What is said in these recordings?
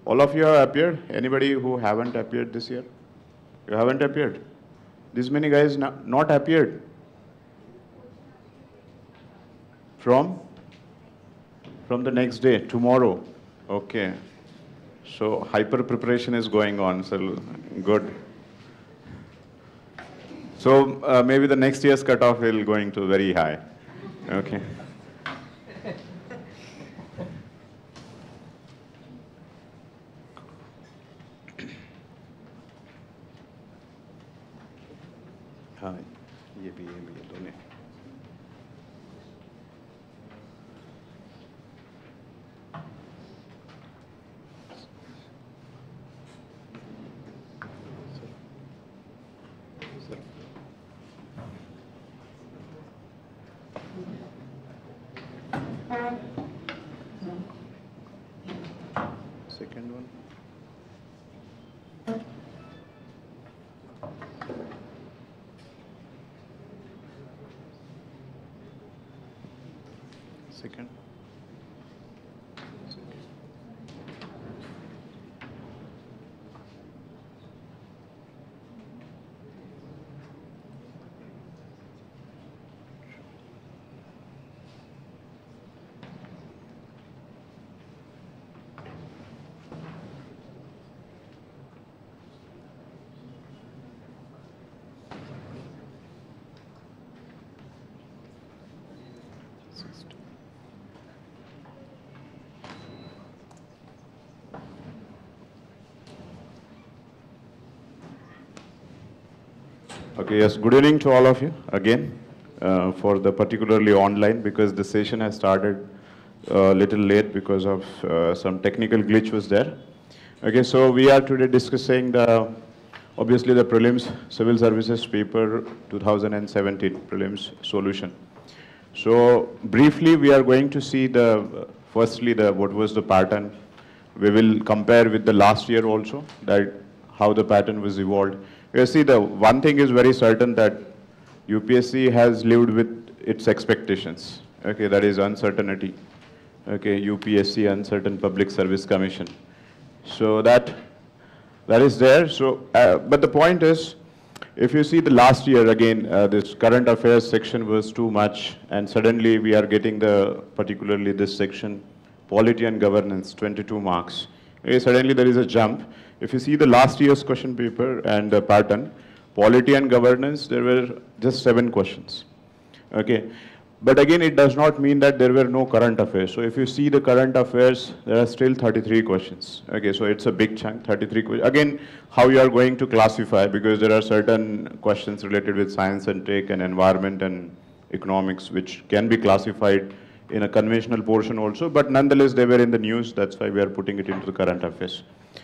All of you have appeared? Anybody who haven't appeared this year? You haven't appeared? This many guys not appeared? From the next day, tomorrow. Okay. So hyper preparation is going on, so good. So maybe the next year's cutoff will going to very high. Okay. हाँ, ये भी दोनों. Second one. Second. Okay, yes, good evening to all of you again for the particularly online, because the session has started a little late because of some technical glitch was there. Okay, so we are today discussing obviously the prelims civil services paper 2017 prelims solution. So briefly we are going to see firstly what was the pattern. We will compare with the last year also, that how the pattern was evolved. You see, the one thing is very certain, that UPSC has lived with its expectations. Okay, that is uncertainty. Okay, UPSC, Uncertain Public Service Commission. So that is there. So, but the point is, if you see the last year again, this current affairs section was too much, and suddenly we are getting particularly this section, polity and governance, 22 marks. Okay, suddenly there is a jump. If you see the last year's question paper and the pattern, polity and governance, there were just 7 questions. Okay, but again, it does not mean that there were no current affairs. So if you see the current affairs, there are still 33 questions. Okay, so it's a big chunk, 33 questions. Again, how you are going to classify, because there are certain questions related with science and tech and environment and economics, which can be classified in a conventional portion also, but nonetheless, they were in the news. That's why we are putting it into the current affairs.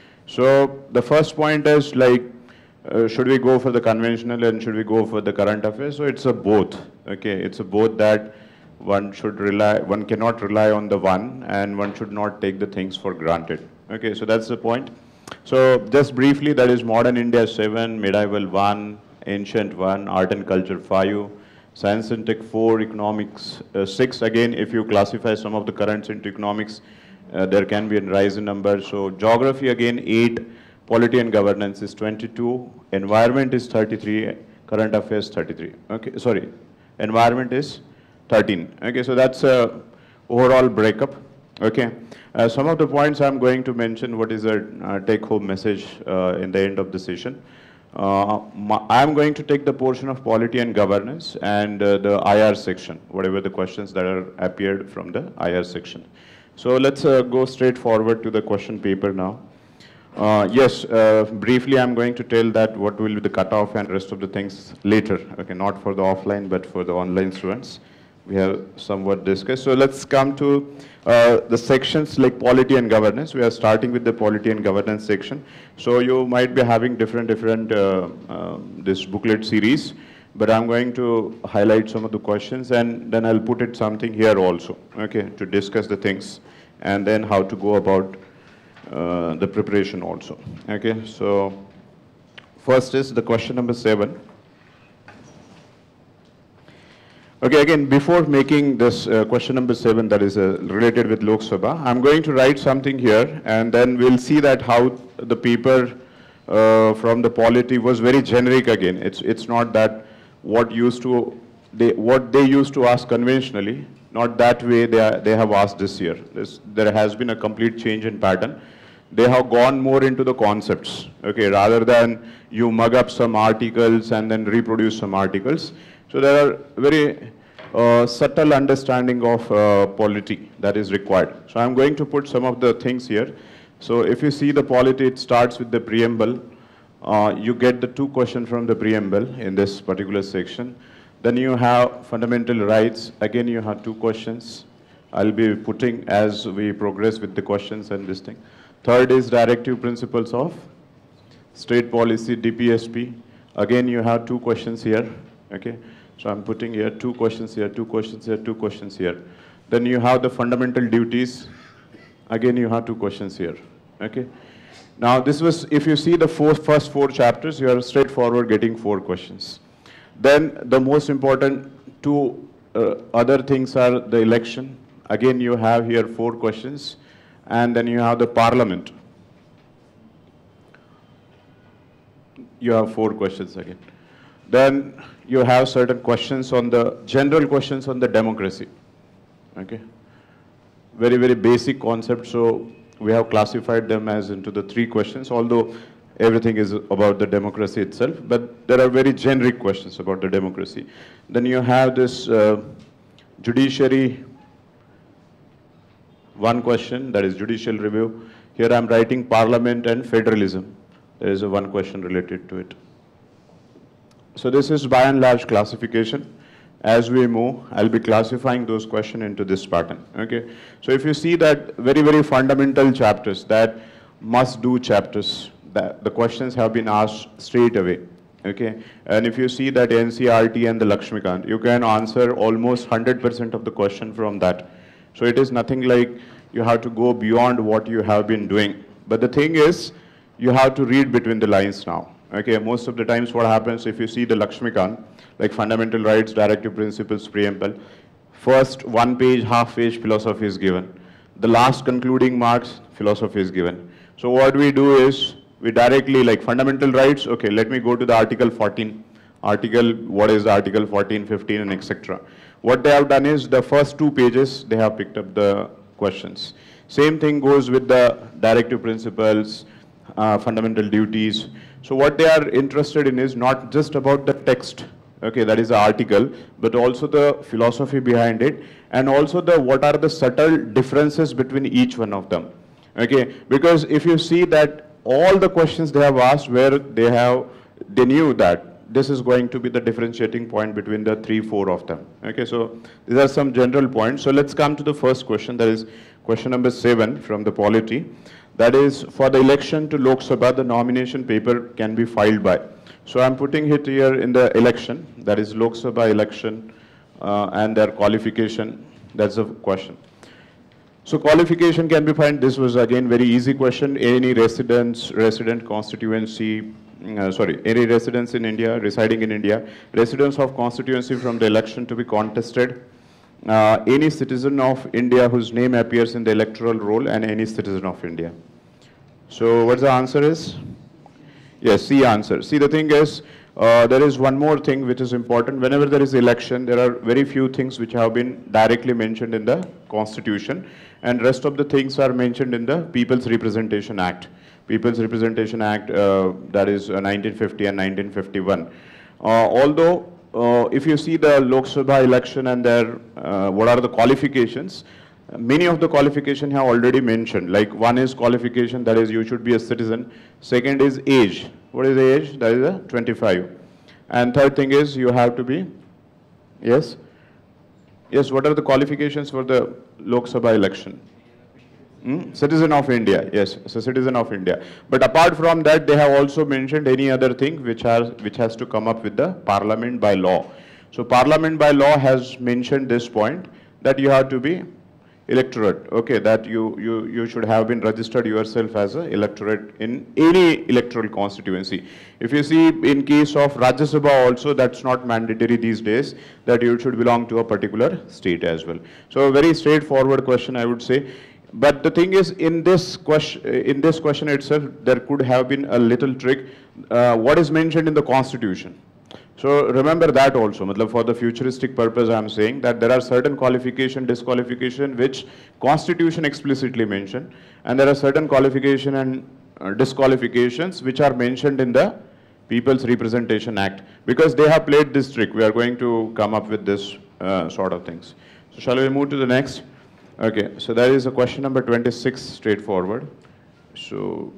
So the first point is like, should we go for the conventional and should we go for the current affairs? So it's a both. Okay, it's a both, that one cannot rely on the one, and one should not take the things for granted. Okay, so that's the point. So just briefly, that is modern India 7, medieval 1, ancient 1, art and culture 5, science and tech 4, economics 6. Again, if you classify some of the currents into economics, there can be a rise in numbers. So geography again 8, polity and governance is 22, environment is 33, current affairs 33. Okay, sorry, environment is 13. Okay, so that's a overall breakup. Okay, some of the points I'm going to mention, what is a take-home message in the end of the session. I'm going to take the portion of polity and governance and the IR section, whatever the questions that are appeared from the IR section. So let's go straight forward to the question paper now. Yes, briefly I'm going to tell that what will be the cutoff and rest of the things later. Okay, not for the offline but for the online students. We have somewhat discussed. So let's come to the sections like polity and governance. We are starting with the polity and governance section. So you might be having different this booklet series, but I'm going to highlight some of the questions, and then I'll put it something here also, okay, to discuss the things, and then how to go about the preparation also. Okay, so first is the question number 7. Okay, again, before making this question number 7 that is related with Lok Sabha, I'm going to write something here and then we'll see that how the paper from the polity was very generic again. It's not that what they used to ask conventionally, not that way they have asked this year. There has been a complete change in pattern. They have gone more into the concepts, okay, rather than you mug up some articles and then reproduce some articles. So there are very subtle understanding of polity that is required. So I'm going to put some of the things here. So if you see the polity, it starts with the preamble. You get the 2 questions from the preamble in this particular section. Then you have fundamental rights. Again, you have 2 questions. I'll be putting as we progress with the questions and this thing. Third is directive principles of state policy, DPSP. Again, you have 2 questions here. Okay. So I'm putting here 2 questions here, 2 questions here, 2 questions here. Then you have the fundamental duties. Again, you have 2 questions here. Okay. Now this was, if you see the first 4 chapters, you are straightforward getting 4 questions. Then the most important 2 other things are the election. Again, you have here 4 questions. And then you have the parliament. You have 4 questions again. Then you have certain questions on the, general questions on the democracy. Okay. Very, very basic concept. So we have classified them as into the 3 questions, although everything is about the democracy itself, but there are very generic questions about the democracy. Then you have this judiciary, 1 question, that is judicial review. Here I'm writing parliament and federalism. There is a 1 question related to it. So this is by and large classification. As we move, I'll be classifying those questions into this pattern. Okay. So if you see that very, very fundamental chapters, that must-do chapters, that the questions have been asked straight away. Okay. And if you see that NCERT and the Lakshmikant, you can answer almost 100% of the question from that. So it is nothing like you have to go beyond what you have been doing. But the thing is, you have to read between the lines now. Okay, most of the times what happens, if you see the Lakshmikant, like fundamental rights, directive principles, preamble, first 1 page, half page philosophy is given. The last concluding marks, philosophy is given. So what we do is, we directly, like fundamental rights, okay, let me go to the article 14. What is the article 14, 15 and etc. What they have done is, the first 2 pages, they have picked up the questions. Same thing goes with the directive principles, fundamental duties. So what they are interested in is not just about the text, okay, that is the article, but also the philosophy behind it, and also the what are the subtle differences between each one of them. Okay, because if you see that all the questions they have asked where they knew that this is going to be the differentiating point between the 3-4 of them. Okay, so these are some general points. So let's come to the first question, that is question number 7 from the polity. That is, for the election to Lok Sabha, the nomination paper can be filed by. So I'm putting it here in the election, that is Lok Sabha election and their qualification. That's the question. So qualification can be found. This was again very easy question. Any resident constituency, any residents in India, residing in India, residents of constituency from the election to be contested, any citizen of India whose name appears in the electoral roll, and any citizen of India. So what the answer is? Yes, C answer. See, the thing is, there is one more thing which is important. Whenever there is election, there are very few things which have been directly mentioned in the Constitution, and rest of the things are mentioned in the People's Representation Act. People's Representation Act, that is 1950 and 1951. Although, if you see the Lok Sabha election and their, what are the qualifications, many of the qualifications have already mentioned. Like one is qualification, that is you should be a citizen. Second is age. What is the age? That is a 25. And third thing is you have to be, yes? Yes, what are the qualifications for the Lok Sabha election? Citizen of India, yes, so citizen of India. But apart from that, they have also mentioned any other thing which has to come up with the Parliament by law. So Parliament by law has mentioned this point, that you have to be electorate, okay, that you should have been registered yourself as an electorate in any electoral constituency. If you see in case of Rajya Sabha also, that's not mandatory these days, that you should belong to a particular state as well. So a very straightforward question, I would say. But the thing is, in this question itself, there could have been a little trick. What is mentioned in the constitution? So remember that also. Matlab, for the futuristic purpose, I am saying that there are certain qualification, disqualification which constitution explicitly mentioned, and there are certain qualification and disqualifications which are mentioned in the People's Representation Act. Because they have played this trick, we are going to come up with this sort of things. So shall we move to the next? Okay, so that is a question number 26, straightforward. So,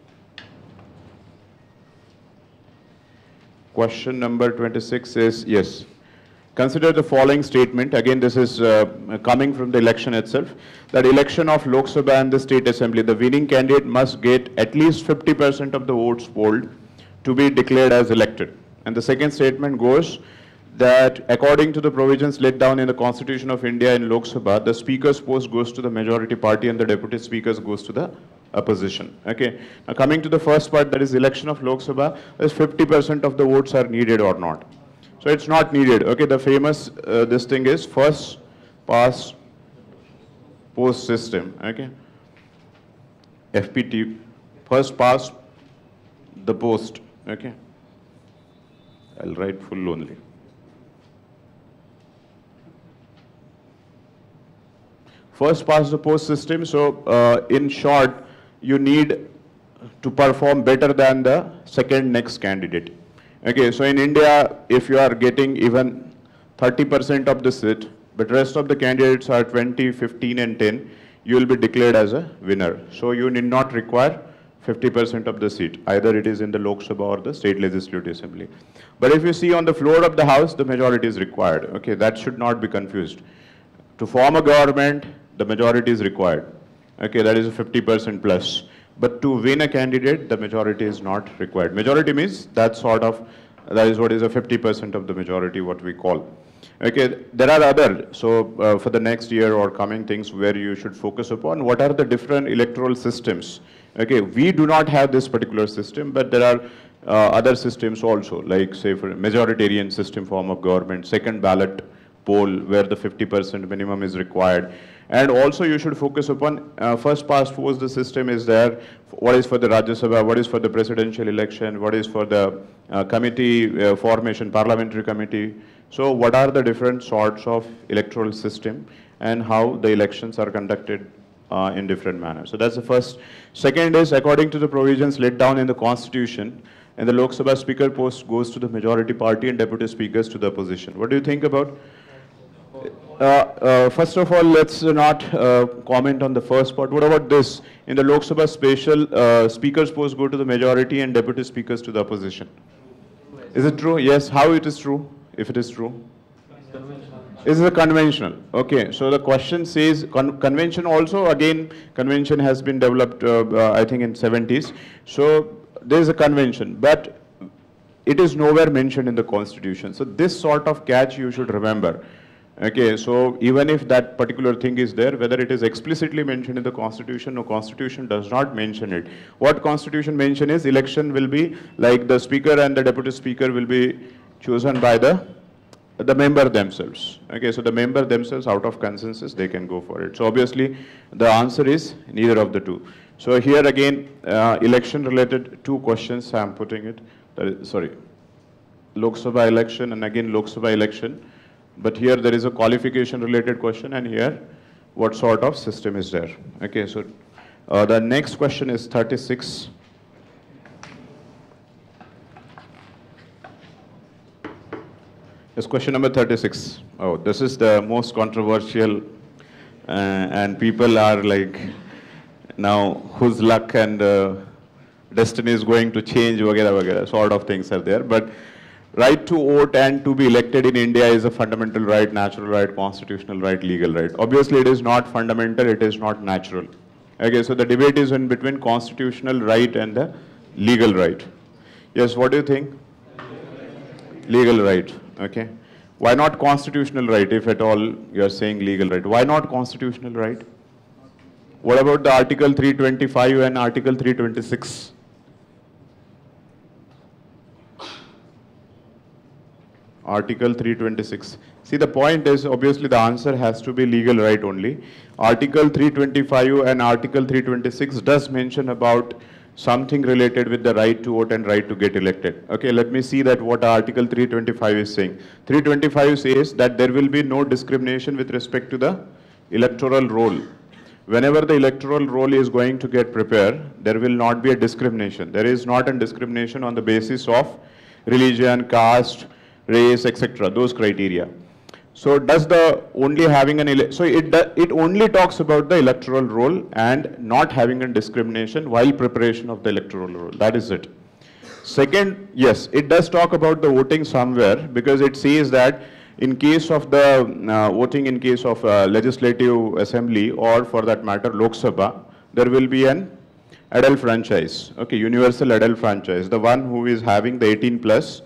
question number 26 is, yes, consider the following statement. Again, this is coming from the election itself. That election of Lok Sabha and the State Assembly, the winning candidate must get at least 50% of the votes polled to be declared as elected. And the second statement goes, that according to the provisions laid down in the Constitution of India in Lok Sabha, the Speaker's post goes to the majority party and the Deputy Speaker's goes to the opposition. Okay. Now coming to the first part, that is election of Lok Sabha, is 50% of the votes are needed or not. So it's not needed. Okay. The famous, this thing is first past post system. Okay. FPT, first past the post. Okay. I'll write full only. First past the post system. So in short, you need to perform better than the second next candidate. Okay, so in India, if you are getting even 30% of the seat, but rest of the candidates are 20, 15 and 10, you will be declared as a winner. So you need not require 50% of the seat, either it is in the Lok Sabha or the State Legislative Assembly. But if you see on the floor of the House, the majority is required. Okay, that should not be confused. To form a government, the majority is required. Okay, that is 50% plus. But to win a candidate, the majority is not required. Majority means that is what is a 50% of the majority, what we call. Okay, there are other, so for the next year or coming things where you should focus upon, what are the different electoral systems? Okay, we do not have this particular system, but there are other systems also, like say for majoritarian system form of government, second ballot poll where the 50% minimum is required. And also you should focus upon first past post the system is there, what is for the Rajya Sabha, what is for the presidential election, what is for the committee formation, parliamentary committee. So what are the different sorts of electoral system and how the elections are conducted in different manners. So that's the first. Second is according to the provisions laid down in the Constitution, and the Lok Sabha Speaker post goes to the majority party and Deputy Speakers to the opposition. What do you think about? First of all, let's not comment on the first part. What about this? In the Lok Sabha special, Speaker's post go to the majority and Deputy Speakers to the opposition. Is it true? Yes. How it is true? If it is true? Is it conventional? Okay. So the question says convention also, again, convention has been developed, I think in 70s. So there is a convention, but it is nowhere mentioned in the Constitution. So this sort of catch you should remember. Okay, so even if that particular thing is there, whether it is explicitly mentioned in the Constitution, no, Constitution does not mention it. What Constitution mention is election will be like the Speaker and the Deputy Speaker will be chosen by the member themselves. Okay, so the member themselves out of consensus, they can go for it. So obviously the answer is neither of the two. So here again, election related two questions I am putting it. Sorry, Lok Sabha election and again Lok Sabha election. But here there is a qualification related question and here what sort of system is there. Okay, so the next question is 36. Yes, question number 36. Oh, this is the most controversial and people are like now whose luck and destiny is going to change, vagera, sort of things are there. But right to vote and to be elected in India is a fundamental right, natural right, constitutional right, legal right. Obviously, it is not fundamental, it is not natural. Okay, so the debate is in between constitutional right and the legal right. Yes, what do you think? Legal right, okay. Why not constitutional right, if at all you are saying legal right? Why not constitutional right? What about the Article 325 and Article 326? Article 326. See, the point is, obviously the answer has to be legal right only. Article 325 and Article 326 does mention about something related with the right to vote and right to get elected. Okay, let me see that what Article 325 is saying. 325 says that there will be no discrimination with respect to the electoral roll. Whenever the electoral roll is going to get prepared, there will not be a discrimination. There is not a discrimination on the basis of religion, caste, race, etc., those criteria. So does the only having an, so it only talks about the electoral roll and not having a discrimination while preparation of the electoral roll. That is it. Second, yes, it does talk about the voting somewhere, because it says that in case of the voting in case of legislative assembly, or for that matter Lok Sabha, there will be an adult franchise, okay, universal adult franchise. The one who is having the 18 plus,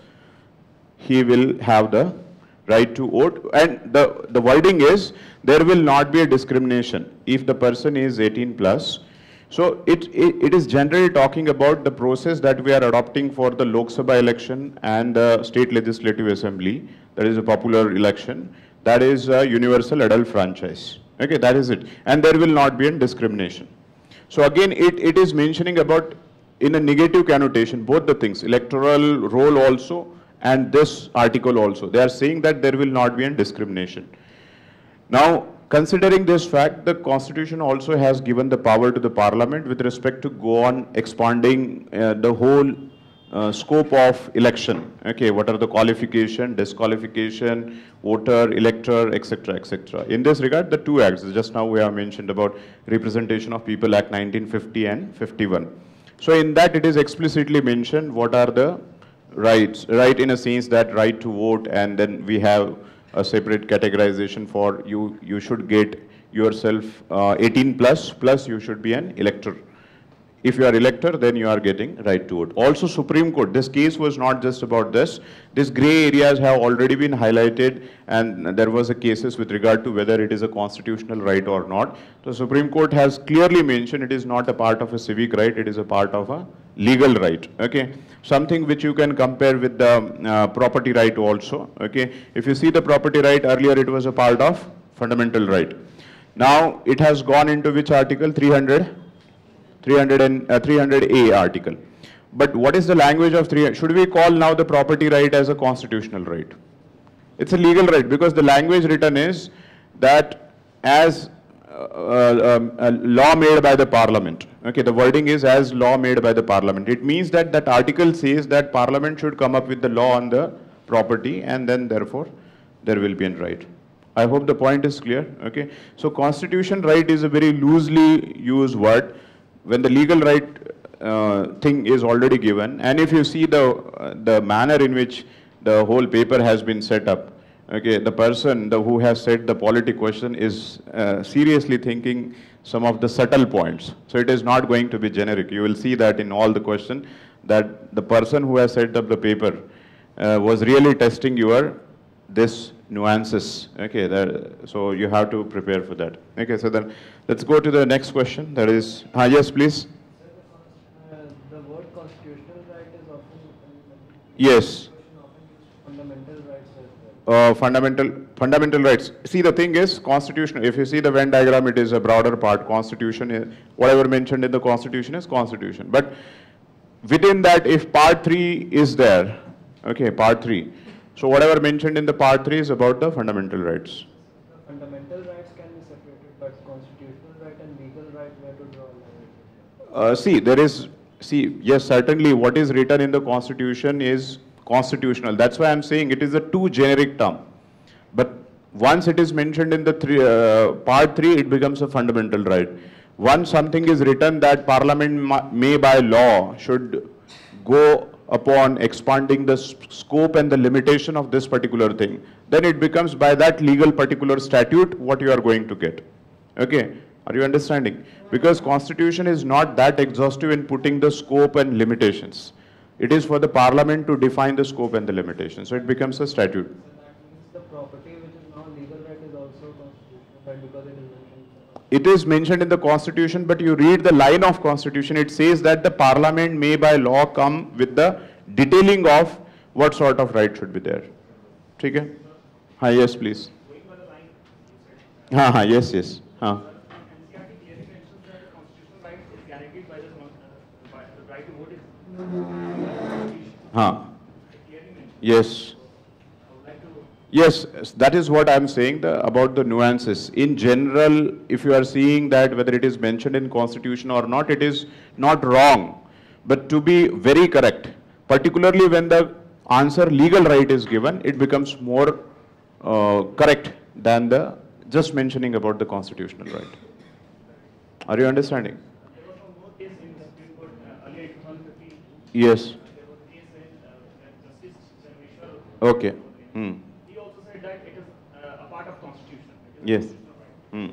he will have the right to vote, and the wording is there will not be a discrimination if the person is 18 plus. So it is generally talking about the process that we are adopting for the Lok Sabha election and the state legislative assembly, that is a popular election, that is a universal adult franchise. Okay, that is it, and there will not be a discrimination. So again, it is mentioning about in a negative connotation both the things, electoral roll also and this article also. They are saying that there will not be a discrimination. Now, considering this fact, the Constitution also has given the power to the Parliament with respect to go on expanding the whole scope of election. Okay, what are the qualification, disqualification, voter, elector, etc., etc. In this regard, the two acts, just now we have mentioned about Representation of People Act 1950 and 51. So in that it is explicitly mentioned what are the rights, right in a sense that right to vote, and then we have a separate categorization for you should get yourself 18 plus you should be an elector. If you are elector, then you are getting right to vote. Also Supreme Court, this case was not just about this. These gray areas have already been highlighted, and there was a cases with regard to whether it is a constitutional right or not. The Supreme Court has clearly mentioned it is not a part of a civic right, it is a part of a legal right. Okay, something which you can compare with the property right also. Okay, if you see the property right, earlier it was a part of fundamental right. Now it has gone into which article? 300A article. But what is the language of 300? Should we call now the property right as a constitutional right? It's a legal right, because the language written is that as a law made by the Parliament. Okay, the wording is as law made by the Parliament. It means that that article says that Parliament should come up with the law on the property, and then therefore there will be a right. I hope the point is clear. Okay, so constitution right is a very loosely used word when the legal right thing is already given. And if you see the manner in which the whole paper has been set up, okay, the person who has said the polity question is seriously thinking some of the subtle points. So it is not going to be generic. You will see that in all the question that the person who has set up the paper was really testing your this nuances. Okay, so you have to prepare for that. Okay, so then let's go to the next question. That is, yes, please. The word constitutional right is often yes. Fundamental rights as well. Fundamental rights. See, the thing is constitutional. If you see the Venn diagram, it is a broader part. Constitution is whatever mentioned in the Constitution is Constitution. But within that, if part 3 is there, okay, part 3. So whatever mentioned in the part 3 is about the fundamental rights. Fundamental rights can be separated, but constitutional right and legal right, where to draw a line? Yes, certainly what is written in the Constitution is constitutional. That's why I'm saying it is a too generic term. But once it is mentioned in the part 3, it becomes a fundamental right. Once something is written that Parliament may by law should go upon expanding the scope and the limitation of this particular thing, then it becomes by that legal particular statute what you are going to get. Okay, are you understanding? Because Constitution is not that exhaustive in putting the scope and limitations. It is for the Parliament to define the scope and the limitations. So it becomes a statute. So that means the is also constitutional right because it is mentioned. It is mentioned in the constitution, but you read the line of constitution, it says that the parliament may by law come with the detailing of what sort of right should be there. Okay? Hi, yes, please. Yes, yes. NCERT clearly mentions that the constitutional right is guaranteed by the right to vote is Yes. Yes, that is what I am saying about the nuances. In general, if you are seeing that whether it is mentioned in constitution or not, it is not wrong. But to be very correct, particularly when the answer legal right is given, it becomes more correct than the just mentioning about the constitutional right. Are you understanding? There was one more case in the Supreme Court earlier in 2015. Yes. There was a case when Justice Sarveshwar. Okay. He also said that it is a part of constitution. Yes. So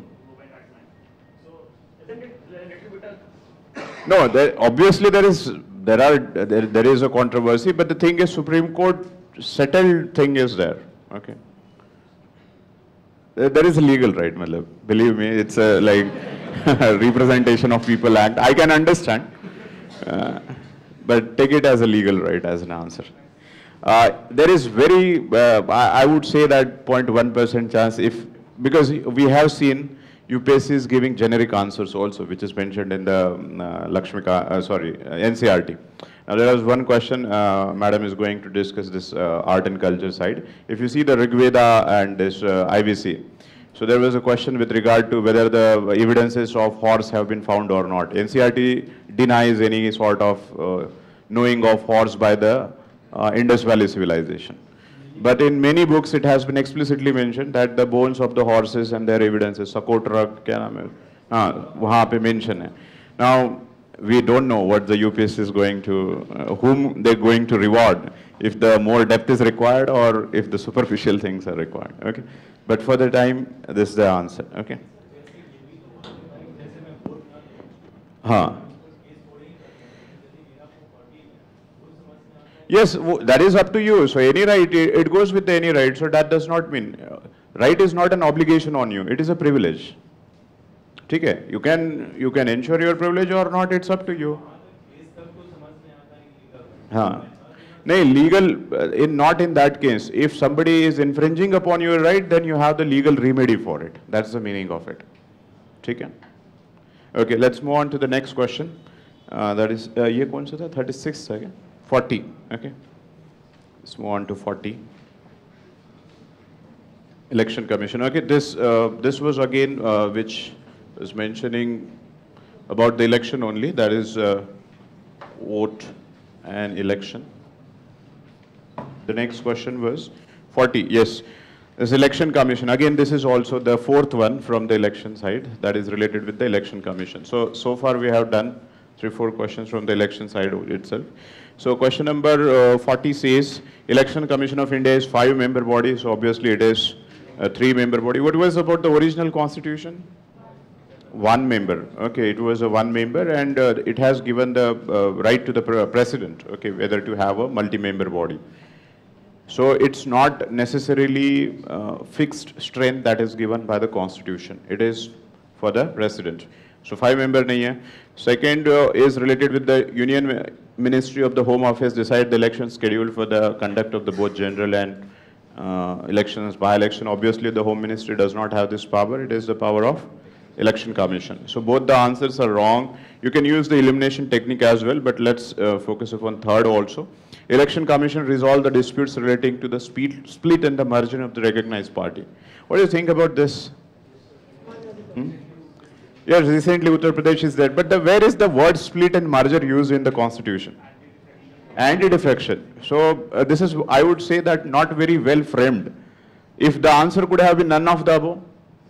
isn't it a little bit of No, obviously there is a controversy, but the thing is Supreme Court settled thing is there. Okay. There is a legal right, Malab. Believe me, it's a like representation of people act. I can understand, but take it as a legal right as an answer. There is very, I would say that 0.1% chance because we have seen UPSC is giving generic answers also, which is mentioned in the NCERT. Now there was one question, Madam is going to discuss this art and culture side. If you see the Rig Veda and this IVC, so there was a question with regard to whether the evidences of horse have been found or not. NCERT denies any sort of knowing of horse by the Indus Valley civilization. But in many books, it has been explicitly mentioned that the bones of the horses and their evidences, Sakotra, wahan pe mention hai. Now, we don't know what the UPSC is going to, whom they're going to reward, if the more depth is required or if the superficial things are required. Okay, but for the time, this is the answer. Okay. Yes, that is up to you. So any right, it goes with any right. So that does not mean, right is not an obligation on you. It is a privilege. Okay, you can ensure your privilege or not. It's up to you. No, legal, not in that case. If somebody is infringing upon your right, then you have the legal remedy for it. That's the meaning of it. Okay. Okay, let's move on to the next question. That is, ye kaun sa tha? 36 again. 40. Okay. Let's move on to 40. Election Commission. Okay, this was again which was mentioning about the election only. That is vote and election. The next question was 40. Yes, this Election Commission. Again, this is also the fourth one from the election side that is related with the Election Commission. So far we have done 3-4 questions from the election side itself. So question number 40 says, Election Commission of India is 5-member body, so obviously it is a 3-member body. What was about the original constitution? 1 member. Okay, it was a 1 member, and it has given the right to the president, okay, whether to have a multi-member body. So it's not necessarily fixed strength that is given by the constitution. It is for the president. So 5-member nahi hai. Second is related with the Union Ministry of the Home Office decide the election schedule for the conduct of the both general and elections, by-election. Obviously, the Home Ministry does not have this power. It is the power of Election Commission. So both the answers are wrong. You can use the elimination technique as well, but let's focus upon third also. Election Commission resolve the disputes relating to the split and the merger of the recognized party. What do you think about this? Yes, recently Uttar Pradesh is there, but where is the word split and merger used in the constitution? Anti-defection. So this is, I would say, that not very well framed. If the answer could have been none of the above,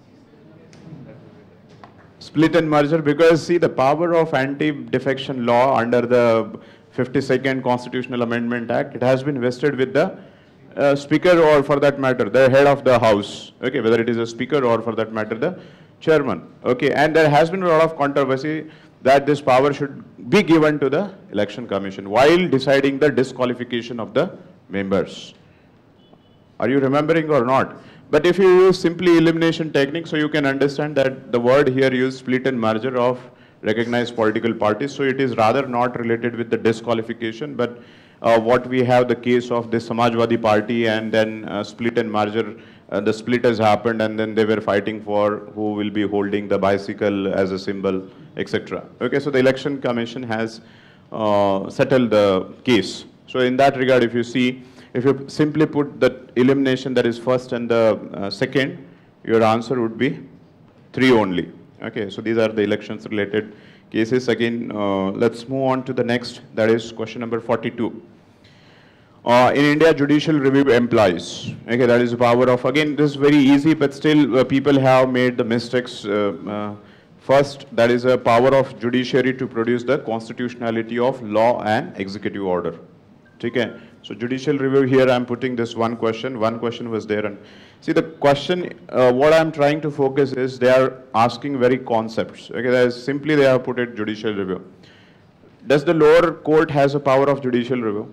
split and merger, because see, the power of anti-defection law under the 52nd Constitutional Amendment Act, it has been vested with the speaker, or for that matter, the head of the house, okay, whether it is a speaker or for that matter, the chairman, okay, and there has been a lot of controversy that this power should be given to the Election Commission while deciding the disqualification of the members. Are you remembering or not? But if you use simply elimination technique, so you can understand that the word here used split and merger of recognized political parties. So it is rather not related with the disqualification, but what we have the case of the Samajwadi Party and then split and merger. The split has happened and then they were fighting for who will be holding the bicycle as a symbol, etc. Okay, so the Election Commission has settled the case. So in that regard, if you see, if you simply put the elimination that is first and the second, your answer would be 3 only. Okay, so these are the elections related cases. Again, let's move on to the next, that is question number 42. In India, judicial review implies, okay, that is the power of, again, this is very easy, but still people have made the mistakes. First, that is a power of judiciary to produce the constitutionality of law and executive order. Okay, so judicial review here, I'm putting this one question was there. And see the question, what I'm trying to focus is they are asking very concepts. Okay, that is simply they have put it judicial review. Does the lower court has a power of judicial review?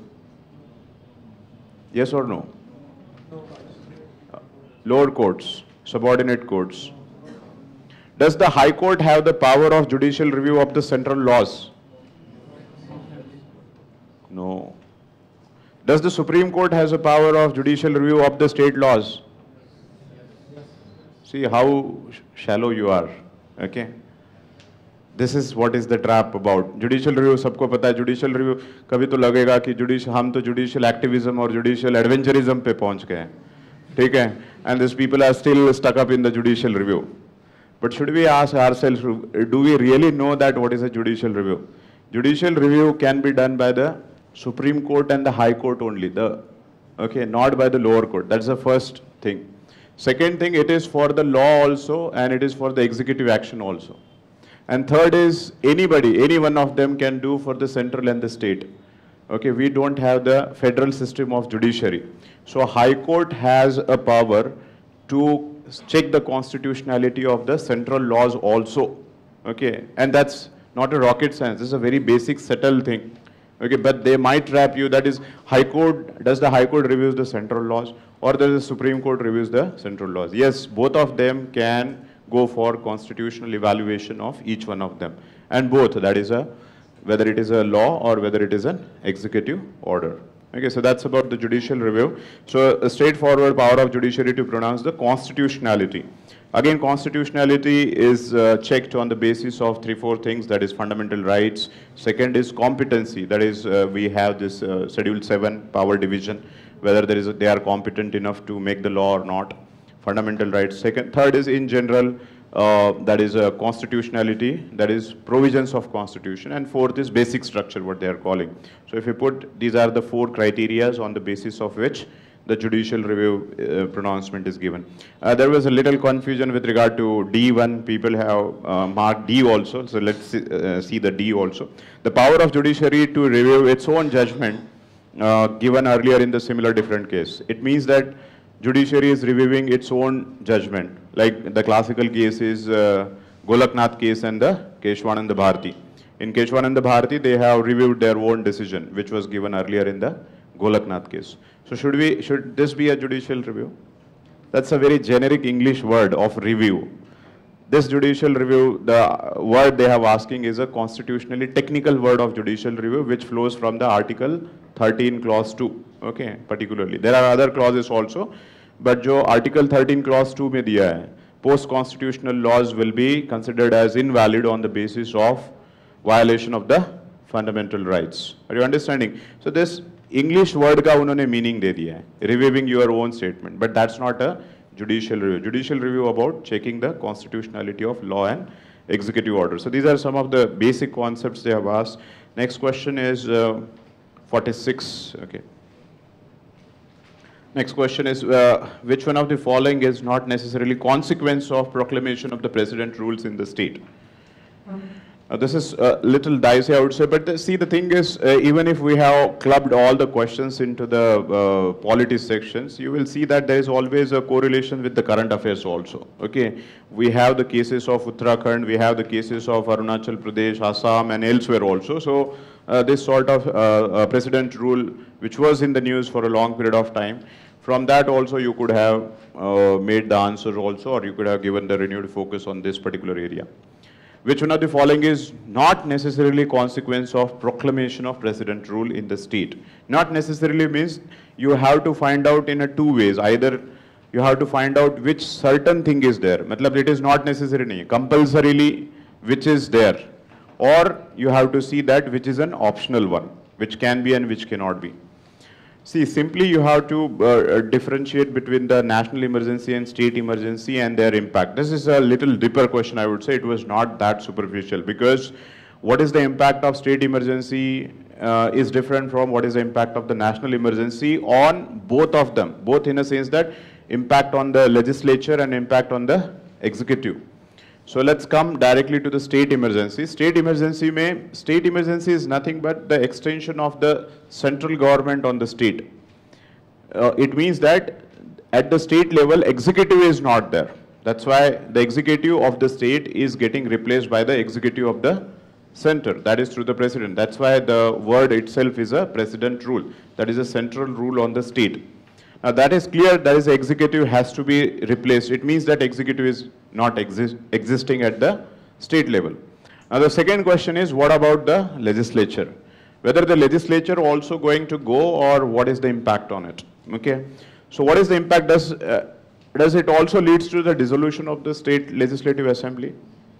Yes or no? Lower courts, subordinate courts. Does the High Court have the power of judicial review of the central laws? No. Does the Supreme Court has a power of judicial review of the state laws? See how shallow you are. Okay. This is what is the trap about. Judicial review, सबको पता है judicial review, कभी तो लगेगा कि हम तो judicial activism और judicial adventurism पे पहुंच गए हैं, ठीक है? And these people are still stuck up in the judicial review. But should we ask ourselves, do we really know that what is a judicial review? Judicial review can be done by the Supreme Court and the High Court only, okay, not by the lower court. That's the first thing. Second thing, it is for the law also and it is for the executive action also. And third is anybody, any one of them can do for the central and the state. Okay, we don't have the federal system of judiciary. So High Court has a power to check the constitutionality of the central laws also. Okay, and that's not a rocket science. This is a very basic, subtle thing. Okay, but they might trap you. That is, High Court, does the High Court reviews the central laws or does the Supreme Court reviews the central laws? Yes, both of them can go for constitutional evaluation of each one of them. And both, that is whether it is a law or whether it is an executive order. Okay, so that's about the judicial review. So a straightforward power of judiciary to pronounce the constitutionality. Again, constitutionality is checked on the basis of 3-4 things, that is fundamental rights. Second is competency, that is we have this Schedule 7 power division, whether they are competent enough to make the law or not. Fundamental rights. Third is in general, that is constitutionality, that is provisions of constitution. And fourth is basic structure, what they are calling. So if you put, these are the 4 criteria on the basis of which the judicial review pronouncement is given. There was a little confusion with regard to D1. People have marked D also. So let's see the D also. The power of judiciary to review its own judgment given earlier in the similar different case. It means that judiciary is reviewing its own judgment. Like the classical case is Golaknath case and the Keshwananda Bharati. In Keshwananda Bharati, they have reviewed their own decision, which was given earlier in the Golaknath case. So should this be a judicial review? That's a very generic English word of review. This judicial review, the word they have asking is a constitutionally technical word of judicial review, which flows from the Article 13 Clause 2, okay, particularly. There are other clauses also, but jo Article 13 Clause 2 mein diya hai, post-constitutional laws will be considered as invalid on the basis of violation of the fundamental rights. Are you understanding? So this English word ka unhone meaning de diya hai, reviewing your own statement, but that's not a judicial review. Judicial review about checking the constitutionality of law and executive order. So these are some of the basic concepts they have asked. Next question is 46. Okay. Next question is, which one of the following is not necessarily consequence of proclamation of the president rules in the state? This is a little dicey, I would say, but see, the thing is, even if we have clubbed all the questions into the polity sections, you will see that there is always a correlation with the current affairs also. Okay, we have the cases of Uttarakhand, we have the cases of Arunachal Pradesh, Assam, and elsewhere also. So this sort of president rule, which was in the news for a long period of time, From that also you could have made the answers also, or you could have given the renewed focus on this particular area. Which one of the following is not necessarily consequence of proclamation of president rule in the state? Not necessarily means you have to find out in a two ways. Either you have to find out which certain thing is there. Matlab it is not necessarily compulsorily which is there. Or you have to see that which is an optional one, which can be and which cannot be. See, simply you have to differentiate between the national emergency and state emergency and their impact. This is a little deeper question, I would say. It was not that superficial, because what is the impact of state emergency is different from what is the impact of the national emergency on both of them. Both in a sense that impact on the legislature and impact on the executive. So let's come directly to the state emergency. State emergency is nothing but the extension of the central government on the state. It means that at the state level, executive is not there. That's why the executive of the state is getting replaced by the executive of the center. That is through the president. That's why the word itself is a president rule. That is a central rule on the state. Now that is clear, that is executive has to be replaced. It means that executive is not existing at the state level. Now the second question is, what about the legislature? Whether the legislature also going to go, or what is the impact on it? Okay. So what is the impact? Does it also leads to the dissolution of the state legislative assembly?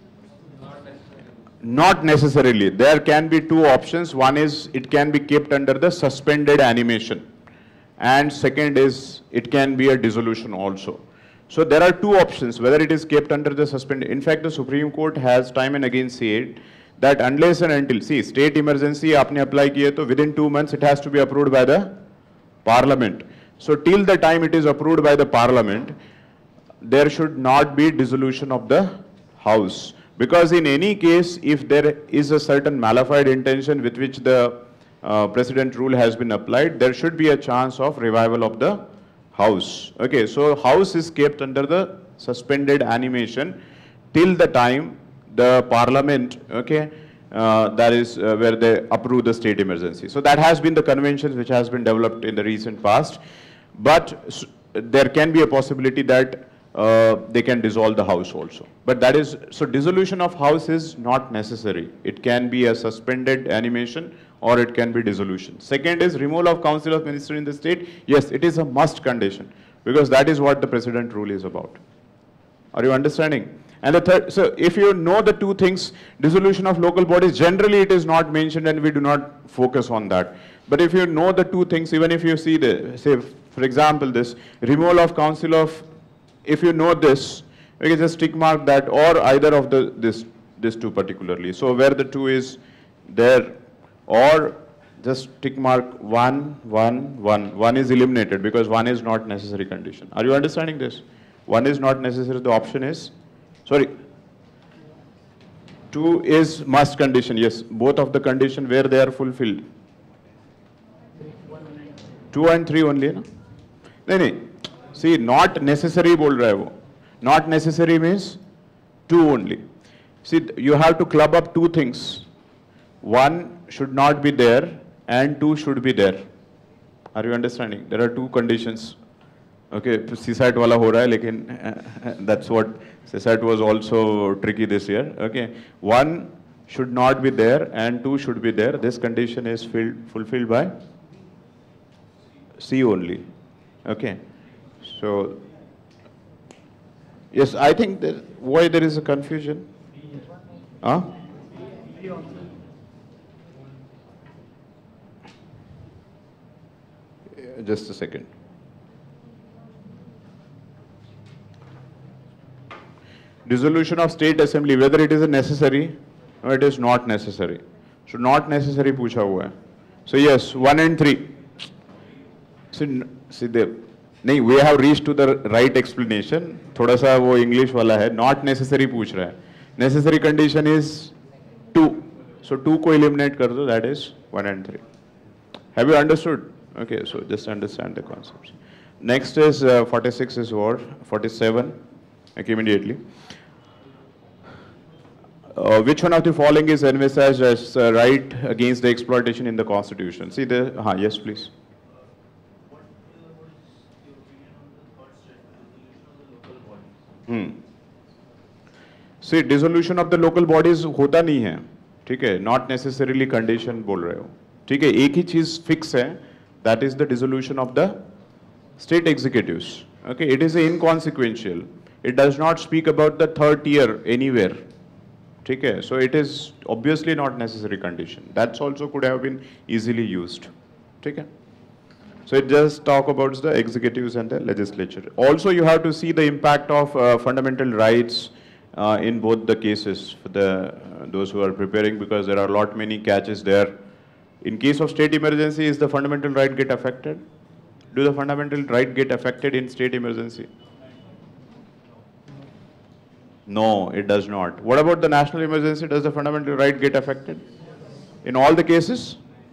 Not necessarily. There can be two options. One is it can be kept under the suspended animation. And second is, it can be a dissolution also. So there are two options, whether it is kept under the suspended. In fact, the Supreme Court has time and again said that unless and until, see, state emergency aapne apply kiye, to within 2 months it has to be approved by the parliament. So till the time it is approved by the parliament, there should not be dissolution of the house. Because in any case, if there is a certain malified intention with which the president rule has been applied, there should be a chance of revival of the house. Okay, so house is kept under the suspended animation till the time the parliament, okay, that is where they approve the state emergency. So that has been the convention which has been developed in the recent past. But there can be a possibility that they can dissolve the house also. But that is, so dissolution of house is not necessary. It can be a suspended animation or it can be dissolution. Second is removal of council of ministers in the state. Yes, it is a must condition, because that is what the president rule is about. Are you understanding? And the third, so if you know the two things, dissolution of local bodies, generally it is not mentioned and we do not focus on that. But if you know the two things, even if you see the, say for example this, removal of council of, if you know this, you can just tick mark that, or either of this two particularly. So where the two is there, or just tick mark 1, 1, 1. 1 is eliminated because 1 is not necessary condition. Are you understanding this? 1 is not necessary, the option is, sorry, 2 is must condition. Yes, both of the condition where they are fulfilled. 2 and 3 only, na? No. See, not necessary bol raha hai wo. Not necessary means 2 only. See, you have to club up two things. 1 should not be there and 2 should be there. Are you understanding? There are two conditions. Okay, CSAT wala ho raha hai, lekin that's what CSAT was also tricky this year. Okay, 1 should not be there and 2 should be there. This condition is fulfilled by C only. Okay, so yes, I think that why there is a confusion. Huh? Just a second. Dissolution of state assembly, whether it is a necessary or it is not necessary. So not necessary पूछा हुआ है. So yes, 1 and 3. See there. नहीं, we have reached to the right explanation. थोड़ा सा वो English वाला है. Not necessary पूछ रहा है. Necessary condition is 2. So 2 को eliminate कर दो. That is 1 and 3. Have you understood? Okay, so just understand the concepts. Next is 46 is what? 47. Okay, immediately. Which one of the following is envisaged as right against the exploitation in the Constitution? See the, yes please. See, dissolution of the local bodies होता नहीं है, ठीक है? Not necessarily condition बोल रहे हो, ठीक है? एक ही चीज fix है, that is the dissolution of the state executives. Okay, it is inconsequential. It does not speak about the third tier anywhere. ठीक है? So it is obviously not necessary condition. That also could have been easily used. ठीक है? So it just talk about the executives and the legislature. Also, you have to see the impact of fundamental rights in both the cases for the those who are preparing, because there are a lot many catches there. In case of state emergency, is the fundamental right get affected? Do the fundamental right get affected in state emergency? No, it does not. What about the national emergency? Does the fundamental right get affected? In all the cases?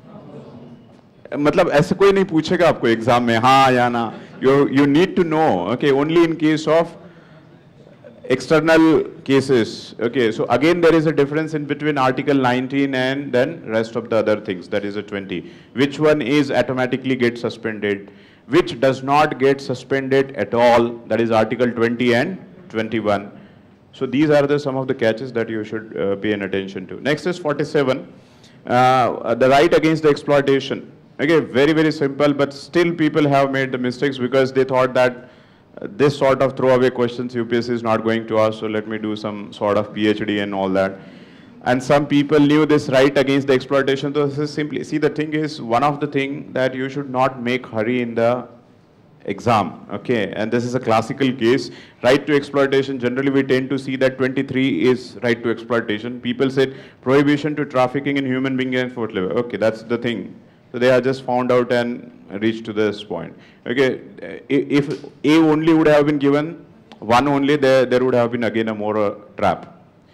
मतलब ऐसे कोई नहीं पूछेगा आपको exam में हाँ या ना. You need to know. Okay, only in case of external cases. Okay, so again there is a difference in between Article 19 and then rest of the other things. That is a 20. Which one is automatically get suspended? Which does not get suspended at all? That is Article 20 and 21. So these are some of the catches that you should pay an attention to. Next is 47. The right against the exploitation. Okay, very, very simple, but still people have made the mistakes because they thought that this sort of throwaway questions UPSC is not going to ask, so let me do some sort of PhD and all that. And some people knew this right against the exploitation. So this is simply, see, the thing is, one of the thing that you should not make hurry in the exam, okay, and this is a classical case. Right to exploitation, generally we tend to see that 23 is right to exploitation. People said prohibition to trafficking in human being and forced labor. Okay, that's the thing. So they have just found out and reached to this point. Okay, if A only would have been given, one only, there would have been again a more trap.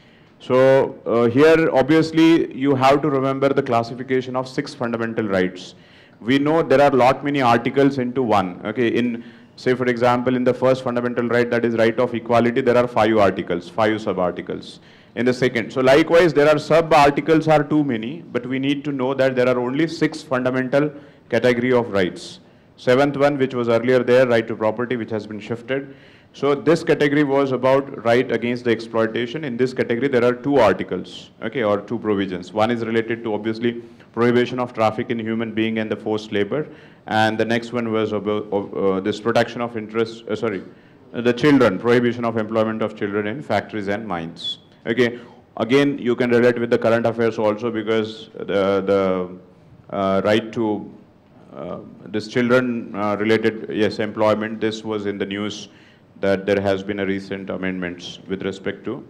So here obviously you have to remember the classification of 6 fundamental rights. We know there are many articles into one. Okay, in say for example in the first fundamental right, that is right of equality, there are 5 articles, 5 sub-articles. In the second, so likewise there are sub-articles are too many, but we need to know that there are only 6 fundamental category of rights. 7th one, which was earlier there, right to property, which has been shifted. So this category was about right against the exploitation. In this category there are 2 articles, okay, or 2 provisions. One is related to obviously prohibition of traffic in human being and the forced labor, and the next one was about this protection of interest, the children, prohibition of employment of children in factories and mines. Okay, again you can relate with the current affairs also, because the right to this children related, yes, employment, this was in the news that there has been a recent amendments with respect to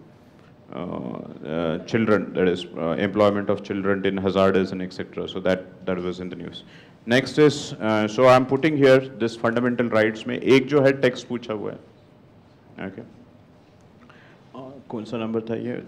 children, that is employment of children in hazardous and etc. So that was in the news. Next is, so I am putting here this fundamental rights में एक जो है text पूछा हुआ है. Okay. कौन सा number था ये?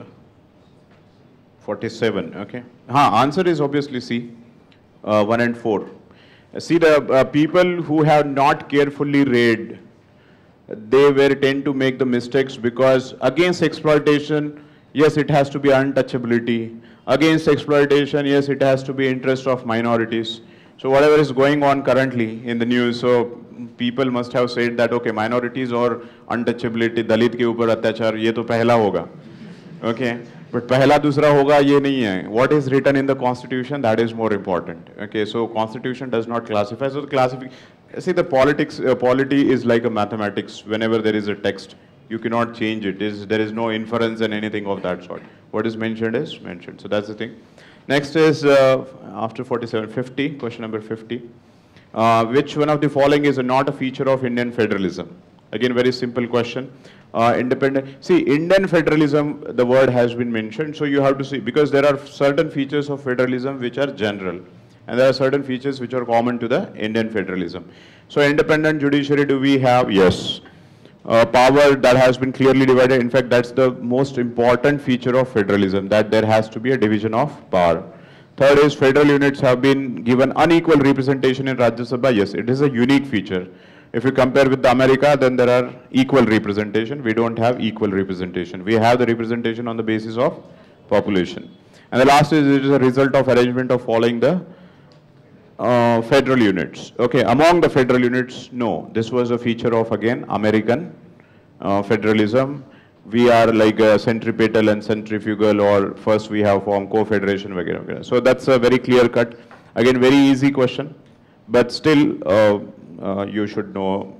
47. Okay. हाँ, answer is obviously C, 1 and 4. See, the people who have not carefully read, they were tend to make the mistakes, because against exploitation, yes, it has to be untouchability. Against exploitation, yes, it has to be interest of minorities. So whatever is going on currently in the news, so people must have said that, okay, minorities or untouchability, Dalit के ऊपर अत्याचार, ये तो पहला होगा. Okay, but पहला दूसरा होगा ये नहीं है. What is written in the constitution, that is more important. Okay, so constitution does not classify. So the see, the politics, polity is like a mathematics. Whenever there is a text, you cannot change it. There is no inference and anything of that sort. What is mentioned is mentioned. So that's the thing. Next is after 47, 50, question number 50. Which one of the following is not a feature of Indian federalism? Again, very simple question. Independent. See, Indian federalism, the word has been mentioned. So you have to see, because there are certain features of federalism which are general, and there are certain features which are common to the Indian federalism. So independent judiciary, do we have? Yes. Power that has been clearly divided. In fact, that's the most important feature of federalism, that there has to be a division of power. Third is federal units have been given unequal representation in Rajya Sabha. Yes, it is a unique feature. If you compare with America, then there are equal representation. We don't have equal representation. We have the representation on the basis of population. And the last is, it is a result of arrangement of following the federal units. Okay, among the federal units, no. This was a feature of, again, American federalism, we are like a centripetal and centrifugal, or first we have formed co-federation, वगैरह वगैरह. So that's a very clear cut. Again, very easy question, but still you should know.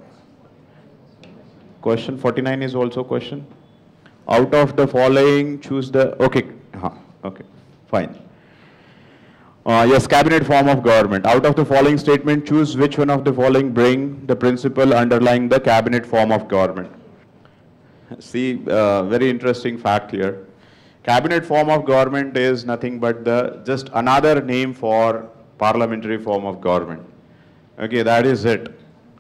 Question 49 is also question. Out of the following, choose the, okay, okay, fine. Yes, cabinet form of government. Out of the following statement, choose which one of the following bring the principle underlying the cabinet form of government. See, very interesting fact here. Cabinet form of government is nothing but just another name for parliamentary form of government. Okay, that is it.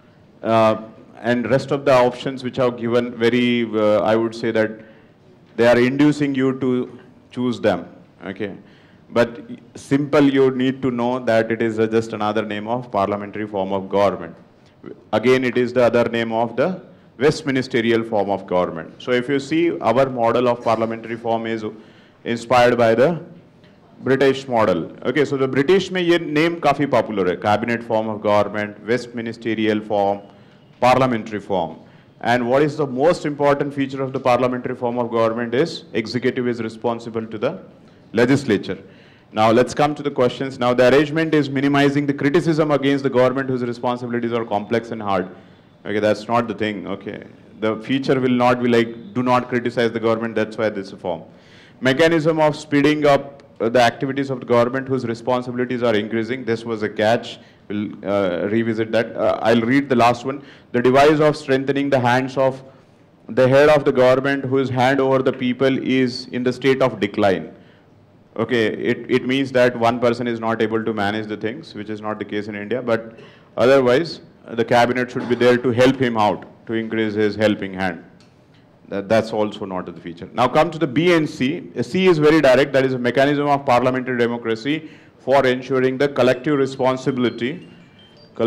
And rest of the options which are given, very, I would say that they are inducing you to choose them. Okay, but simple, you need to know that it is just another name of parliamentary form of government. Again, it is the other name of the Westministerial form of government. So if you see, our model of parliamentary form is inspired by the British model. Okay, so the British में ये name काफी popular है. Cabinet form of government, Westministerial form, parliamentary form. And what is the most important feature of the parliamentary form of government is executive is responsible to the legislature. Now let's come to the questions. Now the arrangement is minimizing the criticism against the government whose responsibilities are complex and hard. Okay, that's not the thing. Okay, the feature will not be like do not criticize the government. That's why this form. Mechanism of speeding up the activities of the government whose responsibilities are increasing. This was a catch. We'll revisit that. I'll read the last one. The device of strengthening the hands of the head of the government whose hand over the people is in the state of decline. Okay, it means that one person is not able to manage the things, which is not the case in India, but otherwise the cabinet should be there to help him out, to increase his helping hand. That's also not the feature. Now come to the B and C. C is very direct, that is a mechanism of parliamentary democracy for ensuring the collective responsibility of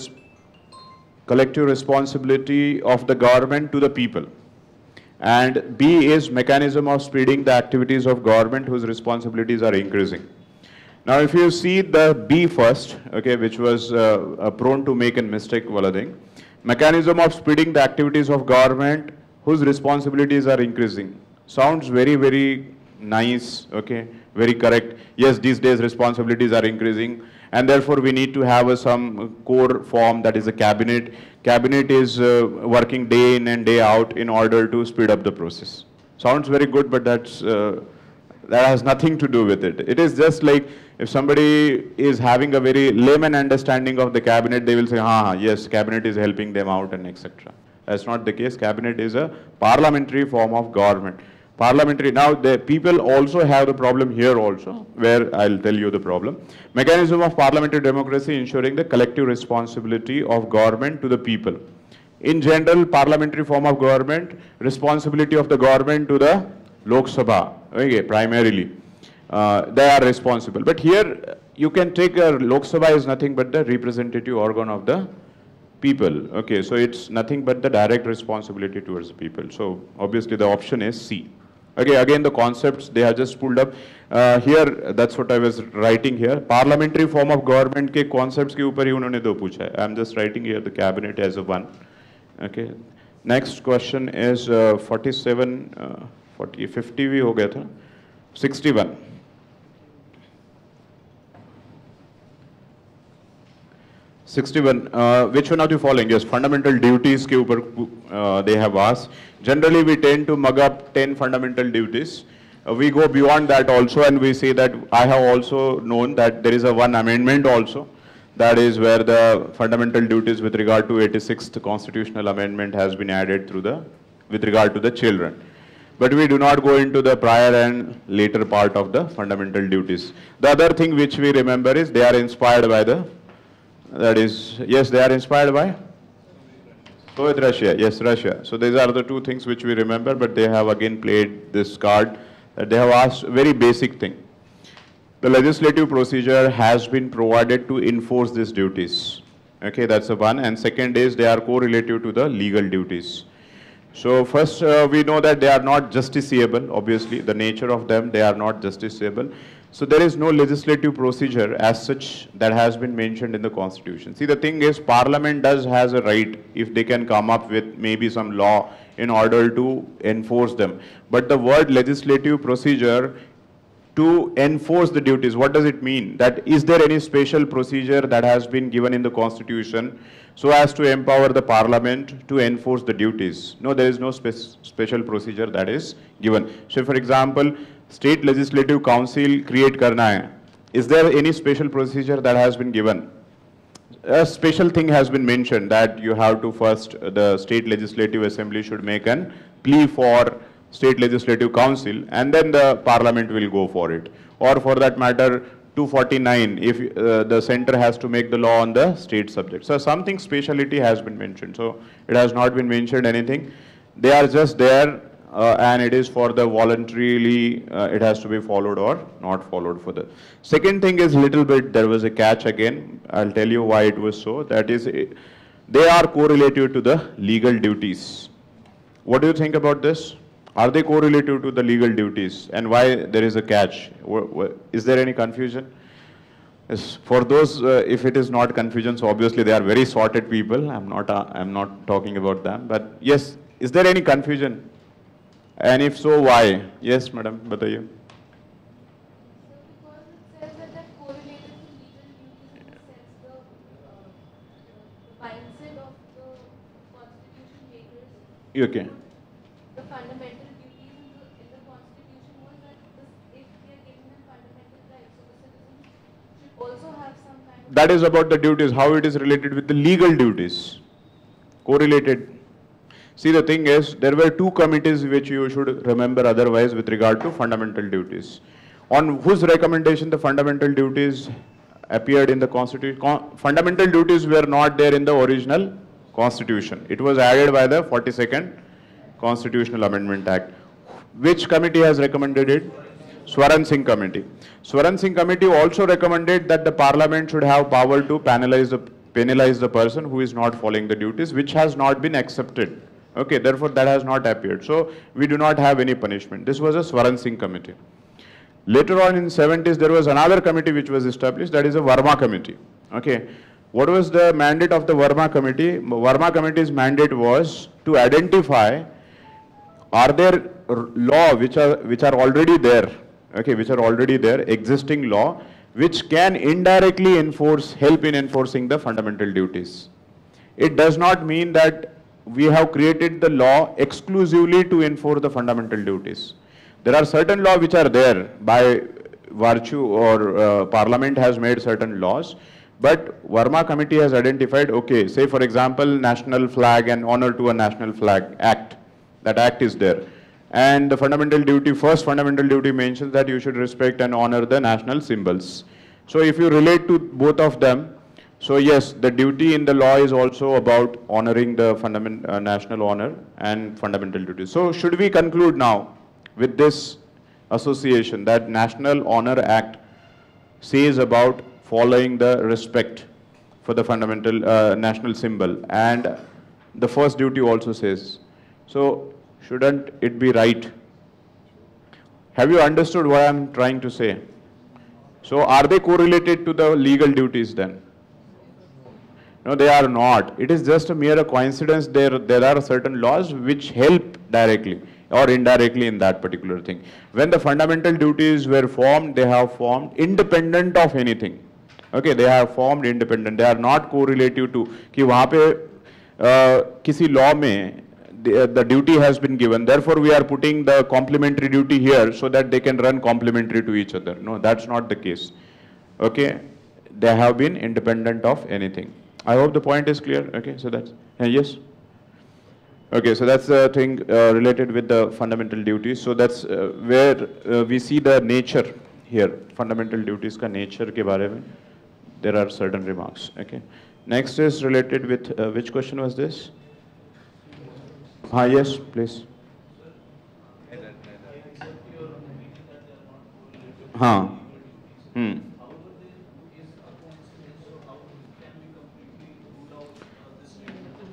the government to the people. And B is mechanism of speeding the activities of government whose responsibilities are increasing. Now if you see the B first, okay, which was prone to make a mistake, wala thing. Mechanism of speeding the activities of government whose responsibilities are increasing. Sounds very, very nice, okay, very correct. Yes, these days responsibilities are increasing, and therefore we need to have some core form, that is a cabinet. Cabinet is working day in and day out in order to speed up the process. Sounds very good, but that has nothing to do with it. It is just like if somebody is having a very layman understanding of the cabinet, they will say, yes, cabinet is helping them out and etc. That's not the case. Cabinet is a parliamentary form of government. Parliamentary, now the people also have the problem here also, where I'll tell you the problem. Mechanism of parliamentary democracy ensuring the collective responsibility of government to the people. In general, parliamentary form of government, responsibility of the government to the Lok Sabha, okay, primarily. They are responsible. But here, you can take Lok Sabha is nothing but the representative organ of the people. Okay, so it's nothing but the direct responsibility towards the people. So obviously the option is C. Okay, again the concepts they have just pulled up. Here, that's what I was writing here. Parliamentary form of government के concepts के ऊपर ही उन्होंने दो पूछा है. I'm just writing here the cabinet as a one. Okay. Next question is 47, 40, 50 भी हो गया था. 61. Which one of the following? Yes, fundamental duties के ऊपर they have asked. Generally, we tend to mug up 10 fundamental duties. We go beyond that also, and we say that I have also known that there is a one amendment also. That is where the fundamental duties with regard to 86th constitutional amendment has been added through with regard to the children. But we do not go into the prior and later part of the fundamental duties. The other thing which we remember is they are inspired by that is, yes, they are inspired by Soviet Russia. Yes, Russia. So these are the two things which we remember, but they have again played this card. They have asked very basic thing. The legislative procedure has been provided to enforce these duties. Okay, that's the one. And second is they are correlative to the legal duties. So first, we know that they are not justiciable, obviously, the nature of them, they are not justiciable. So there is no legislative procedure as such that has been mentioned in the Constitution. See, the thing is, Parliament has a right if they can come up with maybe some law in order to enforce them. But the word legislative procedure to enforce the duties, what does it mean? That is there any special procedure that has been given in the Constitution so as to empower the Parliament to enforce the duties? No, there is no special procedure that is given. So for example, State Legislative Council create karna hai. Is there any special procedure that has been given? A special thing has been mentioned that you have to first, the State Legislative Assembly should make an plea for State Legislative Council and then the Parliament will go for it. Or for that matter, 249 if the center has to make the law on the state subject. So something speciality has been mentioned. So it has not been mentioned anything. They are just there and it is for the voluntarily it has to be followed or not followed for the. Second thing is little bit there was a catch again. I'll tell you why it was so. That is they are correlated to the legal duties. What do you think about this? Are they correlated to the legal duties and why there is a catch? Is there any confusion? Yes. For those, if it is not confusion, so obviously they are very sorted people. I'm not talking about them. But yes, is there any confusion? And if so, why? Yes, madam, bataiye. So because it says that correlated to legal duties in the sense the mindset of the constitution makers. Okay. The fundamental duties in the constitution was that if they are giving them fundamental rights, so the citizens should also have some kind of. That is about the duties, how it is related with the legal duties. Correlated. See, the thing is, there were two committees which you should remember otherwise with regard to fundamental duties. On whose recommendation the fundamental duties appeared in the Constitution? Fundamental duties were not there in the original Constitution. It was added by the 42nd Constitutional Amendment Act. Which committee has recommended it? Swaran Singh Committee. Swaran Singh Committee also recommended that the Parliament should have power to penalize the person who is not following the duties, which has not been accepted. Okay, therefore that has not appeared. So we do not have any punishment. This was a Swaran Singh Committee. Later on in 70s, there was another committee which was established, that is a Verma Committee. Okay, what was the mandate of the Verma Committee? Verma Committee's mandate was to identify are there law which are already there, okay, which are already there, existing law, which can indirectly help in enforcing the fundamental duties. It does not mean that we have created the law exclusively to enforce the fundamental duties. There are certain laws which are there by virtue or Parliament has made certain laws, but Verma Committee has identified, okay, say for example, National Flag and Honor to a National Flag Act. That act is there. And the fundamental duty, first fundamental duty mentions that you should respect and honor the national symbols. So if you relate to both of them, so yes, the duty in the law is also about honoring the national honor and fundamental duties. So should we conclude now with this association that National Honor Act says about following the respect for the fundamental national symbol, and the first duty also says. So shouldn't it be right? Have you understood what I'm trying to say? So are they correlated to the legal duties then? No, they are not. It is just a mere coincidence. There are certain laws which help directly or indirectly in that particular thing. When the fundamental duties were formed, they have formed independent of anything. Okay, they have formed independent. They are not correlative to कि वहाँ पे किसी law में the duty has been given. Therefore, we are putting the complementary duty here so that they can run complementary to each other. No, that's not the case. Okay, they have been independent of anything. I hope the point is clear. Okay, so that's yes. Okay, so that's the thing related with the fundamental duties. So that's where we see the nature here. Fundamental duties ka nature ke baare mein there are certain remarks. Okay. Next is related with which question was this? Yes, please.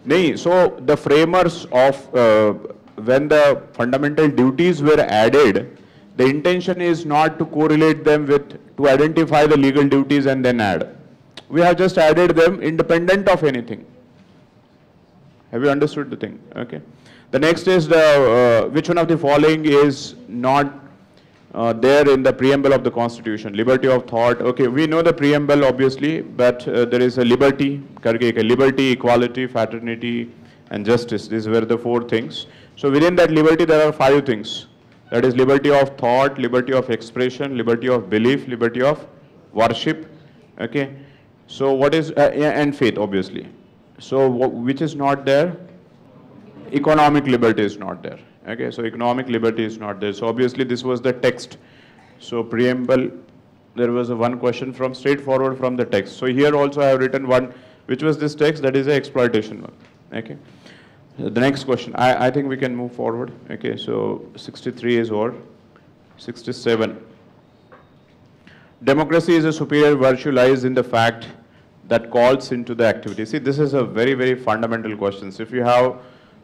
No, so the framers of when the fundamental duties were added, the intention is not to correlate them with, to identify the legal duties and then add. We have just added them independent of anything. Have you understood the thing? Okay. The next is the which one of the following is not there in the preamble of the Constitution? Liberty of thought. Okay, we know the preamble obviously, but there is a liberty, liberty, equality, fraternity, and justice. These were the 4 things. So within that liberty, there are 5 things. That is liberty of thought, liberty of expression, liberty of belief, liberty of worship. Okay. So what is and faith, obviously. So which is not there? Economic liberty is not there. Okay, so economic liberty is not there. So obviously this was the text. So preamble, there was one question from straightforward from the text. So here also I have written one, which was this text, that is the exploitation one. Okay. The next question, I think we can move forward. Okay, so 63 is over. 67. Democracy is a superior virtue lies in the fact that calls into the activity. See, this is a very, very fundamental question. So if you have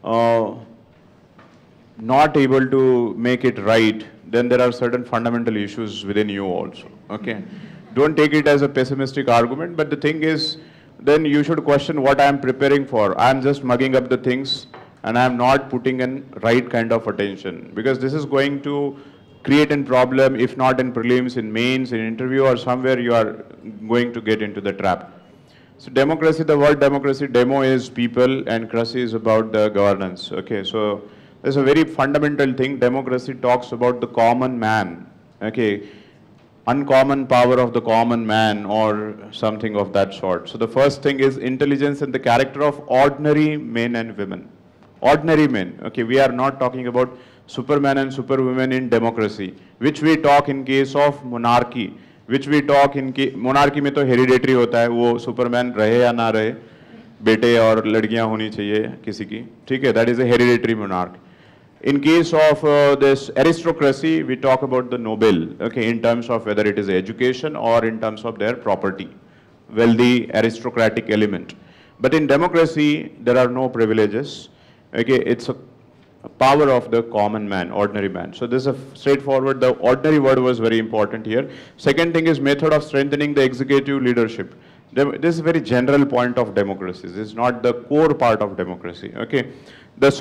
not able to make it right, then there are certain fundamental issues within you also. Okay, don't take it as a pessimistic argument, but the thing is, then you should question what I am preparing for. I am just mugging up the things and I am not putting in right kind of attention, because this is going to create a problem, if not in prelims, in mains, in interview, or somewhere you are going to get into the trap. So democracy, the word democracy, demo is people and cracy is about the governance. Okay, so there's a very fundamental thing. Democracy talks about the common man. Okay, uncommon power of the common man or something of that sort. So the first thing is intelligence and the character of ordinary men and women. Ordinary men. Okay, we are not talking about superman and superwomen in democracy, which we talk in case of monarchy. Which we talk in monarchy में तो hereditary होता है, वो superman रहे या ना रहे, बेटे और लड़कियां होनी चाहिए किसी की, ठीक है, that is a hereditary monarch. In case of this aristocracy, we talk about the noble, okay, in terms of whether it is education or in terms of their property, wealthy aristocratic element. But in democracy, there are no privileges, okay, it's a power of the common man, ordinary man. So this is a straightforward, the ordinary word was very important here. Second thing is method of strengthening the executive leadership. This is a very general point of democracy. This is not the core part of democracy. Okay, the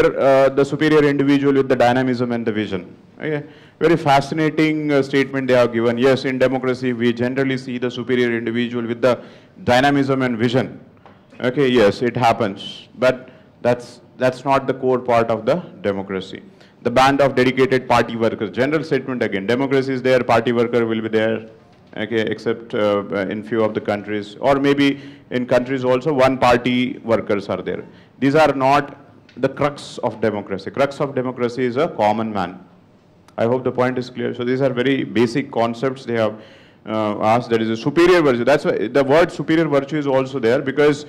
superior individual with the dynamism and the vision. Okay, very fascinating statement they have given. Yes, in democracy we generally see the superior individual with the dynamism and vision. Okay, yes, it happens, but that's not the core part of the democracy. The band of dedicated party workers. General statement again. Democracy is there, party worker will be there. Okay, except in few of the countries, or maybe in countries also one party workers are there. These are not the crux of democracy. Crux of democracy is a common man. I hope the point is clear. So these are very basic concepts they have asked. That is a superior virtue. That's why the word superior virtue is also there, because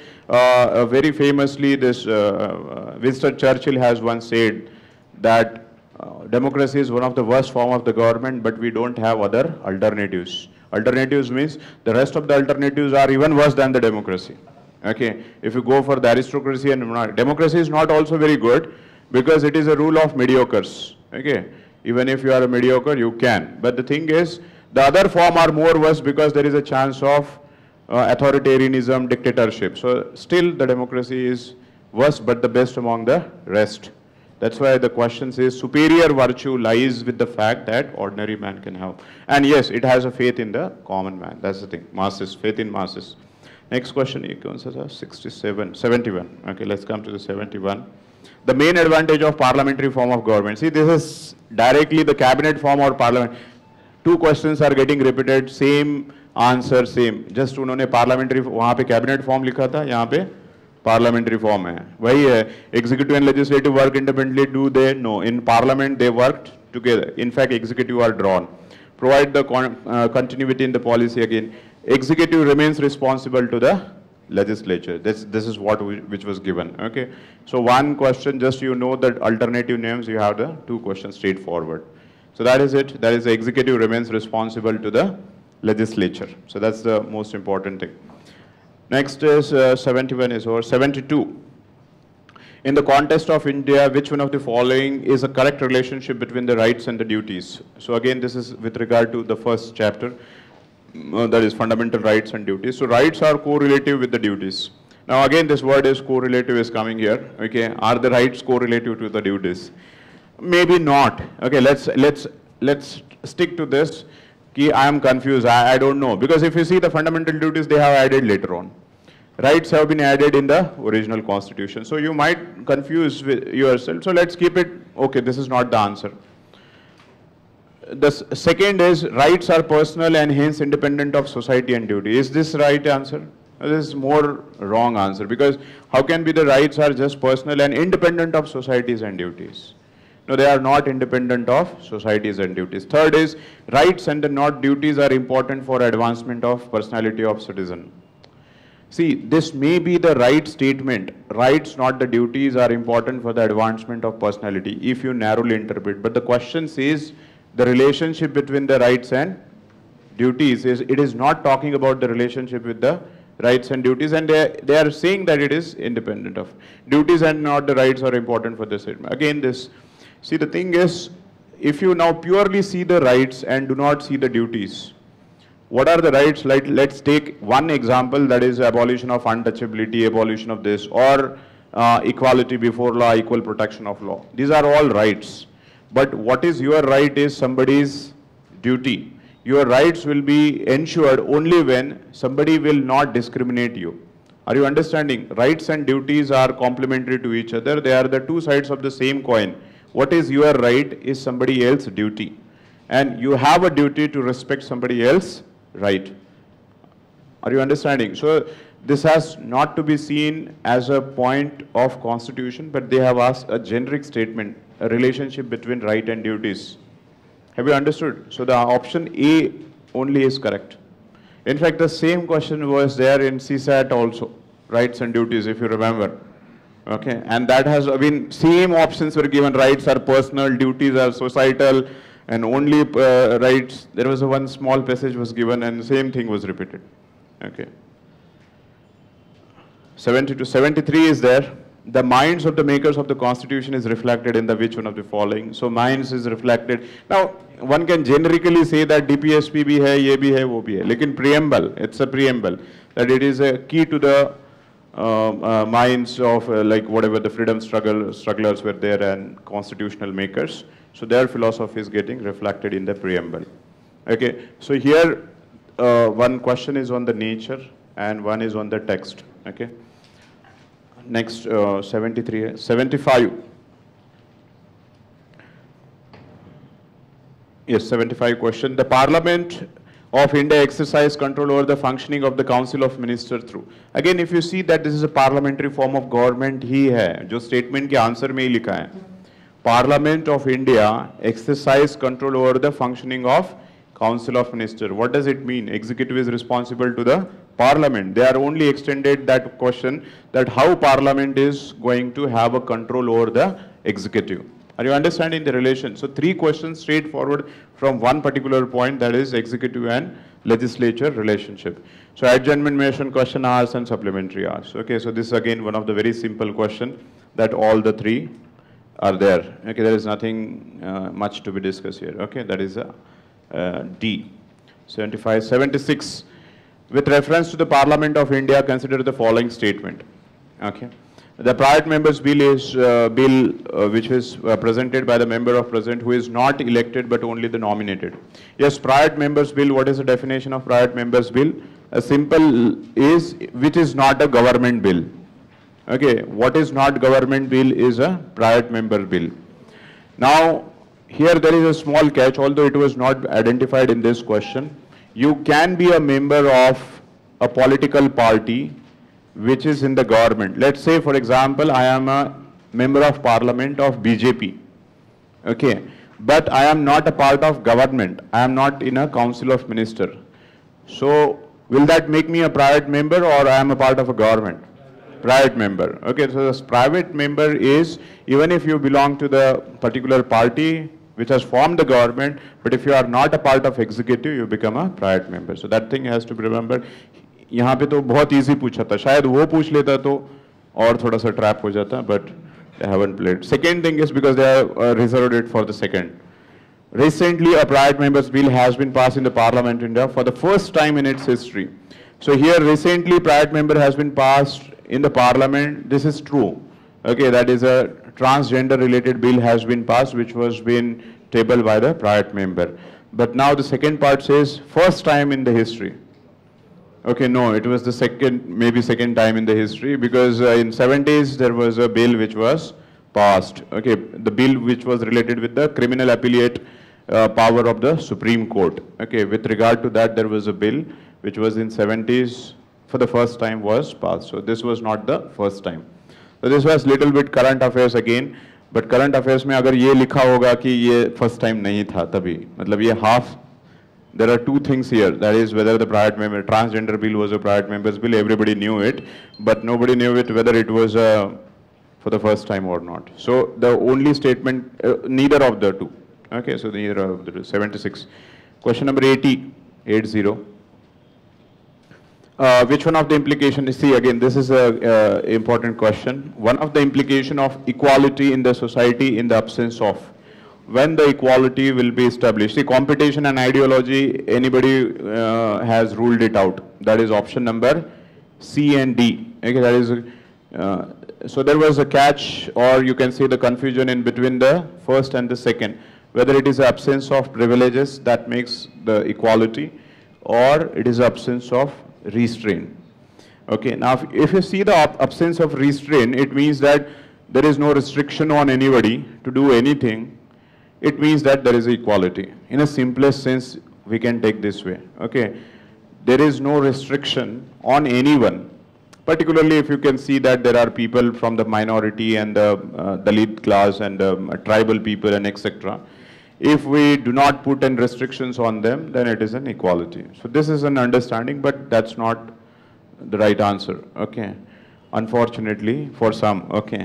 very famously this Winston Churchill has once said that democracy is one of the worst form of the government, but we don't have other alternatives. Alternatives means the rest of the alternatives are even worse than the democracy. Okay, if you go for the aristocracy and monarchy, democracy is not also very good, because it is a rule of mediocres. Okay, even if you are a mediocre, you can. But the thing is, the other form are more worse, because there is a chance of authoritarianism, dictatorship. So still the democracy is worse, but the best among the rest. That's why the question says superior virtue lies with the fact that ordinary man can have. And yes, it has a faith in the common man. That's the thing. Masses, faith in masses. Next question, 71. Okay, let's come to the 71. The main advantage of parliamentary form of government. See, this is directly the cabinet form or parliament. Two questions are getting repeated, same answer, same. Just उन्होंने parliamentary, वहाँ पे cabinet form लिखा था, यहाँ पे parliamentary form है. वही है. Executive and legislative work independently. Do they? No. In parliament they worked together. In fact, executive are drawn. Provide the continuity in the policy again. Executive remains responsible to the legislature. This is what which was given. Okay. So one question, just you know that alternative names. You have the two questions straightforward. So that is it. That is the executive remains responsible to the legislature. So that's the most important thing. Next is 71 is over. 72. In the context of India, which one of the following is a correct relationship between the rights and the duties? So again, this is with regard to the first chapter, that is fundamental rights and duties. So rights are correlative with the duties. Now again, this word is correlative is coming here. Okay, are the rights correlative to the duties? Maybe not. Okay, let's stick to this. I am confused. I don't know, because if you see the fundamental duties, they have added later on. Rights have been added in the original constitution. So you might confuse yourself. So let's keep it, okay, this is not the answer. The second is rights are personal and hence independent of society and duty. Is this right answer? This is more wrong answer, because how can be the rights are just personal and independent of societies and duties? No, they are not independent of societies and duties. Third is rights and not duties are important for advancement of personality of citizen. See, this may be the right statement. Rights, not the duties, are important for the advancement of personality, if you narrowly interpret. But the question says the relationship between the rights and duties is, it is not talking about the relationship with the rights and duties, and they are saying that it is independent of duties and not the rights are important for this statement. Again, this, see, the thing is, if you now purely see the rights and do not see the duties, what are the rights? Like, let's take one example, that is abolition of untouchability, abolition of this, or equality before law, equal protection of law. These are all rights. But what is your right is somebody's duty. Your rights will be ensured only when somebody will not discriminate you. Are you understanding? Rights and duties are complementary to each other. They are the two sides of the same coin. What is your right is somebody else's duty. And you have a duty to respect somebody else's right. Are you understanding? So this has not to be seen as a point of constitution, but they have asked a generic statement, a relationship between right and duties. Have you understood? So the option A only is correct. In fact, the same question was there in CSAT also, rights and duties, if you remember. Okay, and that has been, same options were given, rights are personal, duties are societal, and only rights, there was one small passage was given and the same thing was repeated. Okay. 70 to 73 is there. The minds of the makers of the constitution is reflected in the which one of the following. So minds is reflected. Now, one can generically say that DPSP bhi hai, ye bhi hai, wo bhi hai. Lekin preamble, it's a preamble, that it is a key to the minds of like whatever the freedom strugglers were there and constitutional makers. So their philosophy is getting reflected in the preamble. Okay, so here one question is on the nature and one is on the text. Okay, next 75. Yes, 75 question. The Parliament of India exercise control over the functioning of the Council of Ministers through. Again, if you see that this is a parliamentary form of government ही है, जो statement के answer में ही लिखा है. Parliament of India exercise control over the functioning of Council of Ministers. What does it mean? Executive is responsible to the Parliament. They are only extended that question that how Parliament is going to have a control over the executive. Are you understanding the relation? So 3 questions straightforward from one particular point, that is executive and legislature relationship. So adjournment motion, question asked and supplementary asked. Okay, so this is again one of the very simple question that all the 3 are there. Okay, there is nothing much to be discussed here. Okay, that is D. 75, 76. With reference to the Parliament of India, consider the following statement. Okay. The private members bill is which is presented by the member of president who is not elected but only the nominated. Yes, private members bill. What is the definition of private members bill? A simple is which is not a government bill. Okay, what is not government bill is a private member bill. Now, here there is a small catch, although it was not identified in this question. You can be a member of a political party which is in the government. Let's say, for example, I am a member of parliament of BJP. Okay, but I am not a part of government. I am not in a council of ministers. So, will that make me a private member or I am a part of a government? Private member. Okay, so this private member is, even if you belong to the particular party which has formed the government, but if you are not a part of executive, you become a private member. So that thing has to be remembered. यहाँ पे तो बहुत easy पूछा था, शायद वो पूछ लेता तो और थोड़ा सा trap हो जाता, but They haven't played. Second thing is because they have reserved it for the second. Recently, a private members bill has been passed in the Parliament India for the first time in its history. So here recently private member has been passed in the Parliament. This is true. Okay, that is a transgender related bill has been passed which was been tabled by the private member. But now the second part says first time in the history. Okay, no, it was the second, maybe second time in the history because in 70s there was a bill which was passed. Okay, the bill which was related with the criminal appellate power of the Supreme Court. Okay, with regard to that there was a bill which was in 70s for the first time was passed. So this was not the first time. So this was little bit current affairs again. But current affairs में अगर ये लिखा होगा कि ये first time नहीं था तभी मतलब ये half. There are two things here. That is whether the private member transgender bill was a private members bill. Everybody knew it, but nobody knew it whether it was for the first time or not. So the only statement, neither of the two. Okay, so neither of the two. 76. Question number 80. Which one of the implications, see again, this is a important question. One of the implication of equality in the society in the absence of, when the equality will be established. See, competition and ideology, anybody has ruled it out. That is option number C and D. Okay, that is, so there was a catch, or you can say the confusion in between the first and the second. Whether it is the absence of privileges that makes the equality, or it is absence of restraint. Okay, now if you see the absence of restraint, it means that there is no restriction on anybody to do anything. It means that there is equality. In a simplest sense, we can take this way. Okay, there is no restriction on anyone. Particularly if you can see that there are people from the minority and the Dalit class and tribal people and etc. If we do not put in restrictions on them, then it is an equality. So this is an understanding, but that's not the right answer. Okay, unfortunately for some. Okay.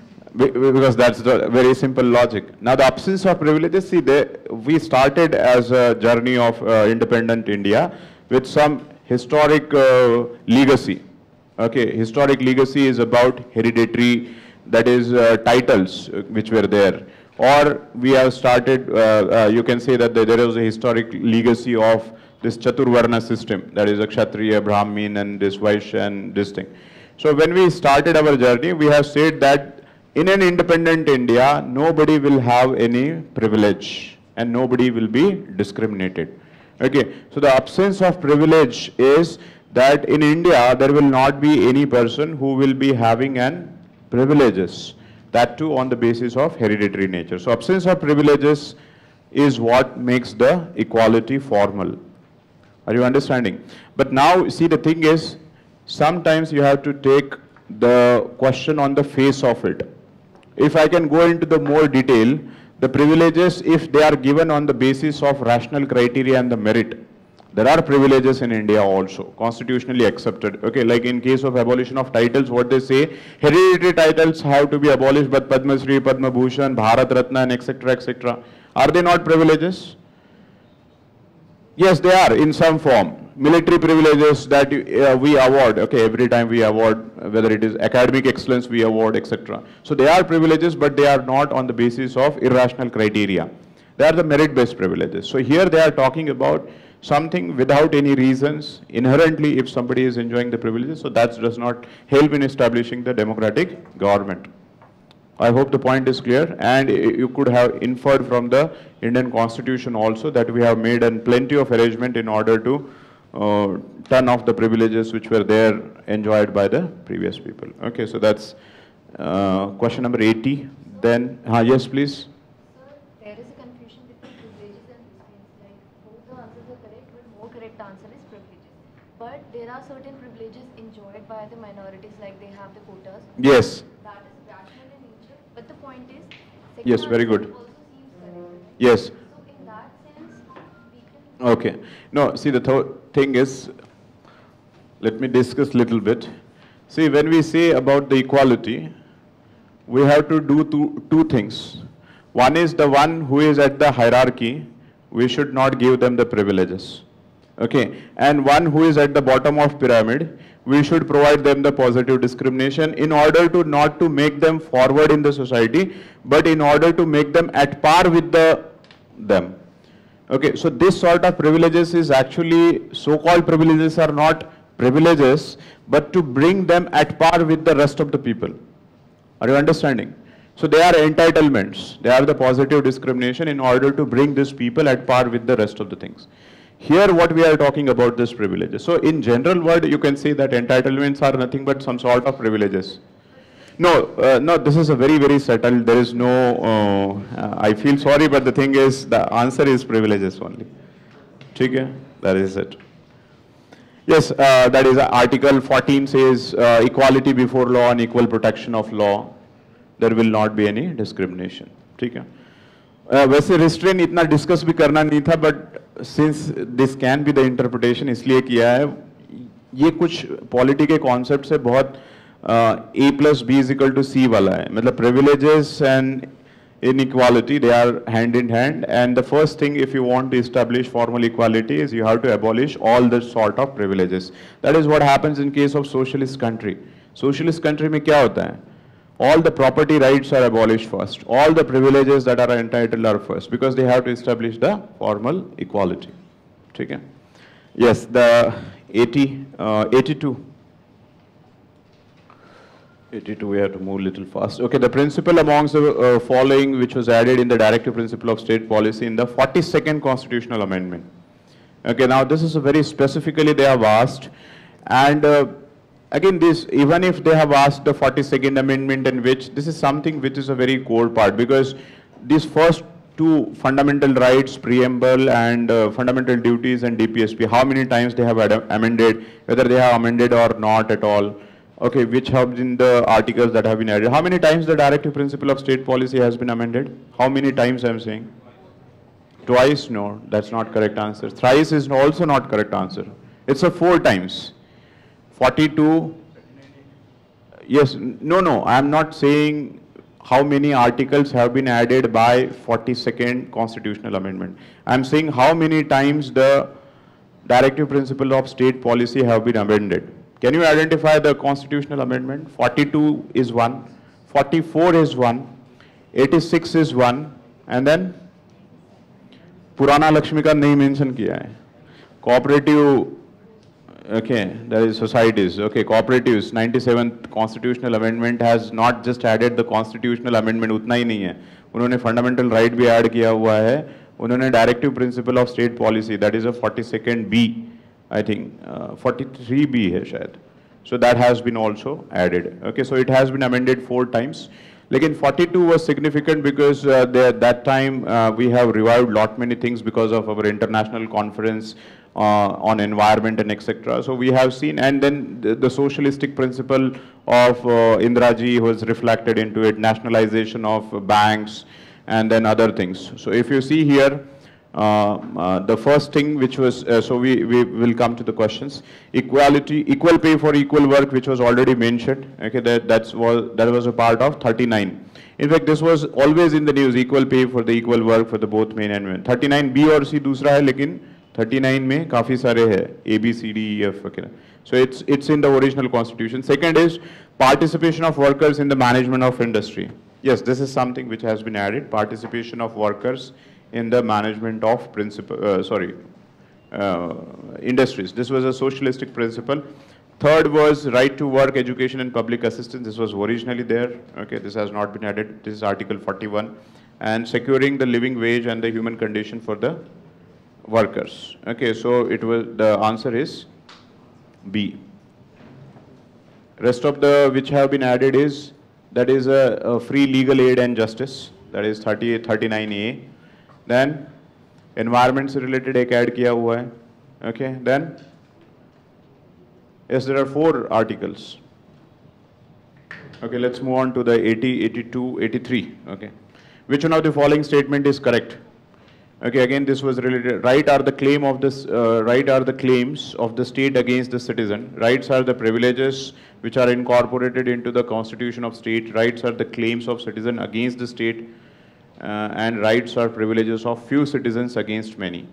Because that's the very simple logic. Now the absence of privileges, see, we started as a journey of independent India with some historic legacy. Okay, historic legacy is about hereditary, that is titles which were there. Or we have started, you can say that there is a historic legacy of this Chaturvarna system, that is a Kshatriya, Brahmin and this Vaishya and this thing. So when we started our journey, we have said that in an independent India, nobody will have any privilege and nobody will be discriminated. Okay, so the absence of privilege is that in India, there will not be any person who will be having an privileges. That too on the basis of hereditary nature. So absence of privileges is what makes the equality formal. Are you understanding? But now see, the thing is, sometimes you have to take the question on the face of it. If I can go into the more detail, the privileges, if they are given on the basis of rational criteria and the merit, there are privileges in India also, constitutionally accepted. Okay, like in case of abolition of titles, what they say, hereditary titles have to be abolished, but Padma Shri, Padma Bhushan, Bharat Ratna and etc. etc. Are they not privileges? Yes, they are in some form. Military privileges that we award, okay, every time we award, whether it is academic excellence we award, etc. So they are privileges, but they are not on the basis of irrational criteria. They are the merit-based privileges. So here they are talking about something without any reasons, inherently if somebody is enjoying the privileges, so that does not help in establishing the democratic government. I hope the point is clear, and you could have inferred from the Indian Constitution also that we have made plenty of arrangement in order to turn off the privileges which were there enjoyed by the previous people. Okay, so that's question number 80. Then, yes please. Sir, there is a confusion between privileges and restraints. Like both the answers are correct, but more correct answer is privileges. But there are certain privileges enjoyed by the minorities, like they have the quotas. Yes. That is rational in nature. But the point is, Yes, very good. also seems correct. Yes. So in that sense, we can. Okay. No, see, the thing is, let me discuss little bit. See, when we say about the equality, we have to do two things. One is the one who is at the hierarchy, we should not give them the privileges. Okay. And one who is at the bottom of pyramid, we should provide them the positive discrimination in order to not to make them forward in the society, but in order to make them at par with them. Okay, so this sort of privileges is actually, so-called privileges are not privileges, but to bring them at par with the rest of the people. Are you understanding? So they are entitlements. They are the positive discrimination in order to bring these people at par with the rest of the things. Here what we are talking about this privileges. So in general word you can say that entitlements are nothing but some sort of privileges. No, no, this is a very, very settled. There is no, I feel sorry, but the thing is, the answer is privileges only. Okay? That is it. Yes, that is Article 14 says equality before law and equal protection of law. There will not be any discrimination. ठीक है? वैसे restraint इतना discuss भी करना नहीं था, but since this can be the interpretation, इसलिए किया है. ये कुछ polity के concept से बहुत A plus B is equal to C वाला है. मतलब privileges and inequality, they are hand in hand, and the first thing if you want to establish formal equality is you have to abolish all the sort of privileges. That is what happens in case of socialist country. Socialist country में क्या होता है? All the property rights are abolished first. All the privileges that are entitled are first, because they have to establish the formal equality. ठीक है? Yes, the 82. 82, we have to move a little fast. Okay, the principle amongst the following which was added in the directive principle of state policy in the 42nd constitutional amendment. Okay, now this is a very specifically they have asked, and again this, even if they have asked the 42nd amendment in which, this is something which is a very core part, because these first two fundamental rights, preamble and fundamental duties and DPSP, how many times they have amended, whether they have amended or not at all. Okay, which have been the articles that have been added. How many times the directive principle of state policy has been amended? How many times I am saying? Twice? No, that's not correct answer. Thrice is also not correct answer. It's a 4 times. 42. Yes, no, I am not saying how many articles have been added by 42nd constitutional amendment. I am saying how many times the directive principle of state policy have been amended. Can you identify the constitutional amendment? 42 is 1, 44 is 1, 86 is 1, and then Purana Lakshmi का नहीं mention किया है. Cooperative, okay, that is societies. Okay, cooperatives. 97th constitutional amendment has not just added the constitutional amendment, उतना ही नहीं है. उन्होंने fundamental right भी add किया हुआ है. उन्होंने directive principle of state policy, that is a 42nd B. I think 43B है शायद. So that has been also added. Okay, so it has been amended 4 times. Lekin 42 was significant because that time we have revived lot many things because of our international conference on environment and etc. So we have seen, and then the socialistic principle of Indiraji was reflected into it, nationalization of banks and then other things. So if you see here, the first thing which was, so we will come to the questions. Equality, equal pay for equal work, which was already mentioned. Okay, that was a part of 39. In fact, this was always in the news, equal pay for the equal work for the both men and women. 39B और C दूसरा है, लेकिन 39 में काफी सारे हैं, A, B, C, D, E, F. Okay. So it's in the original constitution. Second is participation of workers in the management of industry. Yes, this is something which has been added, participation of workers in the management of industries. This was a socialistic principle. Third was right to work, education and public assistance. This was originally there. Okay, this has not been added. This is Article 41. And securing the living wage and the human condition for the workers. Okay, so the answer is B. Rest of the which have been added is, that is a free legal aid and justice. That is 39A. Then environment से related एक add किया हुआ है. Okay, then yes, there are 4 articles. Okay, let's move on to the 80, 82, 83. Okay, which one of the following statement is correct? Okay, again this was related. Right are the claim of this. Right are the claims of the state against the citizen. Rights are the privileges which are incorporated into the constitution of state. Rights are the claims of citizen against the state. And rights are privileges of few citizens against many.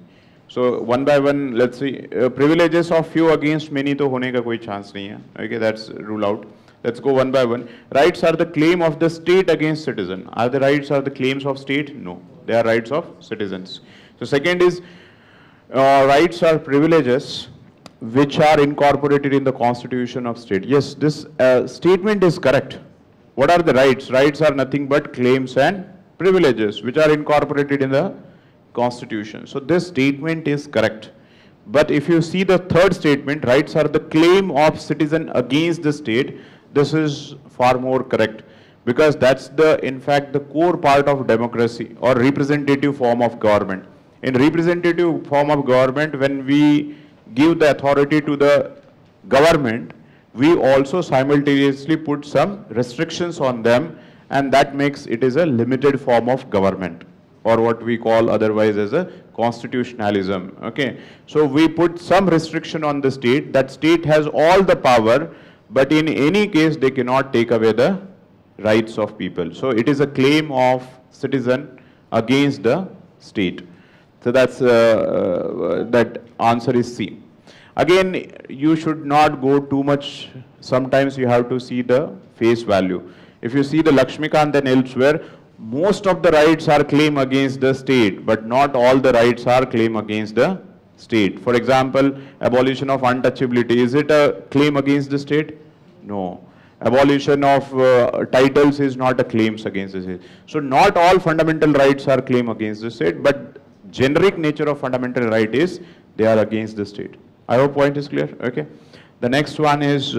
So one by one, let's see, privileges of few against many तो होने का कोई chance नहीं है. Okay, that's rule out. Let's go one by one. Rights are the claim of the state against citizen. Are the rights are the claims of state? No, they are rights of citizens. So second is rights are privileges which are incorporated in the constitution of state. Yes, this statement is correct. What are the rights? Rights are nothing but claims and privileges which are incorporated in the constitution. So this statement is correct. But if you see the third statement, rights are the claim of citizen against the state, this is far more correct, because that's the, in fact, the core part of democracy or representative form of government. In representative form of government, when we give the authority to the government, we also simultaneously put some restrictions on them, and that makes it is a limited form of government, or what we call otherwise as a constitutionalism. Okay, so we put some restriction on the state. That state has all the power, but in any case they cannot take away the rights of people. So it is a claim of citizen against the state. So that's that answer is C. Again, you should not go too much. Sometimes you have to see the face value. If you see the Lakshmikant and elsewhere, most of the rights are claim against the state, but not all the rights are claim against the state. For example, abolition of untouchability, is it a claim against the state? No. Abolition of titles is not a claims against the state. So not all fundamental rights are claim against the state, but generic nature of fundamental right is they are against the state. I hope point is clear. Okay. The next one is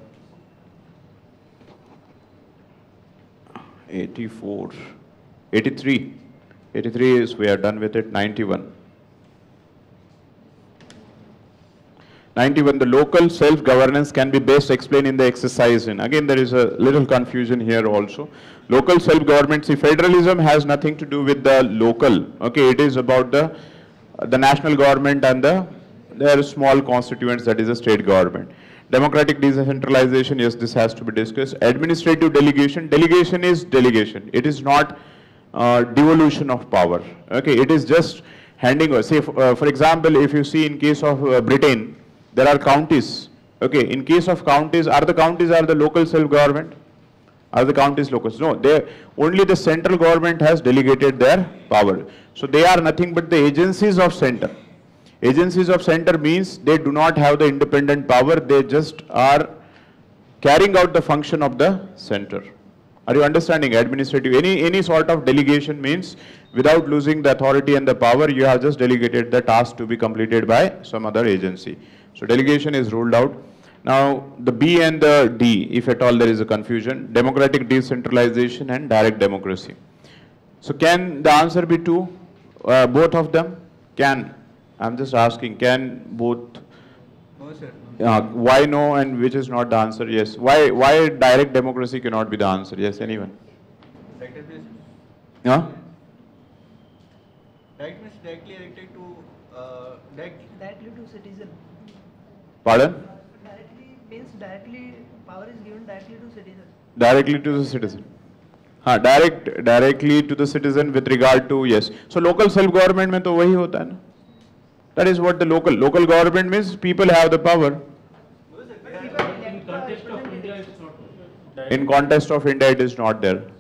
84, 83. 83 is, we are done with it. 91. 91, the local self-governance can be best explained in the exercise in. Again, there is a little confusion here also. Local self-government, see, federalism has nothing to do with the local. Okay, it is about the national government and their small constituents, that is a state government. Democratic decentralization, yes, this has to be discussed. Administrative delegation, delegation is delegation. It is not devolution of power. Okay, it is just handing over. Say, for example, if you see in case of Britain, there are counties. Okay, in case of counties, are the local self-government? Are the counties locals? No, only the central government has delegated their power. So they are nothing but the agencies of center. Agencies of center means they do not have the independent power, they just are carrying out the function of the center. Are you understanding? Administrative, any sort of delegation means without losing the authority and the power, you have just delegated the task to be completed by some other agency. So delegation is ruled out. Now the B and the D, if at all there is a confusion, democratic decentralization and direct democracy. So can the answer be two? Both of them? Can. I'm just asking, can both? No, sir. Why no, and which is not the answer? Yes. Why direct democracy cannot be the answer? Yes, anyone? Directly means directly elected to directly to citizen. Pardon? Directly means directly power is given directly to citizen. Directly to the citizen. Directly to the citizen with regard to, yes. So local self-government में तो वही होता है ना. That is what the local government means. People have the power. In context of India, it's not. In context of India, it is not there.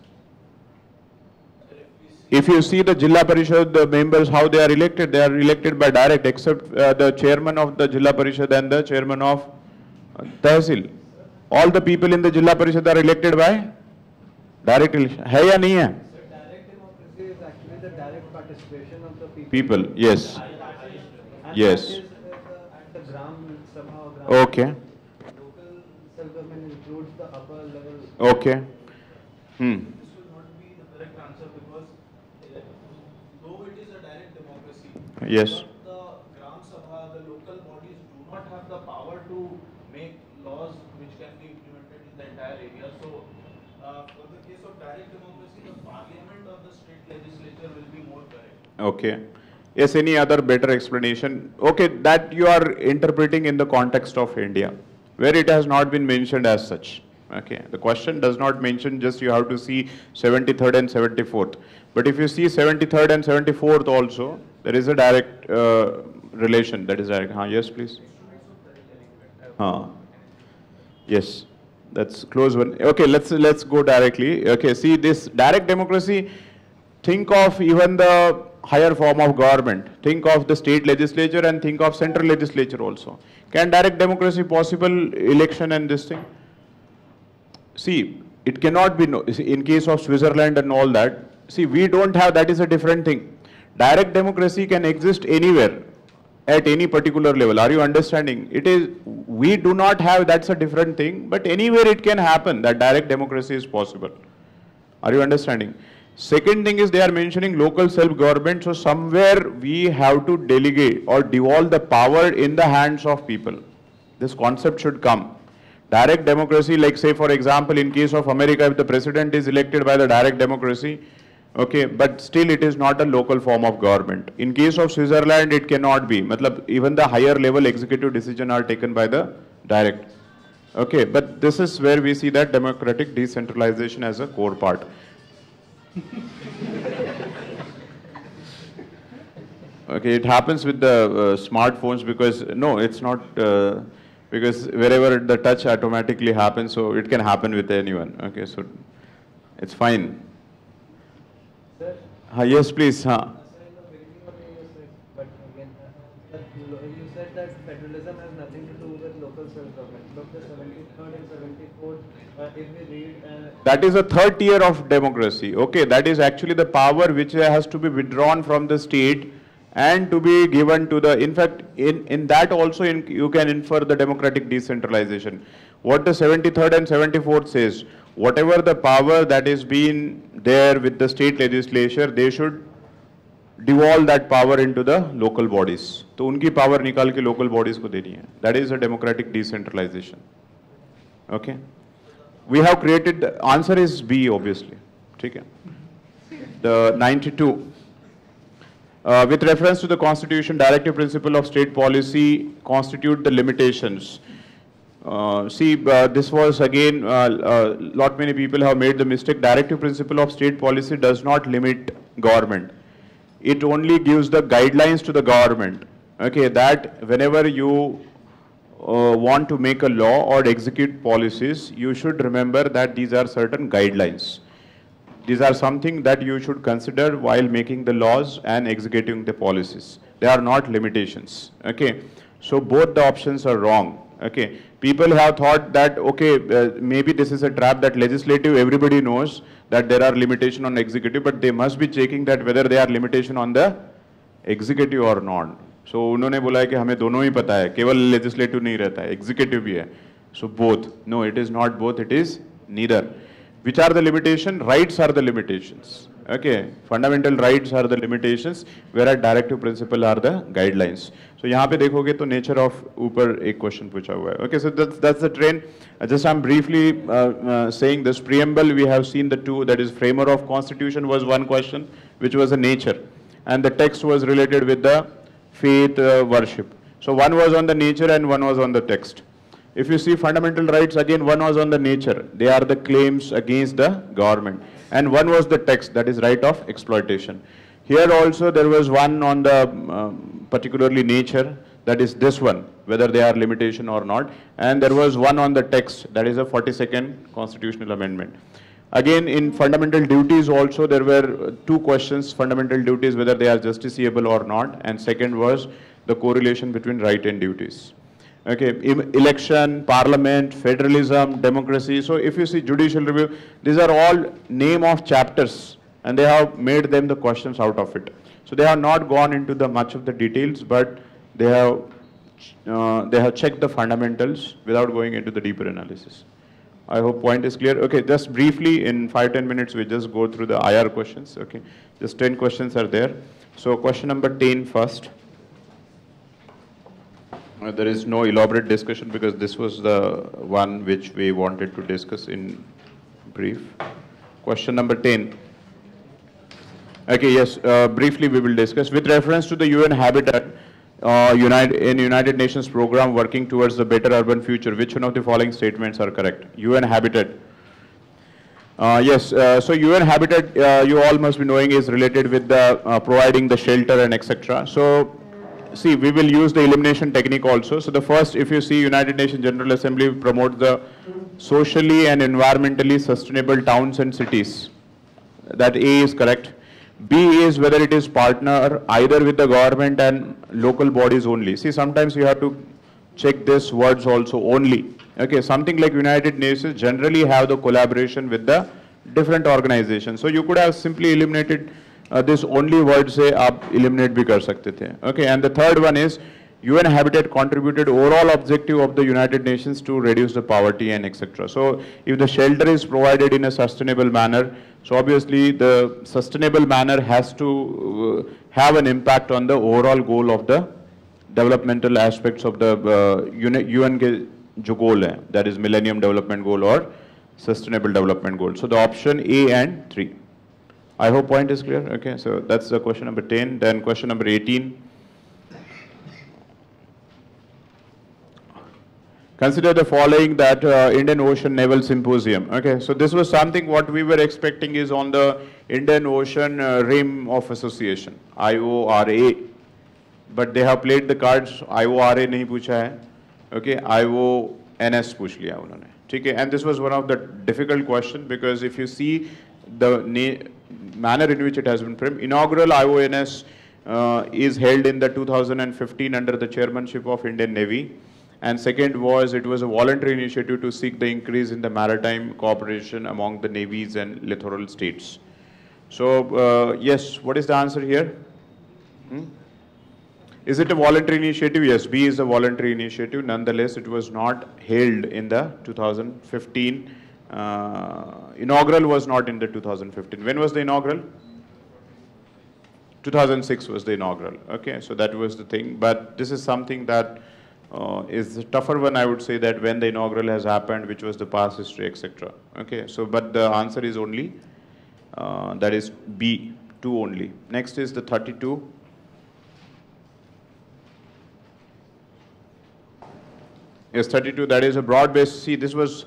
If you see the Jilla Parishad, the members, how they are elected by direct, except the chairman of the Jilla Parishad and the chairman of Tehsil. All the people in the Jilla Parishad are elected by direct election. है या नहीं है? direct democracy is actually the direct participation of the People, yes. And Yes. that is at the gram Sabha or gram. Okay. Local self-government includes the upper level. Okay. This will not be the correct answer because though it is a direct democracy, Yes. but the Gram Sabha, the local bodies do not have the power to make laws which can be implemented in the entire area. So, for the case of direct democracy, the parliament or the state legislature will be more correct. Okay. Yes, any other better explanation? Okay, that you are interpreting in the context of India, where it has not been mentioned as such. Okay, the question does not mention, just you have to see 73rd and 74th. But if you see 73rd and 74th also, there is a direct relation, that is direct. Yes, please. Yes, that's close one. Okay, let's go directly. Okay, see this direct democracy. Think of even the higher form of government. Think of the state legislature and think of central legislature also. Can direct democracy possible election and this thing? See, it cannot be in case of Switzerland and all that. See, we don't have, that is a different thing. Direct democracy can exist anywhere at any particular level. Are you understanding? It is, we do not have, that's a different thing, but anywhere it can happen that direct democracy is possible. Are you understanding? Second thing is they are mentioning local self-government, so somewhere we have to delegate or devolve the power in the hands of people. This concept should come. Direct democracy, like say for example in case of America, if the president is elected by the direct democracy, okay, but still it is not a local form of government. In case of Switzerland, it cannot be. Matlab, even the higher level executive decision are taken by the direct. Okay, but this is where we see that democratic decentralization as a core part. Okay, it happens with the smartphones because, no, it's not, because wherever the touch automatically happens, so it can happen with anyone. Okay, so it's fine. Sir? Yes, please. Sir, in the beginning of you said, but again, you said that federalism has nothing to do with local self-government. Look, the 73rd and 74th, if we read... that is a third tier of democracy. Okay, that is actually the power which has to be withdrawn from the state and to be given to the, in fact, in that also you can infer the democratic decentralization. What the 73rd and 74th says, whatever the power that is being there with the state legislature, they should devolve that power into the local bodies. तो उनकी power निकाल के local bodies को देनी है. That is a democratic decentralization. Okay. We have created, the answer is B obviously. ठीक है. The 92. With reference to the constitution, directive principle of state policy constitute the limitations. This was again, lot many people have made the mistake. Directive principle of state policy does not limit government. It only gives the guidelines to the government. Okay, that whenever you want to make a law or execute policies, you should remember that these are certain guidelines. These are something that you should consider while making the laws and executing the policies. They are not limitations. Okay, so both the options are wrong. Okay, people have thought that, okay, maybe this is a trap that legislative, everybody knows that there are limitations on executive, but they must be checking that whether there are limitations on the executive or not. So उन्होंने बोला है कि हमें दोनों ही पता है, केवल legislative नहीं रहता है, executive भी है. So both. No, it is not both, it is neither. Which are the limitations? Rights are the limitations. Okay, fundamental rights are the limitations, whereas directive principle are the guidelines. So यहाँ पे देखोगे तो nature of ऊपर एक question पूछा हुआ है. Okay, so that's the trend. Just I'm briefly saying this preamble. We have seen the two, that is framer of constitution was one question, which was the nature, and the text was related with the faith worship. So one was on the nature and one was on the text. If you see fundamental rights, again one was on the nature. They are the claims against the government. And one was the text, that is right of exploitation. Here also there was one on the particularly nature, that is this one, whether they are limitation or not. And there was one on the text, that is a 42nd constitutional amendment. Again, in fundamental duties also there were two questions, fundamental duties, whether they are justiciable or not. And second was the correlation between right and duties. Okay, election, parliament, federalism, democracy. So if you see judicial review, these are all name of chapters and they have made them the questions out of it. So they have not gone into the much of the details, but they have checked the fundamentals without going into the deeper analysis. I hope point is clear. Okay, just briefly in 5-10 minutes we just go through the IR questions. Okay, just 10 questions are there. So question number 10 first. There is no elaborate discussion because this was the one which we wanted to discuss in brief. Question number 10. Okay, yes, briefly we will discuss. With reference to the UN Habitat, United Nations program working towards the better urban future, which one of the following statements are correct? UN Habitat. Yes, so UN Habitat, you all must be knowing, is related with the providing the shelter and etc. So see, we will use the elimination technique also. So the first, if you see, United Nations General Assembly promotes the socially and environmentally sustainable towns and cities. That A is correct. B is whether it is partner either with the government and local bodies only. See, sometimes you have to check this words also only. Okay, something like United Nations generally have the collaboration with the different organizations. So you could have simply eliminated this only word से आप eliminate भी कर सकते थे. Okay, and the third one is UN Habitat contributed overall objective of the United Nations to reduce the poverty and etc. So if the shelter is provided in a sustainable manner, so obviously the sustainable manner has to have an impact on the overall goal of the developmental aspects of the UN के जो goal है, that is Millennium Development Goal or Sustainable Development Goal. So the option A and 3. I hope point is clear. Okay, so that's the question number 10. Then question number 18. Consider the following that Indian Ocean Naval Symposium. Okay, so this was something what we were expecting is on the Indian Ocean Rim of Association, IORA. But they have played the cards, IORA नहीं पूछा है. Okay, IONS पूछ लिया उन्होंने. ठीक है, and this was one of the difficult question because if you see the manner in which it has been framed, inaugural IONS is held in the 2015 under the chairmanship of Indian Navy. And second was, it was a voluntary initiative to seek the increase in the maritime cooperation among the navies and littoral states. So, yes, what is the answer here? Is it a voluntary initiative? Yes, B is a voluntary initiative. Nonetheless, it was not held in the 2015. Inaugural was not in the 2015. When was the inaugural? 2006 was the inaugural. Okay, so that was the thing. But this is something that is the tougher one, I would say, that when the inaugural has happened, which was the past history, etc. Okay, so but the answer is only, that is B, 2 only. Next is the 32. Yes, 32, that is a broad-based, see this was,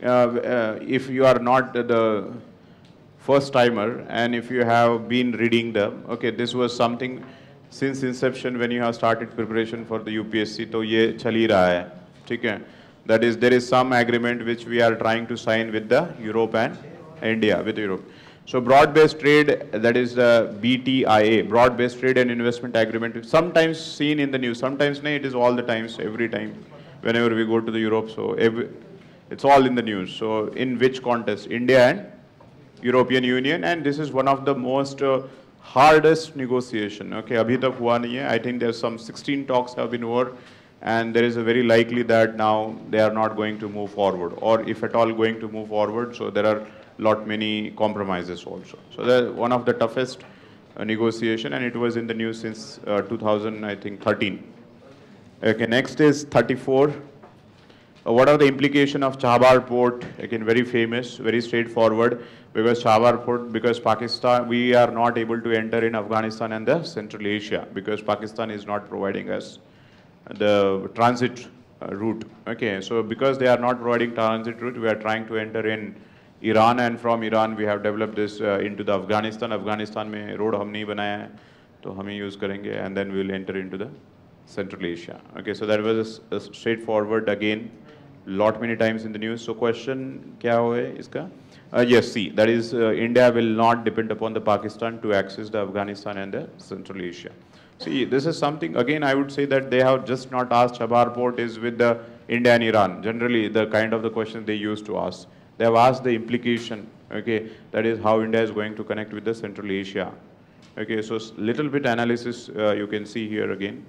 if you are not the first timer and if you have been reading them, okay, this was something since inception when you have started preparation for the UPSC, तो ये चल ही रहा है, ठीक है? That is, there is some agreement which we are trying to sign with the Europe and India, with Europe. So broad-based trade, that is the BTIA, broad-based trade and investment agreement, sometimes seen in the news, sometimes nahi, it is all the times, every time, whenever we go to the Europe, so it's all in the news. So in which contest? India and European Union, and this is one of the most hardest negotiation. Okay, abhi tak hua nahi hai. I think there's some 16 talks have been over, and there is a very likely that now they are not going to move forward, or if at all going to move forward, so there are many compromises also. So that's one of the toughest negotiation, and it was in the news since 2013. Okay, next is 34. What are the implications of Chabahar port? Again, very famous, very straightforward, because Chabahar port, because Pakistan, we are not able to enter in Afghanistan and the Central Asia, because Pakistan is not providing us the transit route. Okay, so because they are not providing transit route, we are trying to enter in Iran, and from Iran we have developed this into the Afghanistan. Afghanistan में road हम नहीं बनाया है, तो हम ही use करेंगे, and then we will enter into the Central Asia. Okay, so that was a straightforward, again, many times in the news. So question क्या है इसका? Yes, see, that is India will not depend upon the Pakistan to access the Afghanistan and the Central Asia. See, this is something, again, I would say that they have just not asked Chabahar port is with the India and Iran. Generally, the kind of the question they used to ask. They have asked the implication, okay, that is how India is going to connect with the Central Asia. Okay, so little bit analysis you can see here again.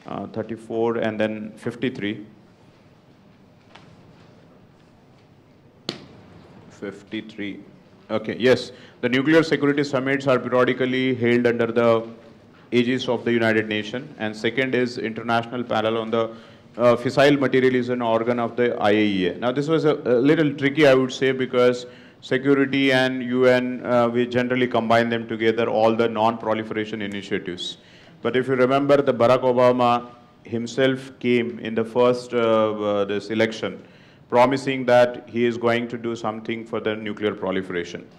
34 and then 53. 53. Okay, yes. The nuclear security summits are periodically held under the aegis of the United Nations. And second is International Panel on the Fissile Material is an organ of the IAEA. Now this was a little tricky, I would say, because security and UN, we generally combine them together, all the non-proliferation initiatives. But if you remember, the Barack Obama himself came in the first this election, promising that he is going to do something for the nuclear proliferation.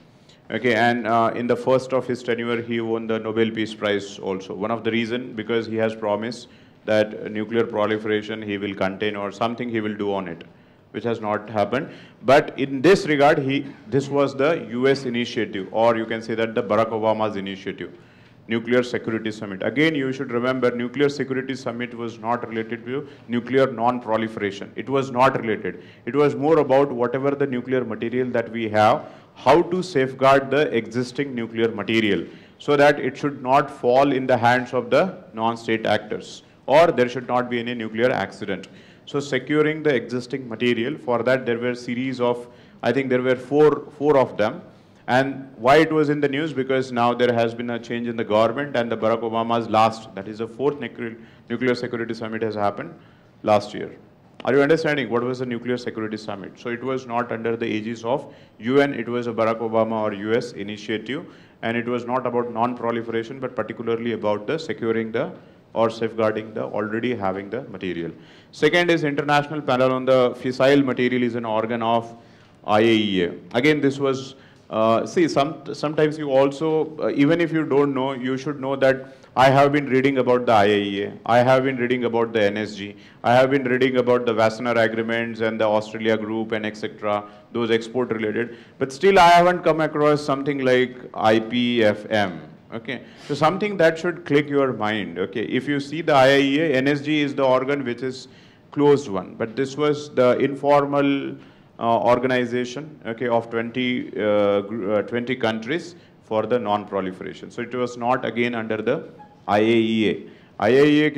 Okay, and in the first of his tenure, he won the Nobel Peace Prize also. One of the reason, because he has promised that nuclear proliferation he will contain or something he will do on it, which has not happened. But in this regard, this was the US initiative, or you can say that the Barack Obama's initiative, Nuclear Security Summit. Again, you should remember, Nuclear Security Summit was not related to nuclear non-proliferation. It was not related. It was more about whatever the nuclear material that we have, how to safeguard the existing nuclear material so that it should not fall in the hands of the non-state actors, or there should not be any nuclear accident. So securing the existing material, for that there were series of, I think there were four of them. And why it was in the news? Because now there has been a change in the government, and the Barack Obama's last, that is the fourth nuclear security summit has happened last year. Are you understanding what was the nuclear security summit? So it was not under the aegis of UN, it was a Barack Obama or US initiative, and it was not about non-proliferation, but particularly about the securing the or safeguarding the already having the material. Second is International Panel on the Fissile Material is an organ of IAEA. Again, this was, sometimes you also, even if you don't know, you should know that I have been reading about the IAEA, I have been reading about the NSG, I have been reading about the Wassenaar agreements and the Australia group and etc., those export related, but still I haven't come across something like IPFM. Okay, so something that should click your mind. Okay, if you see the IAEA, NSG is the organ which is closed one, but this was the informal organization, okay, of 20 countries for the non-proliferation. So it was not again under the IAEA. IAEA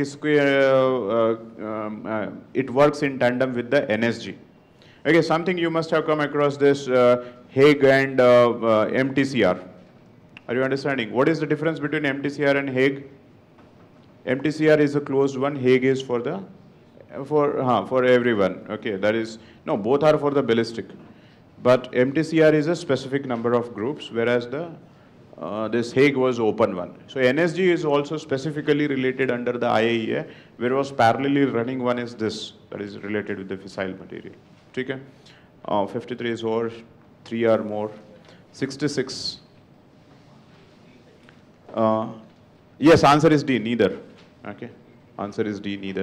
it works in tandem with the NSG. Okay, something you must have come across this Hague and MTCR. Are you understanding? What is the difference between MTCR and Hague? MTCR is a closed one. Hague is for the for everyone. Okay, that is no. Both are for the ballistic, but MTCR is a specific number of groups, whereas the this Hague was open one. So NSG is also specifically related under the IAEA, whereas parallelly running one is this, that is related with the fissile material. Okay, 53 is over, 3 are more, 66. Yes, answer is D, neither. Okay, answer is D, neither.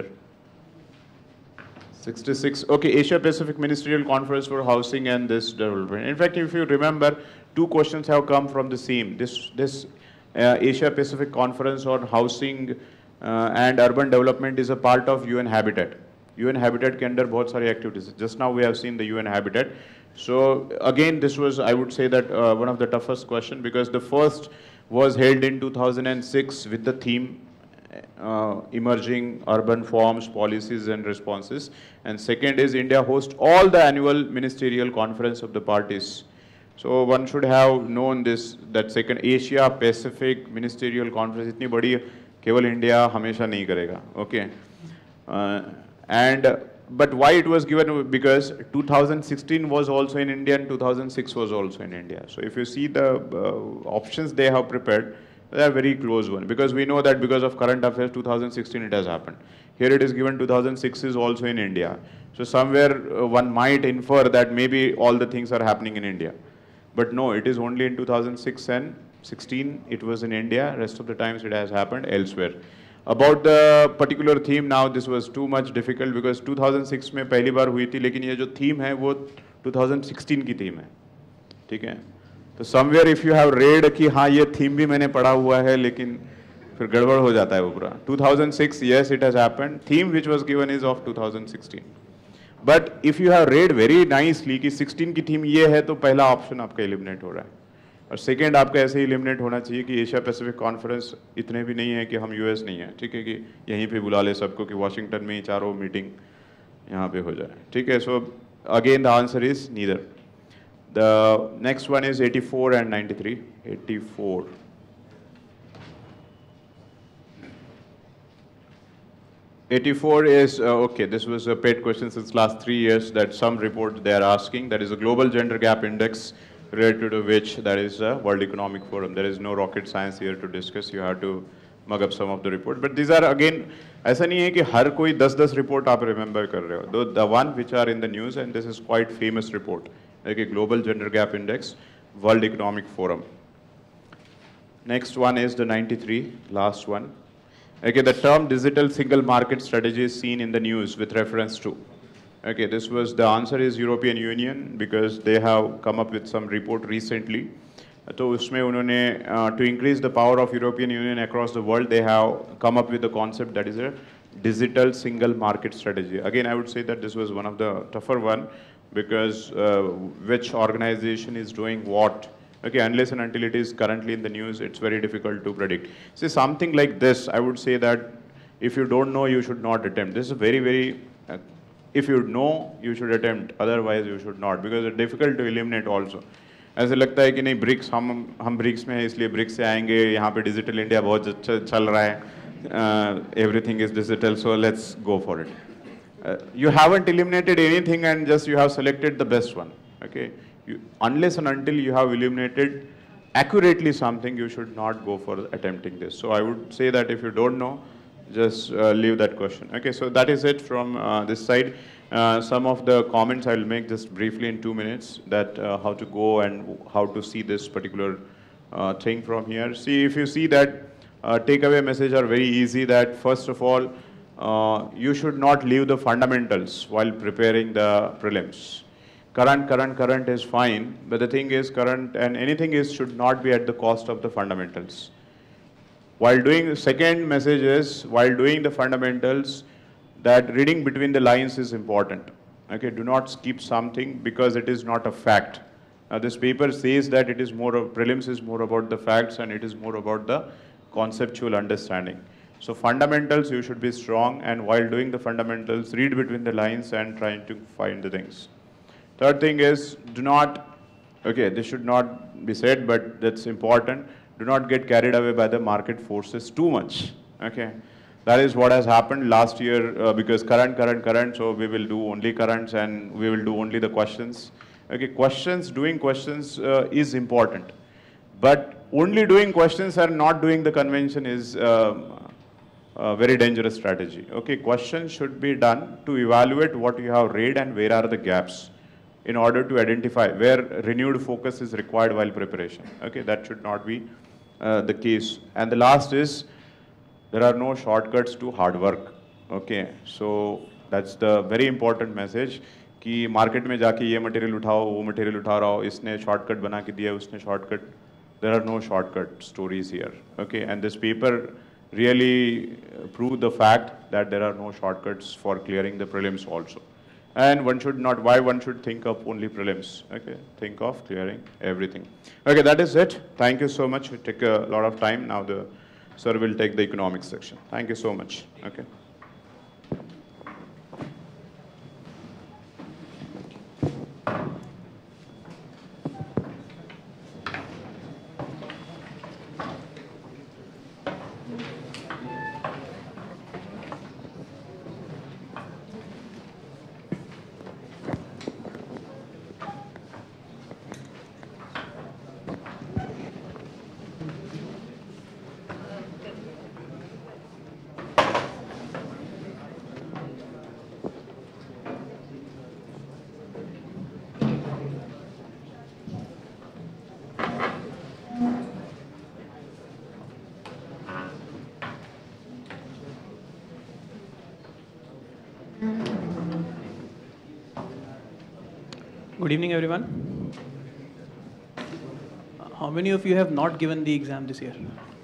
66. Okay, Asia Pacific Ministerial Conference for Housing and this development. In fact, if you remember, 2 questions have come from the same. This Asia Pacific Conference on Housing and Urban Development is a part of UN Habitat. UN Habitat के अंदर बहुत सारी activities. Just now we have seen the UN Habitat. So again, this was, I would say that one of the toughest question, because the first was held in 2006 with the theme emerging urban forms, policies and responses. And second is India hosts all the annual ministerial conference of the parties. So one should have known this, that second Asia Pacific Ministerial Conference इतनी बड़ी केवल India हमेशा नहीं करेगा. Okay. But why it was given? Because 2016 was also in India and 2006 was also in India. So if you see the options they have prepared, they are very close one. Because we know that because of current affairs, 2016 it has happened. Here it is given 2006 is also in India. So somewhere one might infer that maybe all the things are happening in India. But no, it is only in 2006 and 16 it was in India. Rest of the times it has happened elsewhere. About the particular theme, now this was too much difficult because 2006 में पहली बार हुई थी, लेकिन ये जो theme है वो 2016 की theme है, ठीक है? तो somewhere if you have read कि हाँ ये theme भी मैंने पढ़ा हुआ है, लेकिन फिर गड़बड़ हो जाता है वो पूरा. 2006, yes, it has happened. Theme which was given is of 2016. But if you have read very nicely कि 16 की theme ये है, तो पहला option आपका eliminate हो रहा है. और सेकेंड आपका ऐसे ही एलिमिनेट होना चाहिए कि एशिया पैसिफिक कॉन्फ्रेंस इतने भी नहीं है कि हम यूएस नहीं है, ठीक है, कि यहीं पे बुला ले सबको कि वाशिंगटन में ही चारों मीटिंग यहाँ पे हो जाए, ठीक है. So again the answer is neither. The next one is 84 and 93. 84. Is okay. This was a paid question since last 3 years. That some report they are asking. That is a global gender gap index, related to which that is the World Economic Forum. There is no rocket science here to discuss. You have to mug up some of the report. But these are again, ऐसा नहीं है कि हर कोई 10-10 report आप remember कर रहे हो. The one which are in the news, and this is quite famous report, like a global gender gap index World Economic Forum. Next one is the 93, last one. Okay, the term digital single market strategy is seen in the news with reference to. Okay, this was, the answer is European Union because they have come up with some report recently. So usme unhone, to increase the power of European Union across the world, they have come up with a concept that is a digital single market strategy. Again, I would say that this was one of the tougher one because which organization is doing what. Okay, unless and until it is currently in the news, it's very difficult to predict. See, something like this, I would say that if you don't know, you should not attempt. This is very, very, if you know, you should attempt. Otherwise, you should not because it's difficult to eliminate also. ऐसे लगता है कि नहीं BRICS हम BRICS में हैं इसलिए BRICS से आएंगे यहाँ पे डिजिटल इंडिया बहुत अच्छा चल रहा है everything is digital so let's go for it. You haven't eliminated anything and just you have selected the best one. Okay, unless and until you have eliminated accurately something, you should not go for attempting this. So I would say that if you don't know, just leave that question. Okay, so that is it from this side. Some of the comments I will make just briefly in 2 minutes that how to go and how to see this particular thing from here. See, if you see that takeaway message are very easy that first of all, you should not leave the fundamentals while preparing the prelims. Current is fine, but the thing is current and anything is should not be at the cost of the fundamentals. While doing, the second message is, while doing the fundamentals, that reading between the lines is important. Okay, do not skip something because it is not a fact. This paper says that it is more of, prelims is more about the facts and it is more about the conceptual understanding. So fundamentals, you should be strong, and while doing the fundamentals, read between the lines and trying to find the things. Third thing is, do not, okay, this should not be said, but that's important. Do not get carried away by the market forces too much. Okay, that is what has happened last year because current, so we will do only currents and we will do only the questions. Okay, questions, doing questions is important, but only doing questions and not doing the convention is a very dangerous strategy. Okay, questions should be done to evaluate what you have read and where are the gaps in order to identify where renewed focus is required while preparation. Okay, that should not be the case. And the last is, there are no shortcuts to hard work. Okay, so that's the very important message कि market में जाके ये material उठाओ, वो material उठा रहा हो, इसने shortcut बना के दिया, उसने shortcut. There are no shortcut stories here. Okay, and this paper really proved the fact that there are no shortcuts for clearing the prelims also. And one should not, why one should think of only prelims, okay? Think of clearing everything. Okay, that is it. Thank you so much. We take a lot of time. Now the sir will take the economics section. Thank you so much, okay? Good evening, everyone. How many of you have not given the exam this year?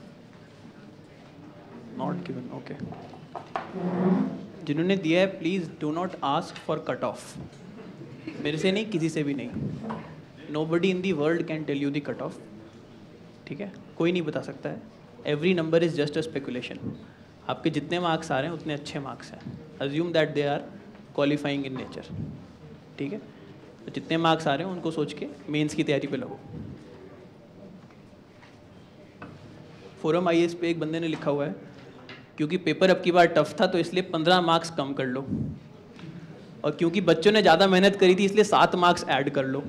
Not given, okay. जिन्होंने दिया है, please do not ask for cut off. मेरे से नहीं, किसी से भी नहीं. Nobody in the world can tell you the cut off. ठीक है? कोई नहीं बता सकता है. Every number is just a speculation. आपके जितने मार्क्स आ रहे हैं उतने अच्छे मार्क्स हैं. Assume that they are qualifying in nature. ठीक है? तो जितने मार्क्स आ रहे हैं उनको सोच के मेंस की तैयारी पे लगो. फोरम आईएएस पे एक बंदे ने लिखा हुआ है, क्योंकि पेपर अब की बार टफ था तो इसलिए 15 मार्क्स कम कर लो, और क्योंकि बच्चों ने ज़्यादा मेहनत करी थी इसलिए 7 मार्क्स ऐड कर लो.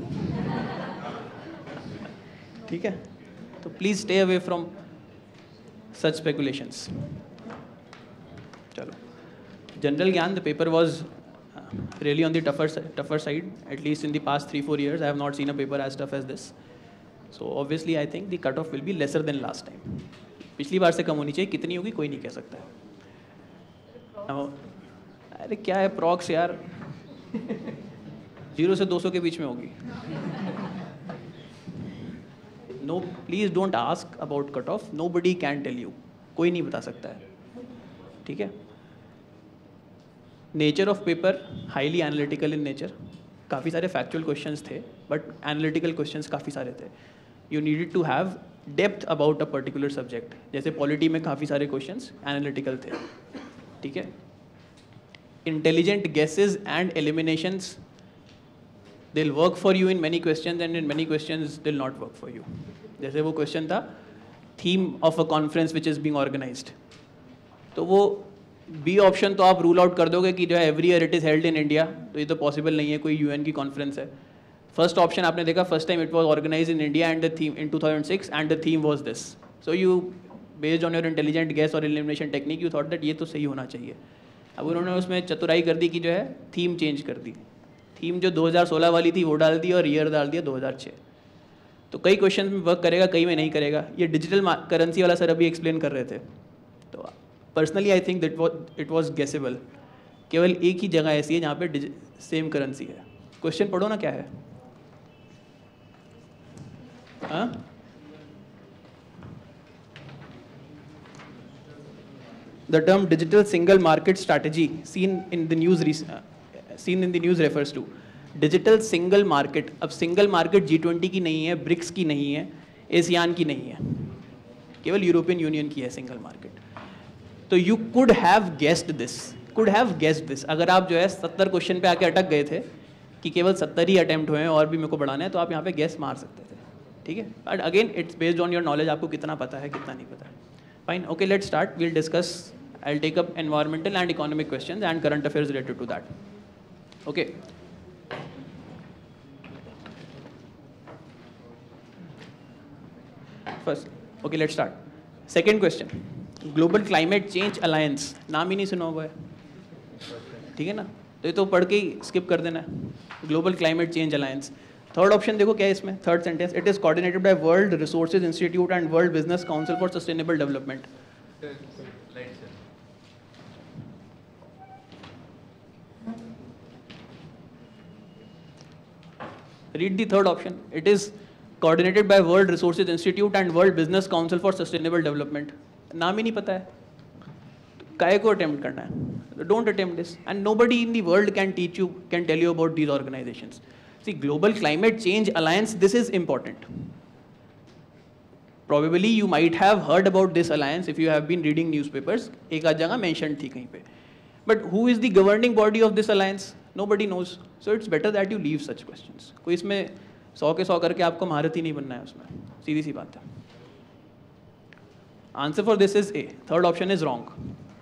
ठीक है, तो please stay away from such speculations. चलो, जनरल ज्ञान, the paper was really on the tougher side. At least in the past 3-4 years, I have not seen a paper as tough as this. So obviously I think the cut off will be lesser than last time. पिछली बार से कम होनी चाहिए, कितनी होगी कोई नहीं कह सकता है. अरे क्या है प्रॉक्स यार, 0 से 200 के बीच में होगी. No please don't ask about cut off, nobody can tell you, कोई नहीं बता सकता है. ठीक है. Nature of paper highly analytical in nature. काफ़ी सारे फैक्चुअल क्वेश्चंस थे बट एनालिटिकल क्वेश्चंस काफ़ी सारे थे. You needed to have depth about a particular subject. जैसे पॉलिटी में काफ़ी सारे क्वेश्चंस एनालिटिकल थे. ठीक है. Intelligent guesses and eliminations, they'll work for you in many questions and in many questions they'll not work for you. जैसे वो question था theme of a conference which is being organised, तो वो B option तो आप rule out कर दोगे कि जो है every year it is held in India, तो ये तो पॉसिबल नहीं है, कोई यूएन की कॉन्फ्रेंस है. फर्स्ट ऑप्शन आपने देखा first time it was organise in India and the theme in 2006 and the theme was this. So you based on your intelligent guess और elimination technique you thought that ये तो सही होना चाहिए. अब उन्होंने उसमें चतुराई कर दी कि जो है थीम चेंज कर दी. थीम जो 2016 वाली थी वो डाल दी और ईयर डाल दिया 2006. तो कई क्वेश्चन में वर्क करेगा, कई में नहीं करेगा. ये डिजिटल करेंसी वाला सर अभी एक्सप्लेन कर रहे थे. तो personally I think that it was guessable. केवल एक ही जगह ऐसी है जहाँ पे सेम करेंसी है. क्वेश्चन पढ़ो ना क्या है. हाँ The term digital single market strategy seen in the news refers to digital single market. अब single market G20 की नहीं है, ब्रिक्स की नहीं है, एशियान की नहीं है, केवल यूरोपियन यूनियन की है सिंगल मार्केट. तो you could have guessed this. अगर आप जो है 70 क्वेश्चन पे आके अटक गए थे कि केवल 70 ही अटेम्प्ट हुए हैं और भी मेरे को बढ़ाना है, तो आप यहाँ पे गेस मार सकते थे. ठीक है. But again it's based on your knowledge, आपको कितना पता है कितना नहीं पता है. Fine. Okay, let's start. We'll discuss. I'll take up environmental and economic questions and current affairs related to that. Okay. First, okay, let's start. Second question. Global Climate Change Alliance. नाम ही नहीं सुना हुआ है. ठीक है ना. तो ये तो पढ़ के ही skip कर देना है. Global Climate Change Alliance. Third option देखो क्या है इसमें. Third sentence, it is coordinated by World Resources Institute and World Business Council for Sustainable Development. Read the third option. It is coordinated by World Resources Institute and World Business Council for Sustainable Development. नाम ही नहीं पता है, काय को attempt करना है. Don't attempt this and nobody in the world can tell you about these organisations. See, Global Climate Change Alliance, this is important. Probably you might have heard about this alliance if you have been reading newspapers. एक आध जगह mentioned थी कहीं पे. But who is the governing body of this alliance? Nobody knows. So it's better that you leave such questions. कोई इसमें 100 के 100 करके आपको महारथी नहीं बनना है उसमें. सीधी सी बात है. Answer for this is A. Third option is wrong.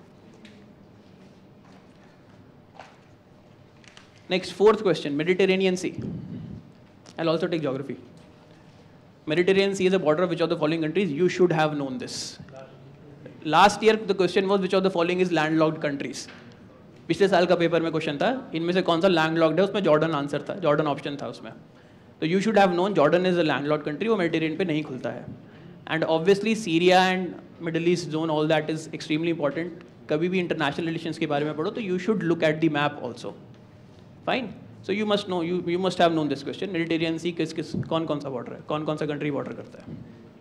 Next, fourth question, Mediterranean Sea. I'll also take geography. Mediterranean Sea is a border of which of the following countries? You should have known this. Last year the question was which of the following is landlocked countries. पिछले साल का paper में question था इनमें से कौन सा landlocked है, उसमें जॉर्डन आंसर था, जॉर्डन ऑप्शन था उसमें. तो you should have known Jordan is a landlocked country, वो मेडिटेरियन पे नहीं खुलता है. And obviously Syria and Middle East zone all that is extremely important. कभी भी इंटरनेशनल रिलेशंस के बारे में पढ़ो तो you should look at the map also. Fine. So you must know, you must have known this question. Mediterranean Sea किस कौन कौन सा बॉर्डर है, कौन कौन सा कंट्री बॉर्डर करता है.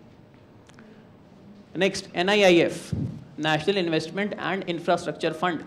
Next, NIIF, National Investment and Infrastructure Fund.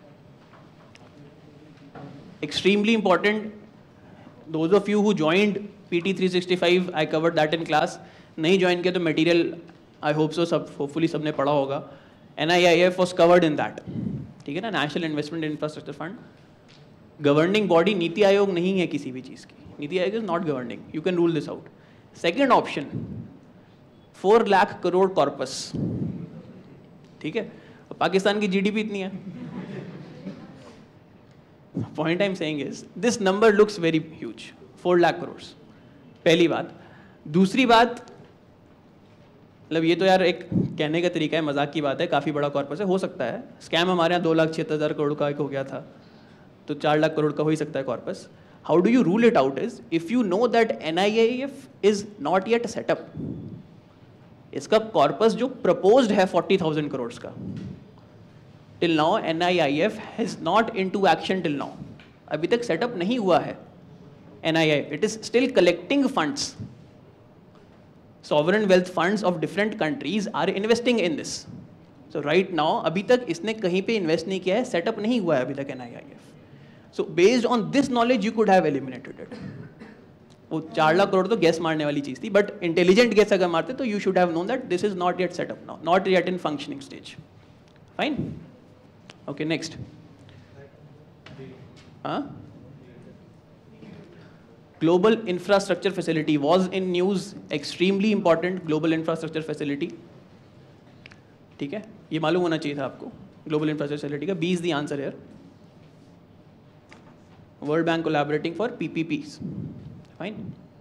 Extremely important. Those of you who joined PT 365, I covered that in class. नहीं ज्वाइन किया तो मटेरियल आई होप सो सब होपफुली सबने पढ़ा होगा. NIIF was covered in that. ठीक है ना. National Investment Infrastructure Fund. Governing body NITI Aayog नहीं है किसी भी चीज़ की. NITI Aayog is not governing. You can rule this out. Second option, 4 lakh crore corpus. ठीक है. पाकिस्तान की GDP इतनी है. Point I am saying is this number looks very huge. 4 lakh crore. पहली बात. दूसरी बात, मतलब ये तो यार एक कहने का तरीका है, मजाक की बात है. काफ़ी बड़ा कॉर्पस है, हो सकता है. स्कैम हमारे यहाँ 2,76,000 करोड़ का एक हो गया था, तो 4 लाख करोड़ का हो ही सकता है corpus. How do you rule it out is, if you know that NIIF is not yet set up, इसका corpus जो proposed है 40,000 crores का, till now NIIF has not into action till now. अभी तक setup नहीं हुआ है NIIF. It is still collecting funds. Sovereign wealth funds of different countries are investing in this. So right now, अभी तक इसने कहीं पे invest नहीं किया है, setup नहीं हुआ है अभी तक NIIF. So based on this knowledge, you could have eliminated it. वो 4 लाख करोड़ तो guess मारने वाली चीज थी, but intelligent guess अगर मारते तो you should have known that this is not yet set up now, not yet in functioning stage. Fine? Okay, next. Huh? Global infrastructure facility was in news, extremely important global infrastructure facility. ठीक है, ये मालूम होना चाहिए था आपको. Global infrastructure facility का B is the answer here. World Bank collaborating for PPPs. Fine.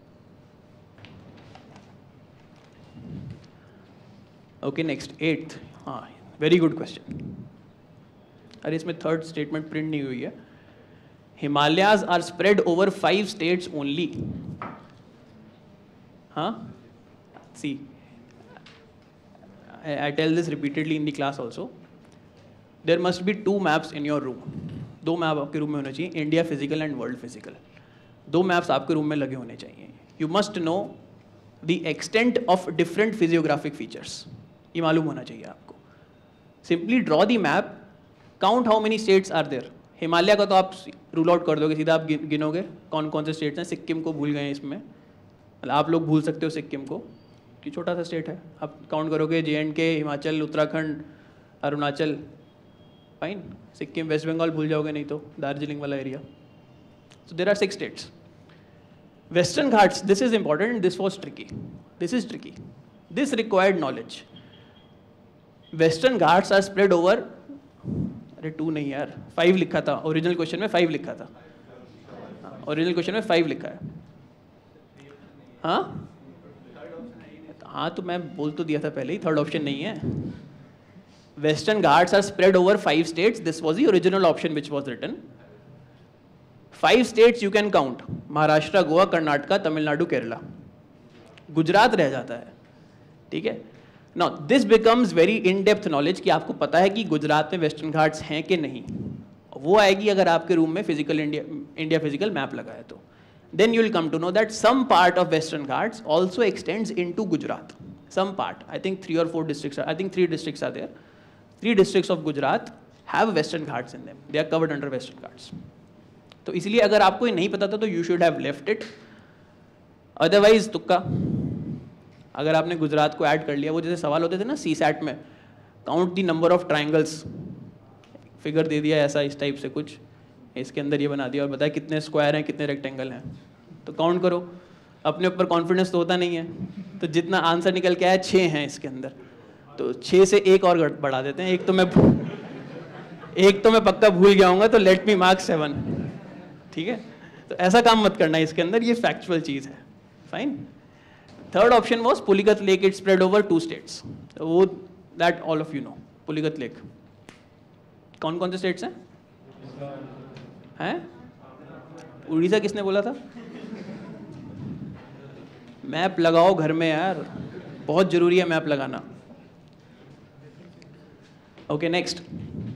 Okay, next 8th. हाँ, very good question. अरे इसमें third statement print नहीं हुई है. Himalayas are spread over 5 states only. Huh? See, I tell this repeatedly in the class also. There must be 2 maps in your room. 2 map आपके room में होने चाहिए, India physical and world physical. 2 maps आपके room में लगे होने चाहिए. You must know the extent of different physiographic features. ये मालूम होना चाहिए आपको. Simply draw the map, count how many states are there. Himalaya का तो आप रूल आउट कर दोगे, सीधा आप गिनोगे कौन कौन से स्टेट्स हैं. सिक्किम को भूल गए हैं इसमें, मतलब आप लोग भूल सकते हो सिक्किम को, कि छोटा सा स्टेट है. आप काउंट करोगे JNK, हिमाचल, उत्तराखंड, अरुणाचल. फाइन. सिक्किम, वेस्ट बंगाल भूल जाओगे नहीं तो, दार्जिलिंग वाला area. So there are 6 states. Western Ghats, this is important, this was tricky, this is tricky, this required knowledge. Western Ghats are spread over, अरे 2 नहीं यार, 5 लिखा था ओरिजिनल क्वेश्चन में, 5 लिखा था. ओरिजिनल क्वेश्चन में 5 लिखा है. हाँ हाँ, तो मैं बोल तो दिया था पहले ही, थर्ड ऑप्शन नहीं है. Western Ghats are spread over 5 states. This was the original option which was written. 5 states you can count: Maharashtra, Goa, Karnataka, Tamil Nadu, Kerala. Gujarat रह जाता है. ठीक है. Now this becomes very in-depth knowledge कि आपको पता है कि गुजरात में वेस्टर्न घाट्स हैं कि नहीं. वो आएगी अगर आपके रूम में फिजिकल इंडिया फिजिकल मैप लगा है तो. Then you will come to know that some part of Western Ghats also extends into Gujarat. Some part. I think 3 or 4 districts are. I think 3 districts are there. 3 districts of Gujarat have Western Ghats in them. They are covered under Western Ghats. तो इसलिए अगर आपको ये नहीं पता था तो you should have left it. Otherwise तुक्का. अगर आपने गुजरात को ऐड कर लिया, वो जैसे सवाल होते थे ना CSAT में, count the number of triangles, figure दे दिया ऐसा इस टाइप से कुछ, इसके अंदर ये बना दिया और बताया कितने स्क्वायर हैं कितने रेक्टेंगल हैं, तो काउंट करो. अपने ऊपर कॉन्फिडेंस तो होता नहीं है, तो जितना आंसर निकल के आया 6 हैं इसके अंदर, तो 6 से 1 और बढ़ा देते हैं. एक तो मैं पक्का भूल गया हूँगा, तो लेट मी मार्क 7. ठीक है, तो ऐसा काम मत करना इसके अंदर, ये फैक्चुअल चीज़ है. Fine. Third option was Pulicat lake, it spread over 2 states. वो that all of you know. Pulicat lake कौन कौन से स्टेट्स हैं? उड़ीसा किसने बोला था? मैप लगाओ घर में यार, बहुत जरूरी है मैप लगाना. Okay, next.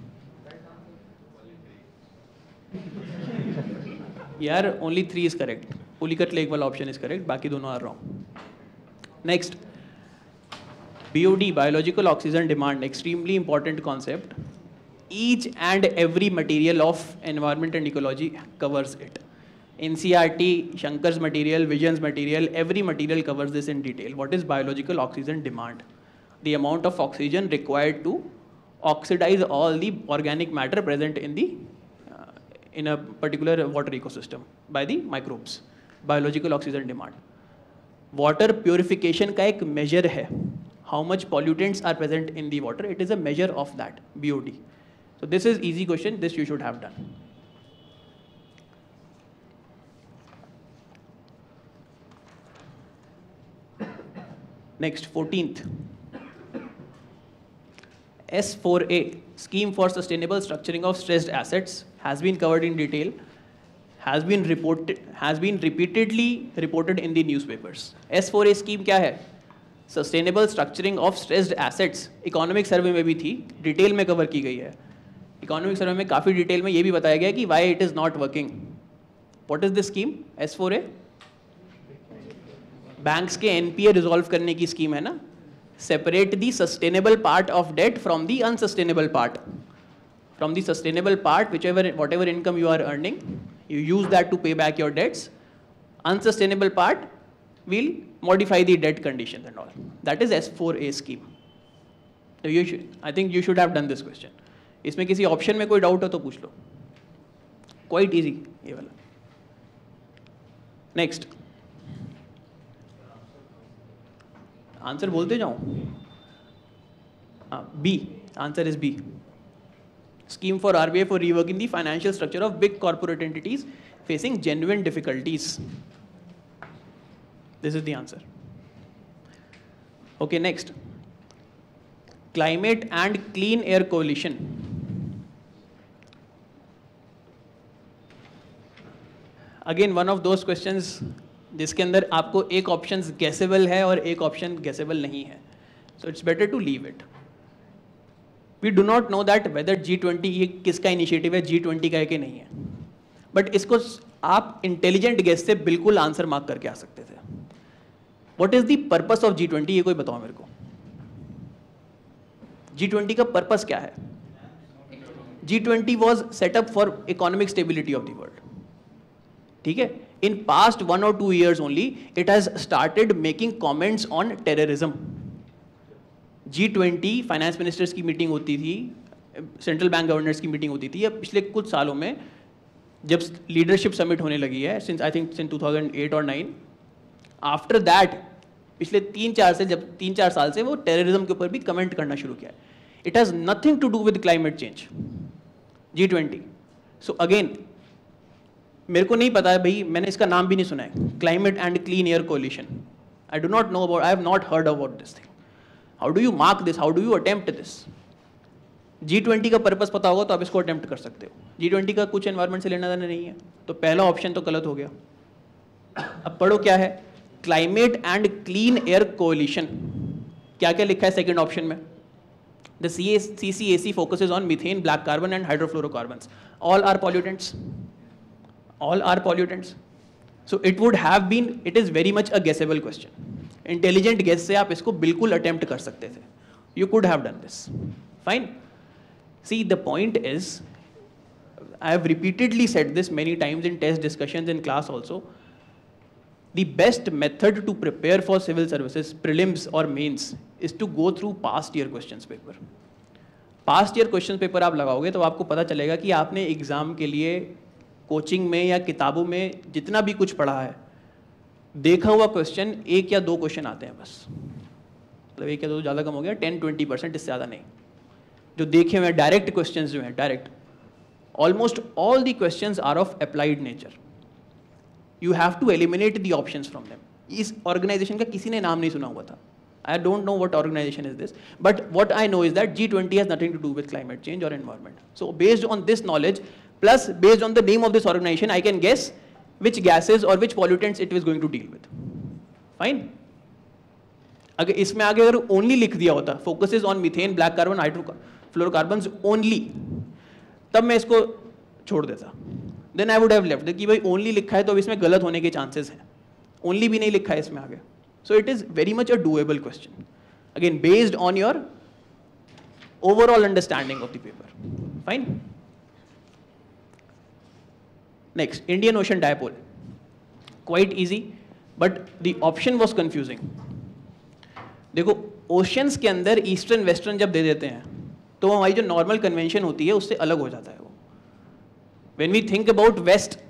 यार only 3 is correct. Pulicat lake वाला ऑप्शन इज करेक्ट, बाकी दोनों are wrong. Next, BOD, biological oxygen demand, extremely important concept. Each and every material of environment and ecology covers it. NCERT, Shankar's material, Vision's material, every material covers this in detail. What is biological oxygen demand? The amount of oxygen required to oxidize all the organic matter present in the in a particular water ecosystem by the microbes. Biological oxygen demand. Water purification का एक measure है. How much pollutants are present in the water? It is a measure of that, BOD. So this is easy question. This you should have done. Next, 14th. S4A, Scheme for Sustainable Structuring of Stressed Assets, has been covered in detail. has been repeatedly reported in the newspapers. S4A scheme क्या है? Sustainable structuring of stressed assets. Economic survey में भी थी, detail में cover की गई है. Economic survey में काफी डिटेल में ये भी बताया गया कि why it is not working. What is this scheme? S4A? Banks के NPA रिजॉल्व करने की स्कीम है ना. Separate the sustainable part of debt from the unsustainable part. From the sustainable part, whatever income you are earning, you use that to pay back your debts. Unsustainable part will modify the debt conditions and all. That is S4A scheme. So I think you should have done this question. इसमें किसी option में कोई doubt हो तो पूछ लो. Quite easy ये वाला. Next. Answer बोलते जाऊं. B. Answer is B. Scheme for RBI for reworking the financial structure of big corporate entities facing genuine difficulties. This is the answer. Okay, next. Climate and Clean Air Coalition. Again, one of those questions जिसके अंदर आपको एक option गेसेबल है और एक option गेसेबल नहीं है. So it's better to leave it. We do not know that whether G20 ये किसका इनिशिएटिव है, G20 का है कि नहीं है. बट इसको आप इंटेलिजेंट गेस से बिल्कुल आंसर मार्क करके आ सकते थे. What is the purpose of G20? ये कोई बताओ मेरे को. G20 का पर्पस क्या है? G20 was set up for economic stability of the world. ठीक है. In past 1 or 2 years only, it has started making comments on terrorism. G20 finance ministers की मीटिंग होती थी, सेंट्रल बैंक गवर्नर्स की meeting होती थी. अब पिछले कुछ सालों में जब लीडरशिप समिट होने लगी है, सिंस आई थिंक सिंस 2008 और 9, आफ्टर दैट पिछले 3-4 साल से वो टेररिज्म के ऊपर भी कमेंट करना शुरू किया है. It has nothing to do with climate change. G20. So again मेरे को नहीं पता है भाई, मैंने इसका नाम भी नहीं सुना है. Climate and clean air Coalition. I do not know about, I have not heard about this thing. How do you mark this, how do you attempt this? G20 का पर्पस पता होगा तो आप इसको अटेम्प्ट कर सकते हो. G20 का कुछ एनवायरमेंट से लेना देना नहीं है, तो पहला ऑप्शन तो गलत हो गया. अब पढ़ो क्या है. Climate and clean air coalition. क्या क्या लिखा है सेकेंड ऑप्शन में? The CCAC focuses on methane, black carbon and hydrofluorocarbons. All are pollutants. All are pollutants. So it would have been, it is very much a guessable question. Intelligent guess से आप इसको बिल्कुल attempt कर सकते थे. You could have done this. Fine. See, the point is, I have repeatedly said this many times in test discussions in class also. The best method to prepare for civil services, prelims or mains, is to go through past year questions paper. Past year questions paper आप लगाओगे तो आपको पता चलेगा कि आपने exam के लिए कोचिंग में या किताबों में जितना भी कुछ पढ़ा है, देखा हुआ क्वेश्चन 1 या 2 क्वेश्चन आते हैं बस. मतलब 1 या 2 ज़्यादा कम हो गया, 10-20%, इससे ज़्यादा नहीं. जो देखे हुए डायरेक्ट क्वेश्चंस जो हैं, direct, almost all the questions are of applied nature. You have to eliminate the options from them. इस ऑर्गेनाइजेशन का किसी ने नाम नहीं सुना हुआ था. I don't know what organization is this, but what I know is that G20 has nothing to do with climate change or environment. So based on this knowledge, plus based on the name of this organization, I can guess which gases or which pollutants it is going to deal with. Fine. अगर इसमें आगे अगर only लिख दिया होता, focuses on methane, black carbon, hydrofluorocarbons only, तब मैं इसको छोड़ देता. Then I would have left कि भाई only लिखा है तो अब इसमें गलत होने के chances हैं. Only भी नहीं लिखा है इसमें आगे. So it is very much a doable question. Again, based on your overall understanding of the paper. Fine. Next, Indian Ocean Dipole. Quite easy, but the option was confusing. देखो, oceans के अंदर eastern western जब दे देते हैं तो हमारी जो normal convention होती है उससे अलग हो जाता है वो. When we think about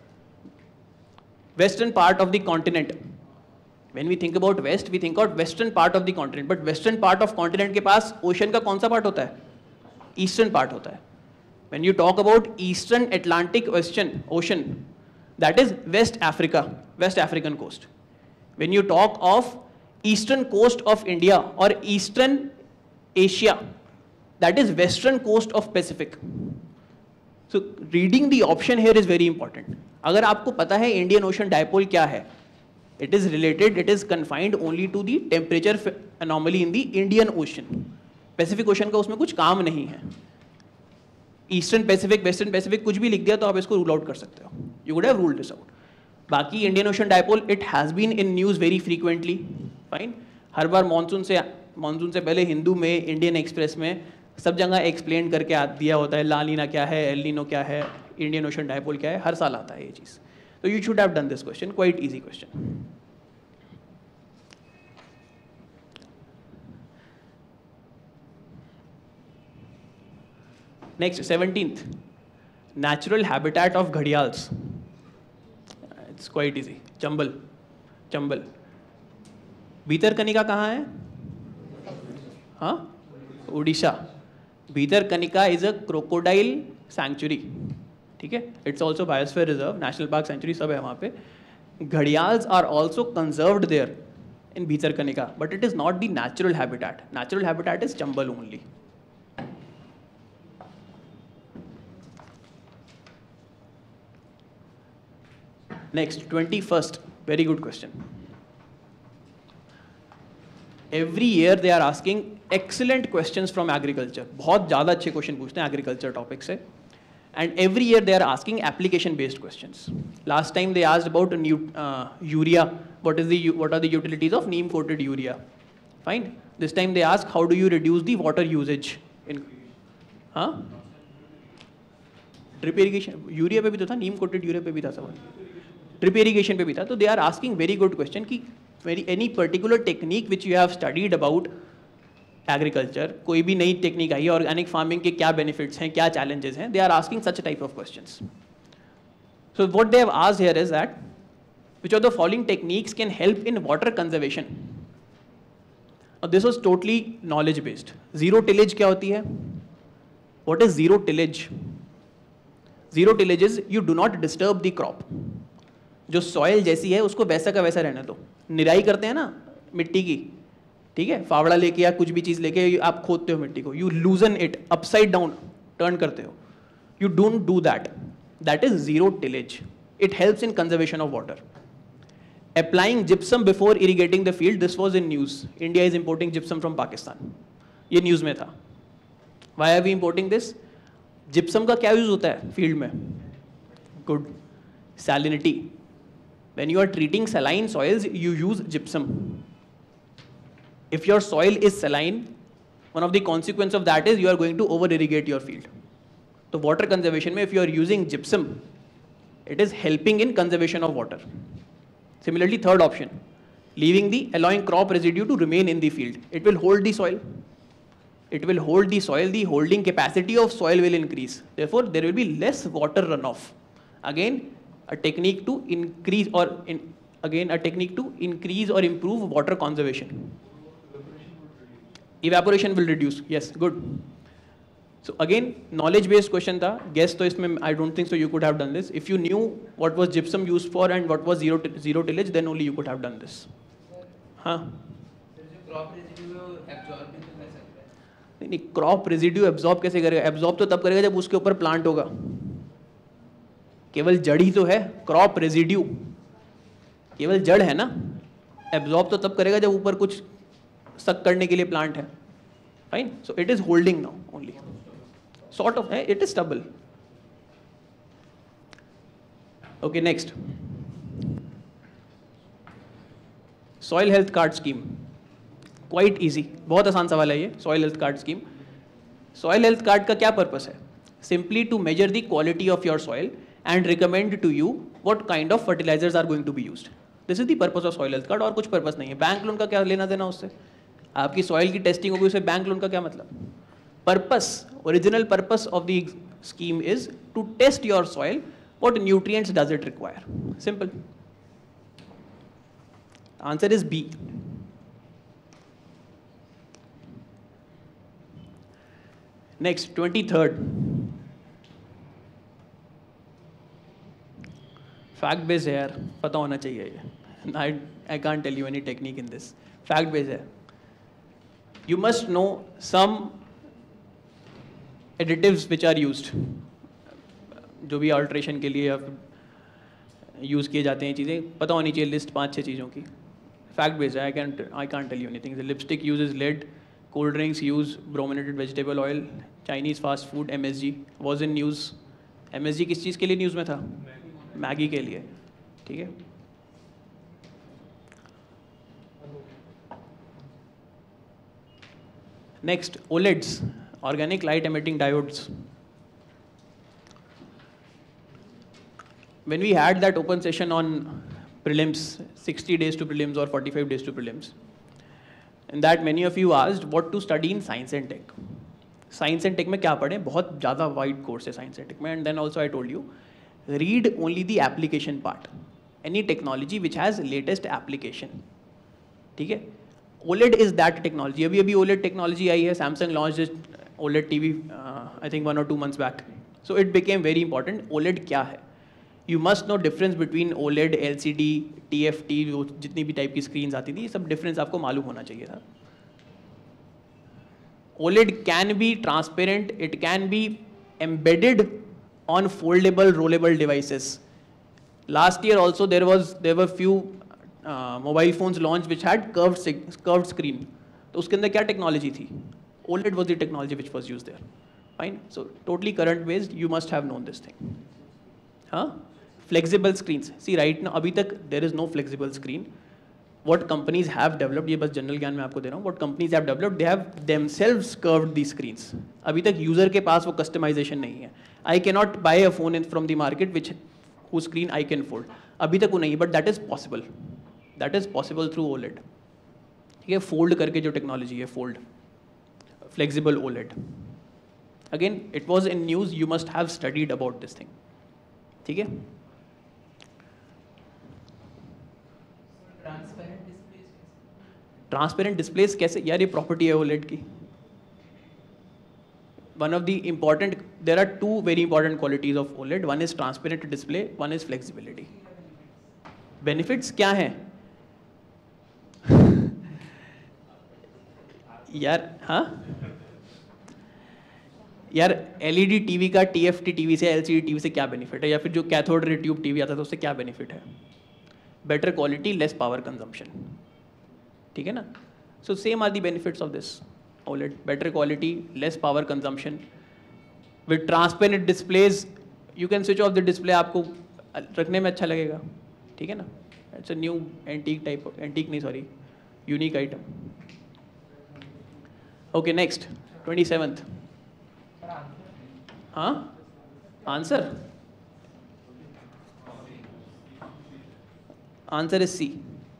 western part of the continent, when we think about west, we think about western part of the continent, but western part of continent के पास ocean का कौन सा part होता है? Eastern part होता है. When you talk about Eastern Atlantic Ocean, that is West Africa, West African coast. When you talk of Eastern coast of India or Eastern Asia, that is Western coast of Pacific. So reading the option here is very important. अगर आपको पता है Indian ocean dipole क्या है, it is related, it is confined only to the temperature anomaly in the Indian ocean, Pacific ocean का उसमें कुछ काम नहीं है। ईस्टर्न पैसिफिक, वेस्टर्न पैसिफिक कुछ भी लिख दिया तो आप इसको रूल आउट कर सकते हो, you would have ruled this out. बाकी Indian ocean dipole, it has been in news very frequently, fine. हर बार मानसून से पहले हिंदू में, इंडियन एक्सप्रेस में, सब जगह एक्सप्लेन करके दिया होता है, ला नीना क्या है, एल नीनो क्या है, इंडियन ओशन डायपोल क्या है, हर साल आता है ये चीज़। तो you should have done this question, quite easy question. Next, 17th, natural habitat of ghadials. It's quite easy. Chambal, Chambal. Bhitarkanika कहाँ है? हाँ, Orissa. Bhitarkanika is a crocodile sanctuary. ठीक है? It's also biosphere reserve, national park sanctuary सब है वहाँ पे। Ghadials are also conserved there in Bhitarkanika, but it is not the natural habitat. Natural habitat is Chambal only. Next, 21st, very good question. Every year they are asking excellent questions from agriculture. बहुत ज़्यादा अच्छे question पूछते हैं agriculture topic से. And every year they are asking application based questions. Last time they asked about urea. What are the utilities of neem coated urea? Fine. This time they ask how do you reduce the water usage in, हाँ? Drip irrigation. Urea पे भी तो था, नीम coated urea पे भी था सवाल, drip irrigation पे भी था। तो they are asking very good question कि any particular technique which you have studied about agriculture, कोई भी नई टेक्निक आई है, ऑर्गेनिक फार्मिंग के क्या बेनिफिट्स हैं, क्या चैलेंजेस हैं, they are asking such type of questions. So what they have asked here is that which of the following techniques can help in water conservation. और this was totally knowledge based. Zero tillage क्या होती है? What is zero tillage? Zero tillage is you do not disturb the crop. जो soil जैसी है उसको वैसा का वैसा रहने दो। निराई करते हैं ना मिट्टी की, ठीक है, फावड़ा लेके या कुछ भी चीज़ लेके आप खोदते हो मिट्टी को, you loosen it upside down, turn करते हो, you don't do that, that is zero tillage. It helps in conservation of water. Applying gypsum before irrigating the field, this was in news. India is importing gypsum from Pakistan, ये news में था। Why are we importing this? Gypsum का क्या use होता है field में? Good, salinity. When you are treating saline soils, you use gypsum. If your soil is saline, one of the consequence of that is you are going to over irrigate your field. So water conservation में if you are using gypsum, it is helping in conservation of water. Similarly, third option, allowing crop residue to remain in the field. It will hold the soil. It will hold the soil. The holding capacity of soil will increase. Therefore, there will be less water runoff. Again, a technique to increase or improve water conservation. Evaporation will reduce. Yes, good. So again, knowledge based question था. Guess तो इसमें I don't think so you could have done this. If you knew what was gypsum used for and what was zero tillage, then only you could have done this. हाँ. नहीं, crop residue absorb कैसे करेगा? Absorb तो तब करेगा जब उसके ऊपर प्लांट होगा। केवल जड़ ही तो है, क्रॉप रेजिड्यू केवल जड़ है ना। एब्जॉर्ब तो तब करेगा जब ऊपर कुछ सक करने के लिए प्लांट है। Fine, so it is holding now only, sort of है, it is stable. Okay, next, soil health card scheme. Quite easy, बहुत आसान सवाल है ये। Soil health card scheme, soil health card का क्या पर्पस है? Simply to measure the quality of your soil and recommend to you what kind of fertilizers are going to be used. This is the purpose of soil health card, और कुछ purpose नहीं है। Bank loan का क्या लेना देना उससे? आपकी सॉइल की टेस्टिंग होगी, उससे बैंक लोन का क्या मतलब? Purpose, original purpose of the scheme is to test your soil, what nutrients does it require? Simple. Answer is B. Next, 23rd. Fact base है यार, पता होना चाहिए ये। I can't tell you any technique in this. Fact base है। You must know some additives which are used, जो भी alteration के लिए, यूज़ किए जाते हैं चीज़ें, पता होनी चाहिए लिस्ट 5-6 चीज़ों की, फैक्ट बेस्ड है. I can't tell you anything. Lipstick uses lead, cold drinks use brominated vegetable oil, Chinese fast food, MSG was in news. MSG किस चीज़ के लिए न्यूज़ में था? मैगी के लिए. ठीक है. Next, OLEDs, organic light emitting diodes. When we had that open session on prelims, 60 days to prelims or 45 days to prelims, in that many of you asked what to study in science and tech. Science and tech में क्या पढ़ें? बहुत ज़्यादा wide course है science and tech में. And then also I told you, read only the application part. Any technology which has latest application. ठीक है? OLED is that technology. अभी अभी OLED technology आई है. Samsung launched its OLED TV, I think 1 or 2 months back. So it became very important. OLED क्या है? You must know difference between OLED, LCD, TFT, जो जितनी भी टाइप की screens आती थी, ये सब डिफरेंस आपको मालूम होना चाहिए था. OLED can be transparent, it can be embedded on foldable, rollable devices. Last year also there were few mobile phones launched which had curved screen. तो उसके अंदर क्या टेक्नोलॉजी थी? OLED was the technology which was used there. Fine. So totally current based. You must have known this thing. हाँ. Flexible screens. See right now अभी तक there is no flexible screen. What companies have developed, ये बस general ज्ञान में आपको दे रहा हूँ. What companies have developed, they have themselves curved these screens. अभी तक यूजर के पास वो customization नहीं है. I cannot buy a phone from the market whose screen I can fold. अभी तक वो नहीं, but that is possible. That is possible through OLED. ठीक है, fold करके जो टेक्नोलॉजी है, fold, flexible OLED. Again, it was in news. You must have studied about this thing. ठीक है. ट्रांसपेरेंट डिस्प्लेस कैसे? यार ये प्रॉपर्टी है OLED की. One of the important, there are two very important qualities of OLED. One is transparent display, one is flexibility. Benefits क्या हैं? यार हाँ यार LED टीवी का TFT टीवी से, LCD टीवी से क्या बेनिफिट है? या फिर जो कैथोड रे ट्यूब टीवी आता था उससे क्या बेनिफिट है? Better quality, less power consumption. ठीक है ना? So same are the benefits of this OLED. Better quality, less power consumption. With transparent displays you can switch off the display. आपको रखने में अच्छा लगेगा. ठीक है ना? It's a new antique type, antique नहीं sorry, unique item. Okay, next 27th. हाँ, आंसर इज C.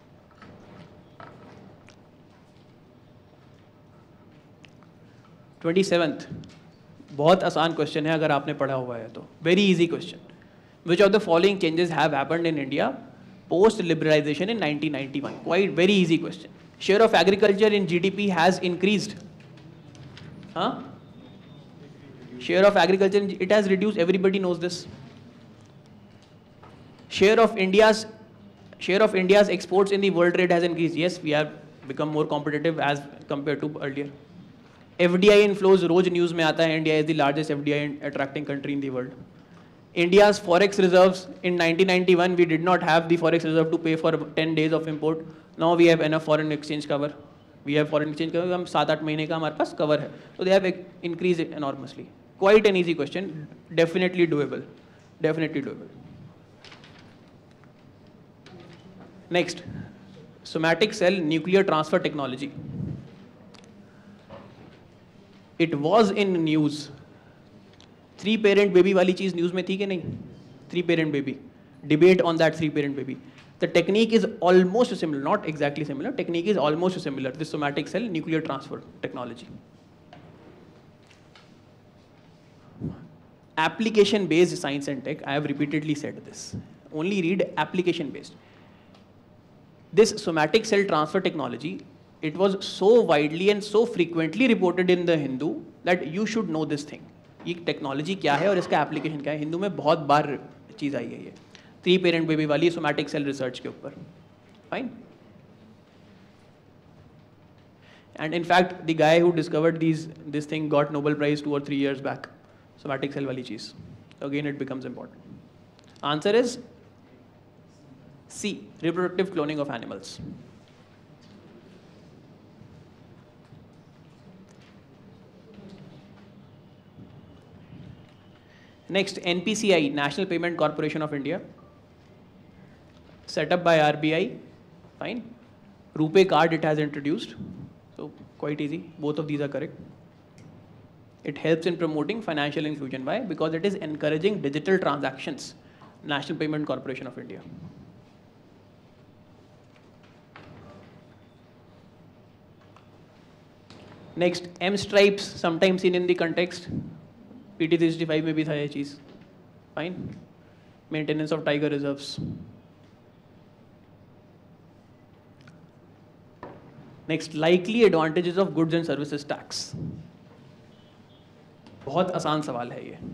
बहुत आसान क्वेश्चन है अगर आपने पढ़ा हुआ है तो. Very easy question. Which of the following changes have happened in India post liberalisation in 1991? Quite very easy question. Share of agriculture in GDP has increased. हाँ, share of agriculture, it has reduced. Everybody knows this. Share of India's exports in the world trade has increased. Yes, we have become more competitive as compared to earlier. FDI inflows, रोज news में आता है. India is the largest FDI attracting country in the world. India's forex reserves in 1991 we did not have the forex reserve to pay for 10 days of import. Now we have enough foreign exchange cover. We have foreign exchange cover. हम 7-8 महीने का हमारे पास cover है. So they have increased enormously. Quite an easy question. Definitely doable. Definitely doable. Next, somatic cell nuclear transfer technology. It was in news. 3 parent baby वाली चीज news में थी कि नहीं? 3 parent baby. Debate on that 3 parent baby. The technique is almost similar, not exactly similar. Technique is almost similar. This somatic cell nuclear transfer technology. Application based science and tech. I have repeatedly said this. Only read application based. This somatic cell transfer technology, it was so widely and so frequently reported in the Hindu that you should know this thing. ये technology क्या है और इसका application क्या है? हिंदू में बहुत बार चीज़ आई है ये. 3 parent baby वाली सोमैटिक सेल रिसर्च के ऊपर. Fine. And in fact, the guy who discovered this thing got Nobel Prize 2 or 3 years back. Somatic cell वाली चीज़. Again, it becomes important. Answer is C. Reproductive cloning of animals. Next, NPCI, National Payment Corporation of India, set up by RBI, fine. RuPay card it has introduced, so quite easy, both of these are correct. It helps in promoting financial inclusion. Why? Because it is encouraging digital transactions. National Payment Corporation of India. Next, M-Stripes, sometimes seen in the context. PT365 में भी था ये चीज़. Fine. Maintenance of tiger reserves. Next, likely advantages of goods and services tax. बहुत आसान सवाल है ये.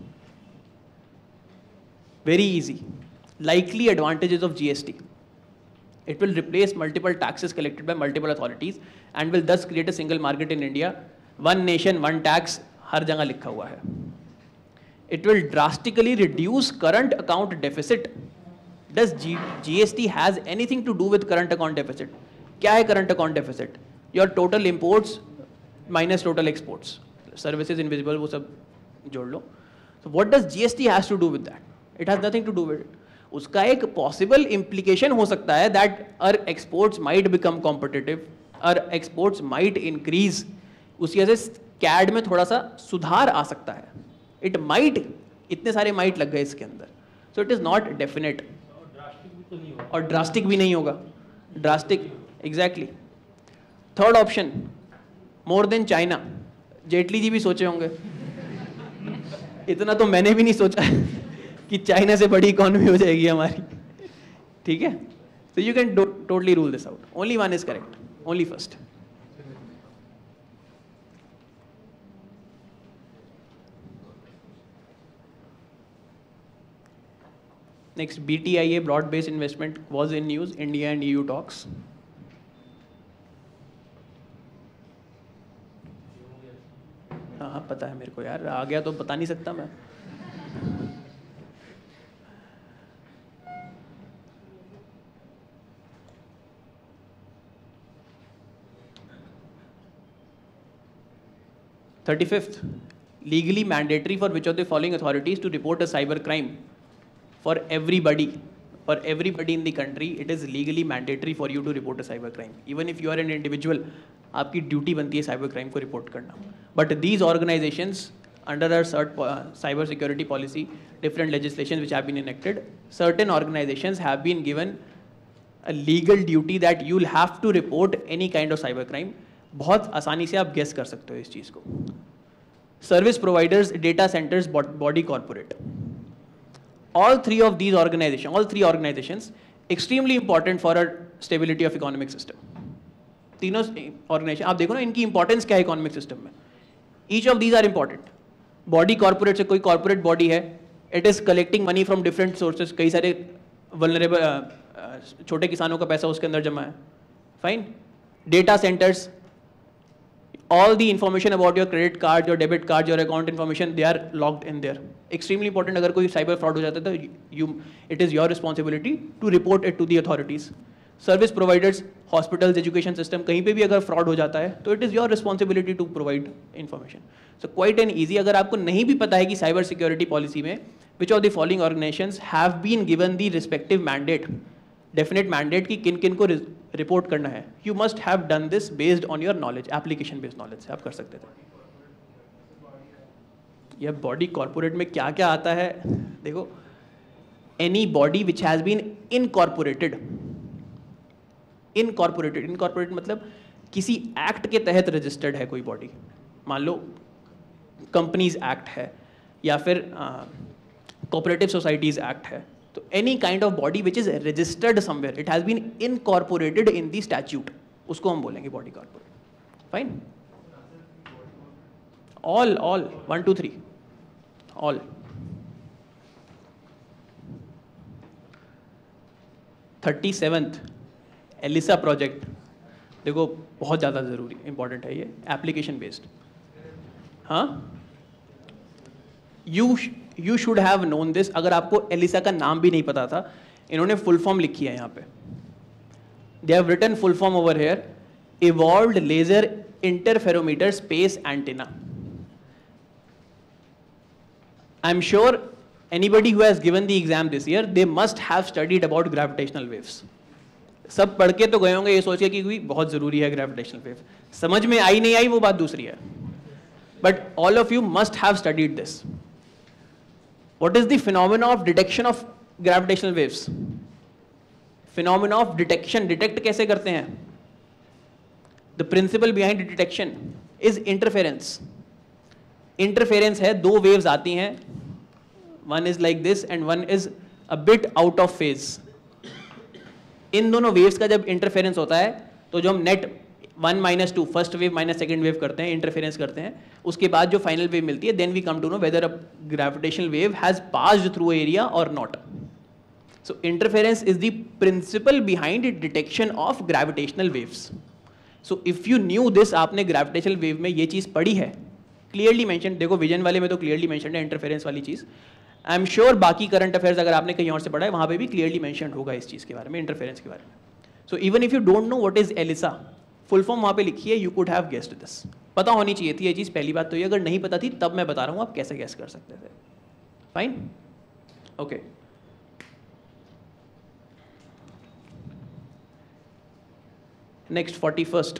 Very easy. Likely advantages of GST. It will replace multiple taxes collected by multiple authorities and will thus create a single market in India. One nation, one tax, हर जगह लिखा हुआ है. It will drastically reduce current account deficit. Does GST has anything to do with current account deficit? क्या है current account deficit? Your total imports minus total exports. Services invisible वो सब जोड़ लो. So what does GST has to do with that? It has nothing to do with it. उसका एक possible implication हो सकता है that our exports might become competitive, our exports might increase. उसकी वजह से CAD में थोड़ा सा सुधार आ सकता है. It might, इतने सारे might लग गए इसके अंदर. So it is not definite. और drastic भी नहीं होगा. Drastic, exactly. Third option, more than China. Jaitley ji भी सोचे होंगे. इतना तो मैंने भी नहीं सोचा कि चाइना से बड़ी इकोनॉमी हो जाएगी हमारी. ठीक है? So you can totally rule this out. Only one is correct. Only first. Next, BTIA, broad-based investment, was in news. India and EU talks. हाँ पता है मेरे को यार, आ गया तो बता नहीं सकता मैं. (35th) Legally mandatory for which of the following authorities to report a cyber crime? For everybody. For everybody in the country, it is legally mandatory for you to report a cyber crime. Even if you are an individual, आपकी duty बनती है cyber crime को report करना. But these organisations under our cyber security policy, different legislation which have been enacted, certain organizations have been given a legal duty that you'll have to report any kind of cyber crime. बहुत आसानी से आप guess कर सकते हो इस चीज़ को. Service providers, data centres, body corporate. All three organizations extremely important for our stability of economic system. तीनों ऑर्गेनाइजेशन आप देखो ना, इनकी इंपॉर्टेंस क्या है इकोनॉमिक सिस्टम में. Each of these are important. Body corporate से कोई कॉर्पोरेट बॉडी है, it is collecting money from different sources. कई सारे वल्नरेबल छोटे किसानों का पैसा उसके अंदर जमा है. Fine. Data centres, all the information about your credit card, your debit card, your account information, they are logged in there. Extremely important. अगर कोई cyber fraud हो जाता है तो it is your responsibility to report it to the authorities. Service providers, hospitals, education system, कहीं पे भी अगर fraud हो जाता है तो it is your responsibility to provide information. So quite an easy. अगर आपको नहीं भी पता है कि cyber security policy में which of the following organizations have been given the respective mandate, definite mandate कि किन किन को रिपोर्ट करना है, you must have done this based on your knowledge, application based knowledge से आप कर सकते थे. यह बॉडी कॉर्पोरेट में क्या क्या आता है देखो. Any body which has been incorporated. Incorporated मतलब किसी एक्ट के तहत रजिस्टर्ड है कोई बॉडी. मान लो कंपनीज एक्ट है या फिर कोऑपरेटिव सोसाइटीज एक्ट है. तो any kind of body which is registered somewhere, it has been incorporated in the statute, उसको हम बोलेंगे body corporate. Fine. All 1 2 3 all. 37th ELISA project. देखो बहुत ज़्यादा ज़रूरी इंपॉर्टेंट है ये, एप्लीकेशन बेस्ड. हाँ, you should have known this. अगर आपको एलिसा का नाम भी नहीं पता था, इन्होंने फुल फॉर्म लिखी है यहाँ पे. They have written full form over here, evolved laser interferometer space antenna. I'm sure anybody who has given the exam this year, they must have studied about gravitational waves. सब पढ़ के तो गए होंगे ये सोच के कि बहुत जरूरी है ग्रेविटेशनल वेव. समझ में आई नहीं आई वो बात दूसरी है. But all of you must have studied this. What is the phenomena of detection of gravitational waves? Phenomena of detection, detect कैसे करते हैं? The principle behind detection is interference. Interference है, दो waves आती हैं, one is like this and one is a bit out of phase. इन दोनों waves का जब interference होता है तो जो हम net 1 minus 2 first wave minus second wave करते हैं, इंटरफेरेंस करते हैं, उसके बाद जो फाइनल वेव मिलती है, then we come to know whether a gravitational wave has passed through area और not. So interference is the principle behind detection of gravitational waves. So if you knew this, आपने gravitational wave में ये चीज़ पढ़ी है, clearly mention, देखो vision वाले में तो क्लियरली मेंशन है इंटरफेरेंस वाली चीज़. आई एम श्योर बाकी करंट अफेयर्स अगर आपने कहीं और से पढ़ा है वहाँ पे भी क्लियरली मेंशन होगा इस चीज़ के बारे में, इंटरफेरेंस के बारे में. So even if you don't know what is ELISA, full form वहाँ पे लिखी है, you could have guessed this. पता होनी चाहिए थी ये चीज़, पहली बात तो ये. अगर नहीं पता थी तब मैं बता रहा हूँ आप कैसे गेस कर सकते थे. Fine, okay. Next 41st,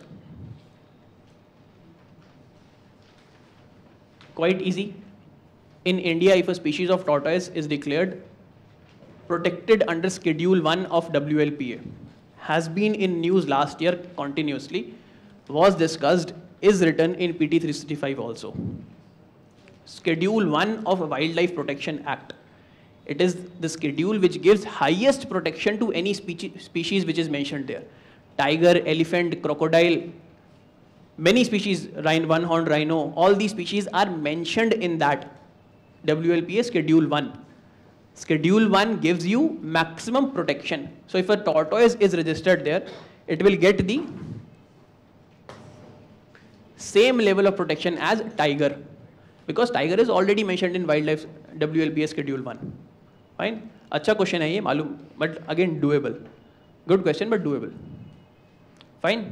quite easy. In India, if a species of tortoise is declared protected under Schedule 1 of WLPA, has been in news last year continuously, was discussed, is written in PT 365 also. Schedule 1 of Wildlife Protection Act. It is the schedule which gives highest protection to any species which is mentioned there. Tiger, elephant, crocodile, many species, one-horned rhino, all these species are mentioned in that WLPA Schedule 1. Schedule 1 gives you maximum protection. So if a tortoise is registered there, it will get the same level of protection as tiger, because tiger is already mentioned in wildlife WLPA Schedule 1. Fine. अच्छा question है ये मालूम, but again doable. Good question but doable. Fine.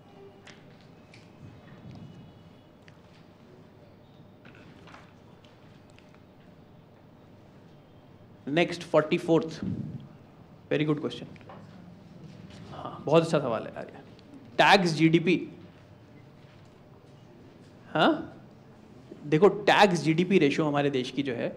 Next 44th, very good question. हाँ, बहुत अच्छा सवाल है यार. टैक्स जीडीपी, हाँ देखो टैक्स जीडीपी रेशियो हमारे देश की जो है,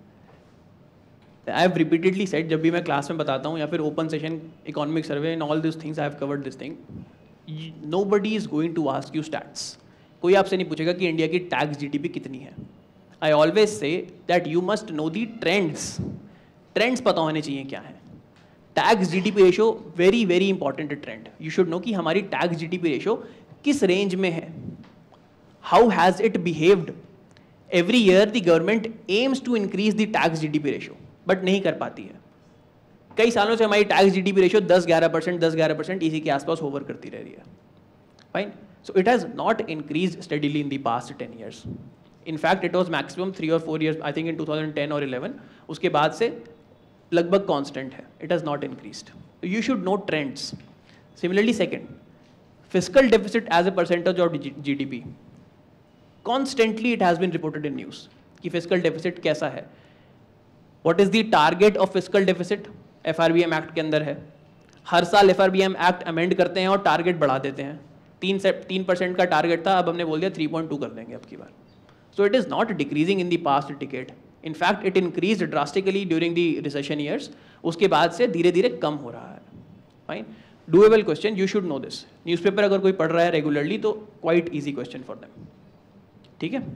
आई हैव रिपीटेडली सेड, जब भी मैं क्लास में बताता हूँ या फिर open session economic survey in all this things I have covered this thing. Nobody is going to ask you stats. कोई आपसे नहीं पूछेगा कि इंडिया की टैक्स जीडीपी कितनी है. I always say that you must know the trends. Trends पता होने चाहिए क्या है. Tax GDP ratio very very important trend. You should know कि हमारी टैक्स जीडीपी रेशियो किस रेंज में है. How has it behaved. Every year the government aims to increase the tax GDP ratio, but नहीं कर पाती है. कई सालों से हमारी टैक्स जीडीपी रेशियो 10-11% इसी के आसपास होवर करती रह रही है. Fine. So it has not increase steadily in the past 10 years. In fact, it was maximum 3 or 4 years, I think in 2010 or 11. उसके बाद से लगभग कांस्टेंट है. It has not increased. You should know trends. Similarly second, fiscal deficit as a percentage of GDP. Constantly it has been reported in news कि fiscal deficit कैसा है. What is the target of fiscal deficit? FRBM act के अंदर है. हर साल FRBM act amend करते हैं और टारगेट बढ़ा देते हैं. 3% का टारगेट था, अब हमने बोल दिया 3.2 कर देंगे अब की बार. So it is not decreasing in the past decade. In fact, it increased drastically during the recession years. उसके बाद से धीरे धीरे कम हो रहा है. Fine. Doable question. You should know this. Newspaper अगर कोई पढ़ रहा है regularly तो quite easy question for them. ठीक है?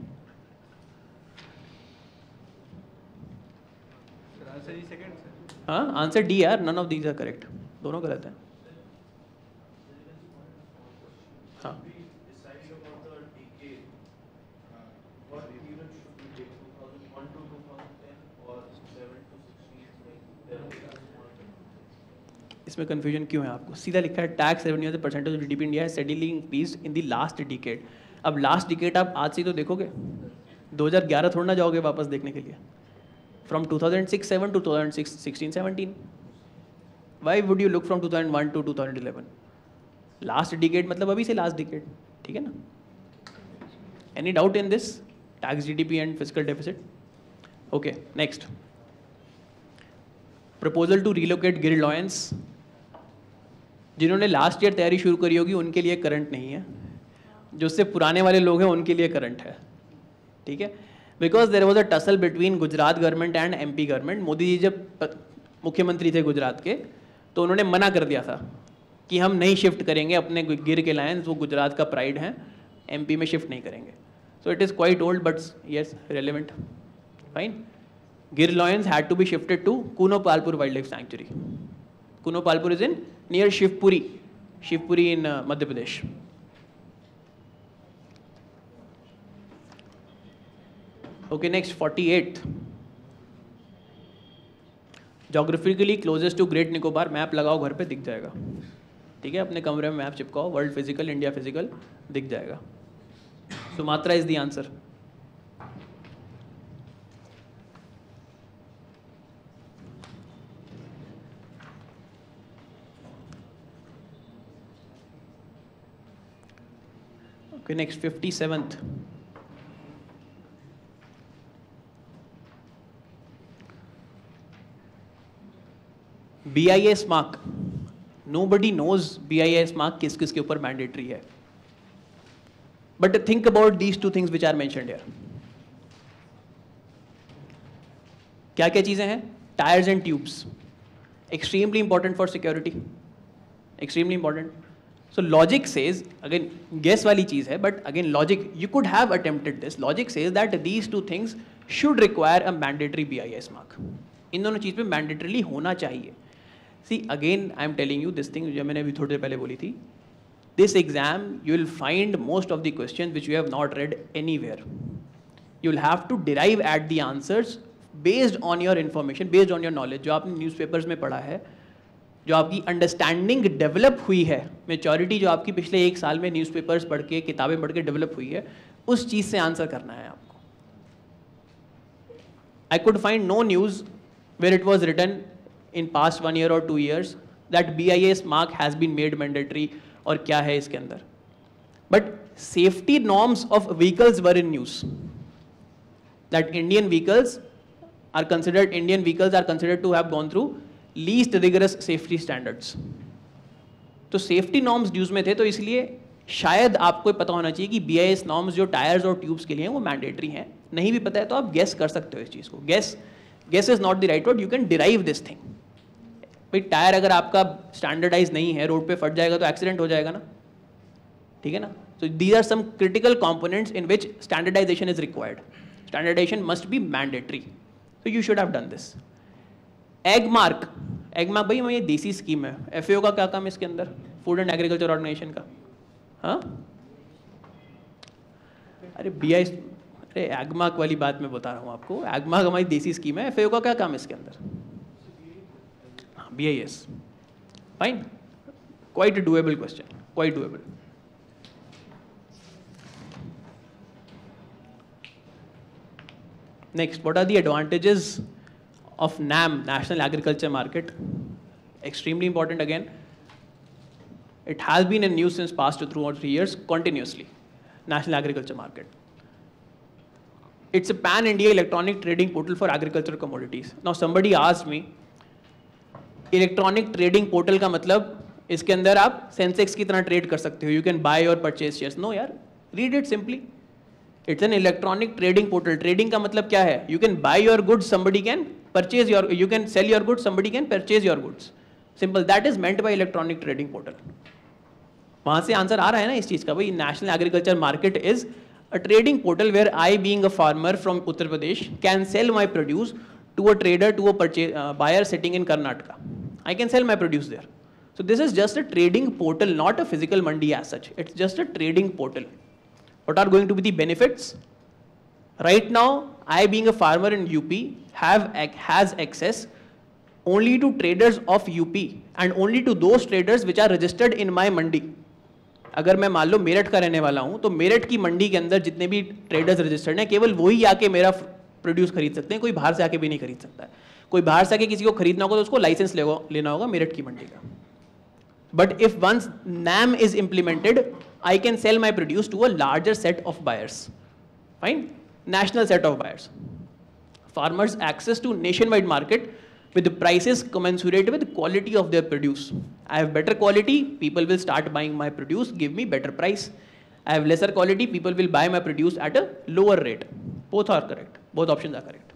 हाँ, आंसर डी यार. None of these are correct. दोनों गलत हैं. हाँ. इसमें कंफ्यूजन क्यों है आपको? सीधा लिखा है tax revenue as a percentage of GDP India has steadily increased in the last decade. अब लास्ट डिकेड आप आज से तो देखोगे, 2011 थोड़ा ना जाओगे वापस देखने के लिए. From 2006-7 to 2016-17. Why would you look from 2001 to 2011? Last decade मतलब अभी से लास्ट डिकेड, ठीक है ना? Any doubt in this tax GDP and physical deficit? Okay, next, proposal to relocate गिल्ड लॉयंस. जिन्होंने लास्ट ईयर तैयारी शुरू करी होगी उनके लिए करंट नहीं है, जो उससे पुराने वाले लोग हैं उनके लिए करंट है, ठीक है? Because there was a tussle between Gujarat government and MP government. Modi ji जब मुख्यमंत्री थे गुजरात के, तो उन्होंने मना कर दिया था कि हम नहीं शिफ्ट करेंगे अपने गिर के लायंस, वो गुजरात का प्राइड है, एमपी में शिफ्ट नहीं करेंगे. So it is quite old but yes relevant. Fine. Gir lions had to be shifted to Kuno Palpur wild life sanctuary. Kuno Palpur is in near Shivpuri, Shivpuri in Madhya Pradesh. Okay, next 48. Geographically closest to great Nicobar. Map लगाओ घर पे, दिख जाएगा, ठीक है? अपने कमरे में मैप चिपकाओ, वर्ल्ड फिजिकल, इंडिया फिजिकल, दिख जाएगा. Sumatra is the answer. Okay, next 57th. BIS mark. Nobody knows BIS mark किस किस के ऊपर मैंडेटरी है. But think about these two things which are mentioned here. क्या क्या चीजें हैं? Tyres and tubes. Extremely important for security. Extremely important. So logic says, again, guess वाली चीज है, but again logic, you could have attempted this. Logic says that these two things should require a mandatory BIS mark. इन दोनों चीज पे mandatorily होना चाहिए. See, again, I am telling you this thing जो मैंने अभी थोड़ी देर पहले बोली थी. This exam, you will find most of the questions which you have not read anywhere. You will have to derive at the answers based on your information, based on your knowledge. जो आपने newspapers में पढ़ा है, जो आपकी understanding develop हुई है, maturity जो आपकी पिछले एक साल में न्यूज़पेपर्स पढ़ के, किताबें पढ़ के डेवलप हुई है, उस चीज़ से आंसर करना है आपको. I could find no news where it was written in past 1 year or 2 years that BIS mark has been made mandatory और क्या है इसके अंदर. But safety norms of vehicles were in news. That Indian vehicles are considered to have gone through least rigorous safety standards. तो safety norms news में थे, तो इसलिए शायद आपको पता होना चाहिए कि BIS norms जो टायर्स और ट्यूब्स के लिए हैं वो मैंडेटरी हैं. नहीं भी पता है तो आप गेस कर सकते हो इस चीज़ को. Guess is not the right word. You can derive this thing. भाई टायर अगर आपका स्टैंडर्डाइज नहीं है, रोड पे फट जाएगा तो एक्सीडेंट हो जाएगा ना, ठीक है ना? So these are some critical components in which standardisation is required. Standardisation must be mandatory. So you should have done this. Agmark भाई ये देसी स्कीम है. FAO का क्या काम है इसके अंदर? फूड एंड एग्रीकल्चर ऑर्गेनाइजेशन का. हाँ, अरे BIS, अरे एगमार्क वाली बात मैं बता रहा हूँ आपको. एगमार्क हमारी देसी स्कीम है. FAO का क्या काम है इसके अंदर? BIS. Fine, quite doable question, quite doable. Next, what are the advantages of NAM, national agriculture market? Extremely important. Again, it has been in news since past 2 or 3 years continuously. National Agriculture Market. It's a pan-India electronic trading portal for agricultural commodities. Now somebody asked me, electronic trading portal का मतलब इसके अंदर आप Sensex की तरह trade कर सकते हो. You can buy or purchase shares. No यार, read it simply. It's an electronic trading portal. Trading का मतलब क्या है? You can buy your goods, somebody can purchase your, you can sell your goods, somebody can purchase your goods. Simple. That is meant by electronic trading portal. वहाँ से answer आ रहा है ना इस चीज़ का. भाई national agriculture market is a trading portal where I being a farmer from Uttar Pradesh can sell my produce to a trader, to a buyer sitting in Karnataka. I can sell my produce there. So this is just a trading portal, not a physical mandi as such. It's just a trading portal. What are going to be the benefits? Right now I being a farmer in UP has access only to traders of UP and only to those traders which are registered in my mandi. अगर मैं मान लो मेरठ का रहने वाला हूँ तो मेरठ की मंडी के अंदर जितने भी ट्रेडर्स रजिस्टर्ड हैं केवल वही आके मेरा प्रोड्यूस खरीद सकते हैं. कोई बाहर से आके भी नहीं खरीद सकता है. कोई बाहर से आके किसी को खरीदना होगा तो उसको लाइसेंस लेना होगा मेरठ की मंडी का. But if once NAM is implemented, I can sell my produce to a larger set of buyers. Fine? National set of buyers. Farmers access to nationwide market with the prices commensurate with the quality of their produce. I have better quality, people will start buying my produce, give me better price. I have lesser quality, people will buy my produce at a lower rate. Both are correct. Both options are correct.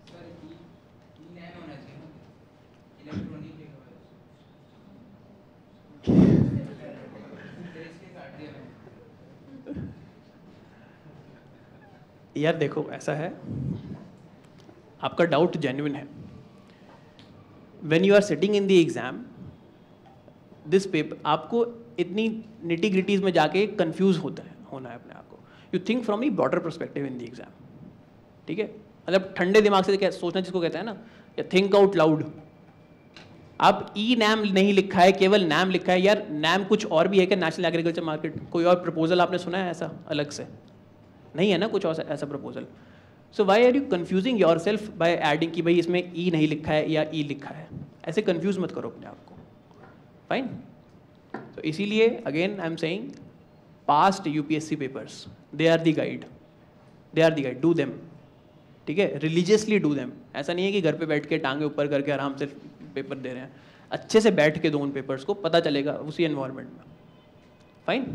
यार देखो ऐसा है, आपका doubt genuine है. When you are sitting in the exam, this paper आपको इतनी nitty gritties में जाके कंफ्यूज होना है अपने आप को. You think from the broader perspective in the exam. ठीक है, मतलब ठंडे दिमाग से क्या सोचना जिसको कहते हैं ना, या थिंक आउट लाउड. आप ई नैम नहीं लिखा है, केवल नैम लिखा है. यार नैम कुछ और भी है क्या? National agriculture market. कोई और प्रपोजल आपने सुना है ऐसा अलग से? नहीं है ना कुछ और ऐसा proposal. So why are you confusing yourself by adding कि भाई इसमें ई नहीं लिखा है या ई लिखा है. ऐसे कन्फ्यूज मत करो अपने आप को. फाइन. तो इसीलिए again I am saying past UPSC papers, they are the guide. They are the guide. Do them. ठीक है, रिलीजियसली डू देम. ऐसा नहीं है कि घर पे बैठ के टांगे ऊपर करके आराम से पेपर दे रहे हैं. अच्छे से बैठ के दो उन पेपर्स को, पता चलेगा उसी एनवायरनमेंट में. Fine.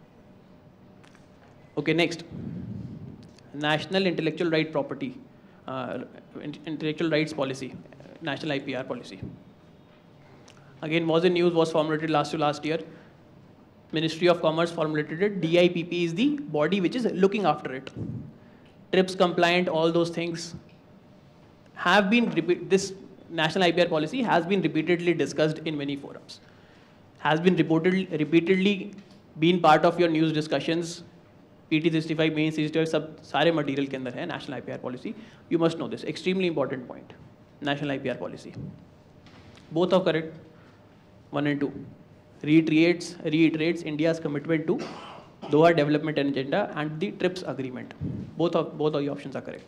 Okay, next. National Intellectual Right Property, Intellectual Rights Policy, National IPR Policy. Again, was in news, was formulated last year. Ministry of Commerce formulated it. DIPP is the body which is looking after it. TRIPS compliant, all those things have been this National IPR Policy has been repeatedly discussed in many forums. Has been repeatedly been part of your news discussions. PT65 main series सब सारे material के अंदर है national IPR policy. You must know this. Extremely important point. National IPR policy. Both are correct. 1 and 2 reiterates India's commitment to Doha Development Agenda and the TRIPS agreement. Both of the options are correct.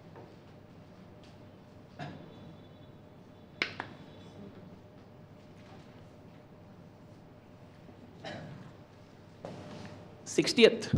Sixtieth.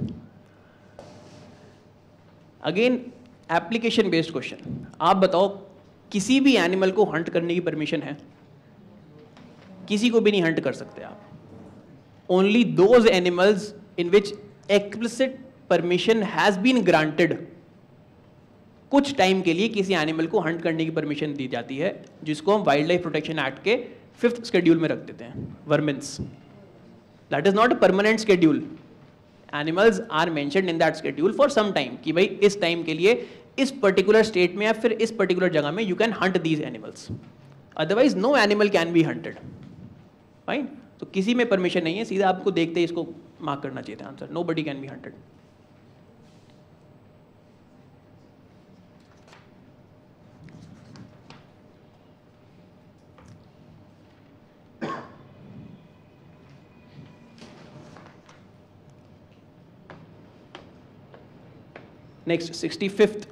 Again application based question. आप बताओ किसी भी animal को Hunt करने की permission है? किसी को भी नहीं हंट कर सकते आप. Only those animals in which explicit permission has been granted. कुछ टाइम के लिए किसी एनिमल को हंट करने की परमिशन दी जाती है, जिसको हम वाइल्ड लाइफ प्रोटेक्शन एक्ट के 5th शेड्यूल में रख देते हैं. Vermins. That is not a permanent schedule. Animals are mentioned in that schedule for some time कि भाई इस टाइम के लिए इस पर्टिकुलर स्टेट में या फिर इस पर्टिकुलर जगह में you can hunt these animals. Otherwise no animal can be hunted. Fine. तो किसी में परमिशन नहीं है. सीधा आपको देखते ही इसको मार्क करना चाहिए था answer. Nobody can be hunted. Next 65th.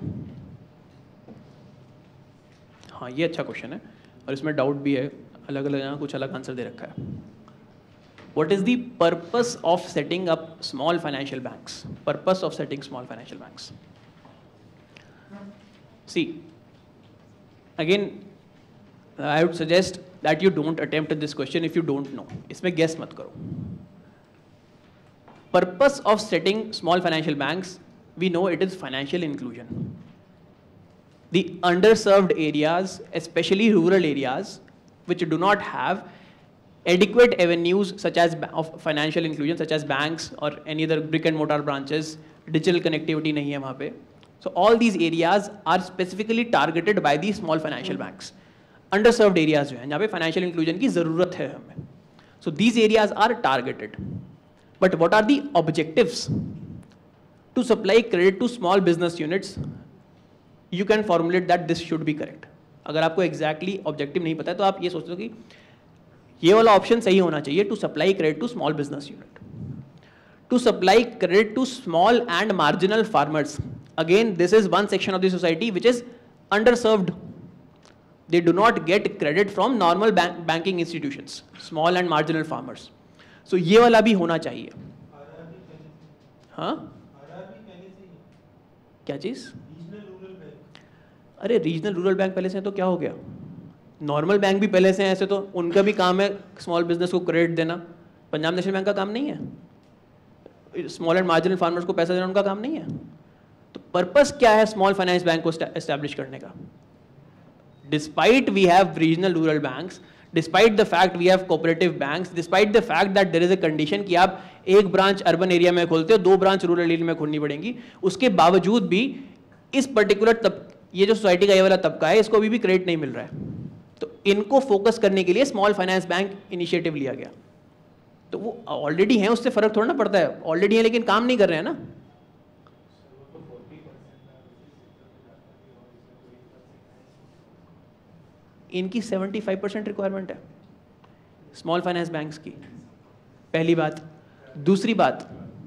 हाँ, ये अच्छा क्वेश्चन है और इसमें डाउट भी है. अलग अलग जगह कुछ अलग आंसर दे रखा है. What is the purpose of setting up small financial banks? Purpose of setting small financial banks. See again I would suggest that you don't attempt this question if you don't know. इसमें guess मत करो. Purpose of setting small financial banks, we know it is financial inclusion. The underserved areas, especially rural areas, which do not have adequate avenues such as of financial inclusion, such as banks or any other brick and mortar branches, digital connectivity नहीं है वहाँ पे. So all these areas are specifically targeted by these small financial banks. Underserved areas जो हैं जहाँ पे financial inclusion की ज़रूरत है हमें. So these areas are targeted. But what are the objectives? To supply credit to small business units, you can formulate that this should be correct. अगर आपको exactly objective नहीं पता है तो आप ये सोचते हो कि ये वाला ऑप्शन सही होना चाहिए. To supply credit to small business unit. To supply credit to small and marginal farmers. Again, this is one section of the society which is underserved. They do not get credit from normal banking institutions, small and marginal farmers. So ये वाला भी होना चाहिए. हाँ? क्या चीज़? अरे regional rural bank पहले से है तो क्या हो गया? नॉर्मल बैंक भी पहले से हैं ऐसे, तो उनका भी काम है स्मॉल बिजनेस को क्रेडिट देना. पंजाब नेशनल बैंक का काम नहीं है? स्मॉल एंड मार्जिनल फार्मर्स को पैसा देना उनका काम नहीं है? तो पर्पस क्या है स्मॉल फाइनेंस बैंक को एस्टैब्लिश करने का? Despite we have regional rural banks, despite the fact we have cooperative banks, despite the fact that there is a condition कि आप एक ब्रांच अर्बन एरिया में खोलते हो, 2 ब्रांच रूरल एरिया में खोलनी पड़ेंगी, उसके बावजूद भी इस पर्टिकुलर ये जो सोसाइटी का ये वाला तबका है इसको अभी भी क्रेडिट नहीं मिल रहा है. तो इनको फोकस करने के लिए स्मॉल फाइनेंस बैंक इनिशिएटिव लिया गया. तो वो ऑलरेडी हैं, उससे फर्क थोड़ा ना पड़ता है. ऑलरेडी है लेकिन काम नहीं कर रहे हैं ना. इनकी 75% रिक्वायरमेंट है स्मॉल फाइनेंस बैंक्स की. पहली बात. दूसरी बात,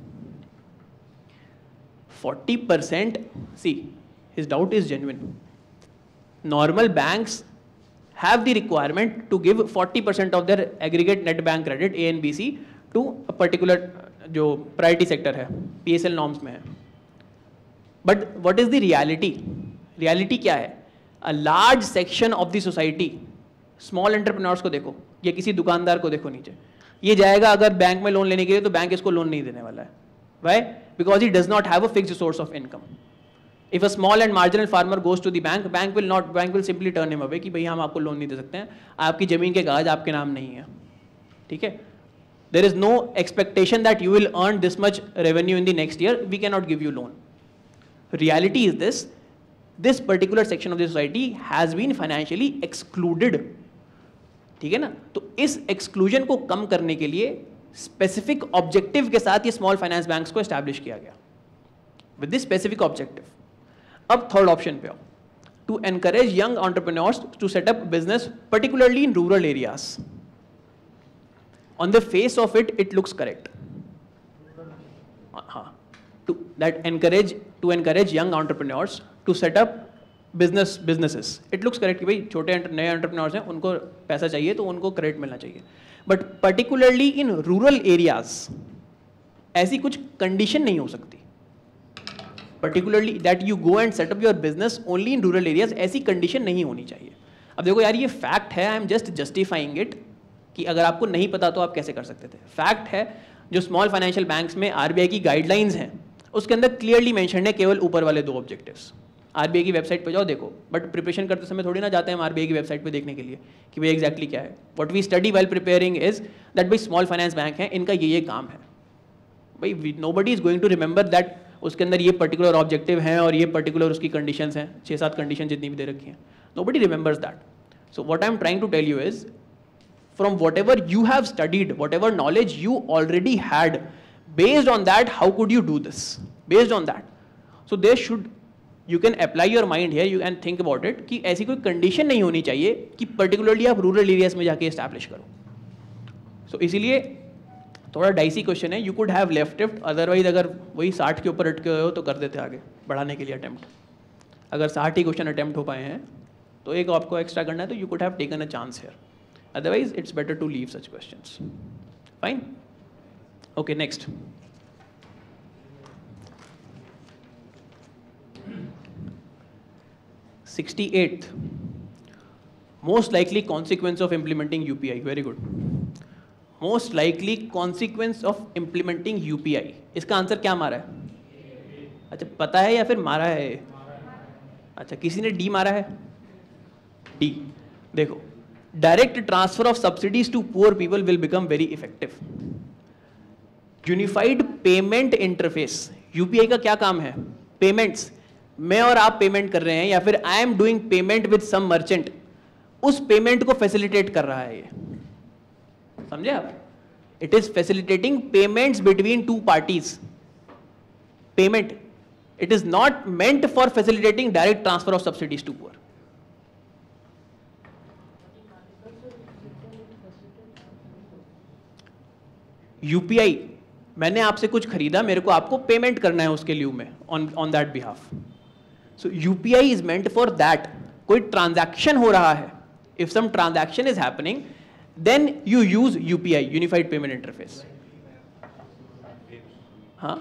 40%, see his doubt is genuine. Normal banks have the requirement to give 40% of their aggregate net bank credit A and B C to a particular जो priority sector है, PSL norms में है. But what is the reality? Reality क्या है? A large section of the society, small entrepreneurs को देखो या किसी दुकानदार को देखो नीचे, ये जाएगा अगर बैंक में लोन लेने के लिए तो बैंक इसको लोन नहीं देने वाला है. Why? Because he does not have a fixed source of income. If a small and marginal farmer goes to the bank will simply turn him away कि भैया हम आपको लोन नहीं दे सकते हैं, आपकी जमीन के कागज आपके नाम नहीं है. ठीक है? There is no expectation that you will earn this much revenue in the next year. We cannot give you loan. Reality is this particular section of the society has been financially excluded. ठीक है ना? तो इस exclusion को कम करने के लिए specific objective के साथ ये small finance banks को establish किया गया. With this specific objective. अब थर्ड ऑप्शन पे आओ. To encourage young entrepreneurs to set up business particularly in rural areas. On the face of it looks correct. हाँ, to encourage young entrepreneurs to set up businesses. It looks correct कि भाई छोटे नए entrepreneurs हैं, उनको पैसा चाहिए तो उनको क्रेडिट मिलना चाहिए. But particularly in rural areas ऐसी कुछ कंडीशन नहीं हो सकती. Particularly that you go and set up your business only in rural areas, ऐसी कंडीशन नहीं होनी चाहिए. अब देखो यार, ये फैक्ट है, I am just justifying it कि अगर आपको नहीं पता तो आप कैसे कर सकते थे. फैक्ट है, जो स्मॉल फाइनेंशियल बैंक्स में आरबीआई की गाइडलाइंस हैं उसके अंदर क्लियरली मेंशन है केवल ऊपर वाले 2 ऑब्जेक्टिव्स. आरबीआई की वेबसाइट पे जाओ देखो, बट प्रिपरेशन करते समय थोड़ी ना जाते हैं हम आरबीआई की वेबसाइट पे देखने के लिए कि भाई एग्जैक्टली क्या है. What we study while preparing is that भाई स्मॉल फाइनेंस बैंक है, इनका ये काम है. भाई nobody is going to remember that उसके अंदर ये पर्टिकुलर ऑब्जेक्टिव हैं और ये पर्टिकुलर उसकी कंडीशंस हैं, 6-7 कंडीशन जितनी भी दे रखी हैं. Nobody remembers that. So what I am trying to tell you is, from whatever you have studied, whatever knowledge you already had, based on that how could you do this, based on that. So there should, you can apply your mind here, you can think about it कि ऐसी कोई condition नहीं होनी चाहिए कि particularly आप rural areas में जाके एस्टैब्लिश करो. सो इसीलिए थोड़ा डाइसी क्वेश्चन है. You could have left it, otherwise अगर वही 60 के ऊपर अटके हुए हो तो कर देते आगे बढ़ाने के लिए अटेम्प्ट. अगर 60 ही क्वेश्चन अटेम्प्ट हो पाए हैं तो एक आपको एक्स्ट्रा करना है, तो you could have taken a chance here. Otherwise it's better to leave such questions. Fine, okay, next. (68th) most likely consequence of implementing UPI. Very good. Most likely consequence of implementing UPI. इसका answer क्या मारा है? अच्छा, पता है या फिर मारा है? अच्छा, किसी ने डी मारा है. डी. देखो, direct transfer of subsidies to poor people will become very effective. Unified payment interface. UPI का क्या काम है? पेमेंट्स. मैं और आप पेमेंट कर रहे हैं या फिर I am doing payment with some merchant, उस पेमेंट को फैसिलिटेट कर रहा है ये. समझे आप? It is facilitating payments between 2 parties. Payment. It is not meant for facilitating direct transfer of subsidies to poor. UPI, मैंने आपसे कुछ खरीदा, मेरे को आपको पेमेंट करना है उसके लिए में, on that behalf. So UPI is meant for that. कोई ट्रांजैक्शन हो रहा है If some transaction is happening, then you use UPI, Unified Payment Interface. हाँ,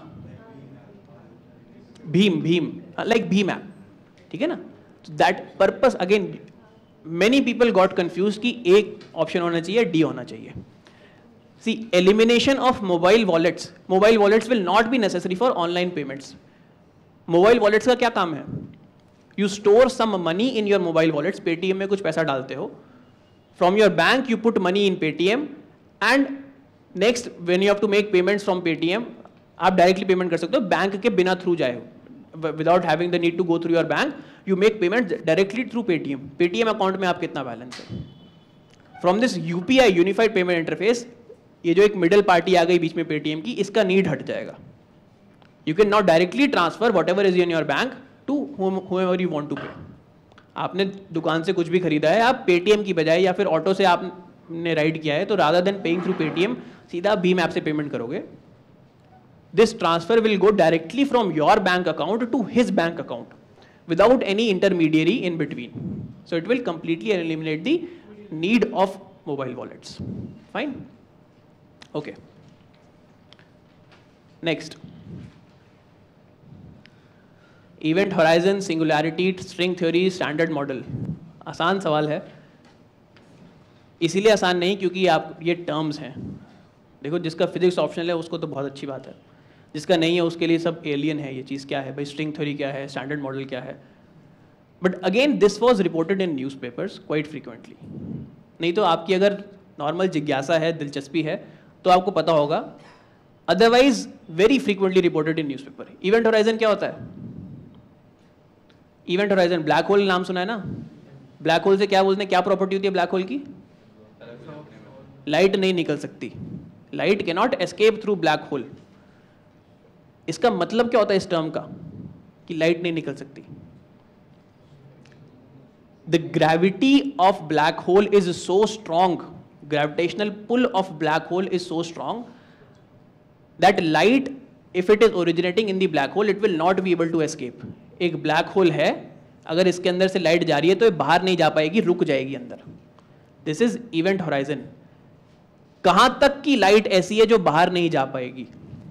भीम like भीम ऐप, ठीक है ना? That purpose again, many people got confused कि एक ऑप्शन होना चाहिए, D होना चाहिए. See, elimination of mobile wallets will not be necessary for online payments. Mobile wallets का क्या काम है? You store some money in your mobile wallets. Paytm में कुछ पैसा डालते हो. From your bank you put money in Paytm, and next when you have to make payments from Paytm, आप directly payment कर सकते हो बैंक के बिना थ्रू जाए, without having the need to go through your bank. You make payments directly through Paytm. Paytm account में आप कितना बैलेंस है? From this UPI, Unified Payment Interface, ये जो एक मिडल पार्टी आ गई बीच में Paytm की, इसका नीड हट जाएगा. You can now directly transfer whatever is in your bank to whomever you want to pay. आपने दुकान से कुछ भी खरीदा है, आप Paytm की बजाय या फिर ऑटो से आपने राइड किया है, तो rather than paying through Paytm, सीधा भीम ऐप से पेमेंट करोगे. This transfer will go directly from your bank account to his bank account without any intermediary in between. So it will completely eliminate the need of mobile wallets. Fine? Okay. Next. Event horizon, singularity, string theory, standard model. आसान सवाल है. इसीलिए आसान नहीं क्योंकि आप ये terms हैं. देखो जिसका फिजिक्स ऑप्शनल है उसको तो बहुत अच्छी बात है, जिसका नहीं है उसके लिए सब एलियन है. ये चीज़ क्या है भाई, स्ट्रिंग थ्योरी क्या है, स्टैंडर्ड मॉडल क्या है. But again this was reported in newspapers quite frequently. नहीं तो आपकी अगर नॉर्मल जिज्ञासा है, दिलचस्पी है, तो आपको पता होगा. Otherwise very frequently reported in newspaper. Event horizon क्या होता है? इवेंट होराइजन, ब्लैक होल नाम सुना है ना? ब्लैक होल से क्या बोलते हैं, क्या प्रॉपर्टी होती है ब्लैक होल की? लाइट नहीं निकल सकती. Light can not escape through black hole. इसका मतलब क्या होता है इस टर्म का कि लाइट नहीं निकल सकती? The gravity of black hole is so strong, gravitational pull of black hole is so strong that light if it is originating in the black hole it will not be able to escape. एक black hole है, अगर इसके अंदर से light जा रही है तो ये बाहर नहीं जा पाएगी, रुक जाएगी अंदर. This is event horizon. कहां तक की लाइट ऐसी है जो बाहर नहीं जा पाएगी?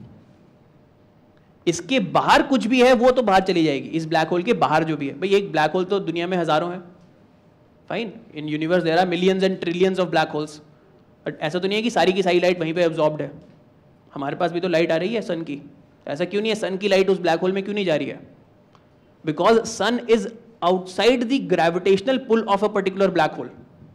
इसके बाहर कुछ भी है वो तो बाहर चली जाएगी. इस ब्लैक होल के बाहर जो भी है, भाई एक ब्लैक होल तो दुनिया में हजारों हैं. Fine, in universe there are millions and trillions of black holes. But ऐसा तो नहीं है कि सारी की सारी लाइट वहीं पे एब्जॉर्ब्ड है. हमारे पास भी तो लाइट आ रही है सन की. ऐसा क्यों नहीं है सन की लाइट उस ब्लैक होल में क्यों नहीं जा रही है? Because sun is outside the gravitational pull of a particular black hole.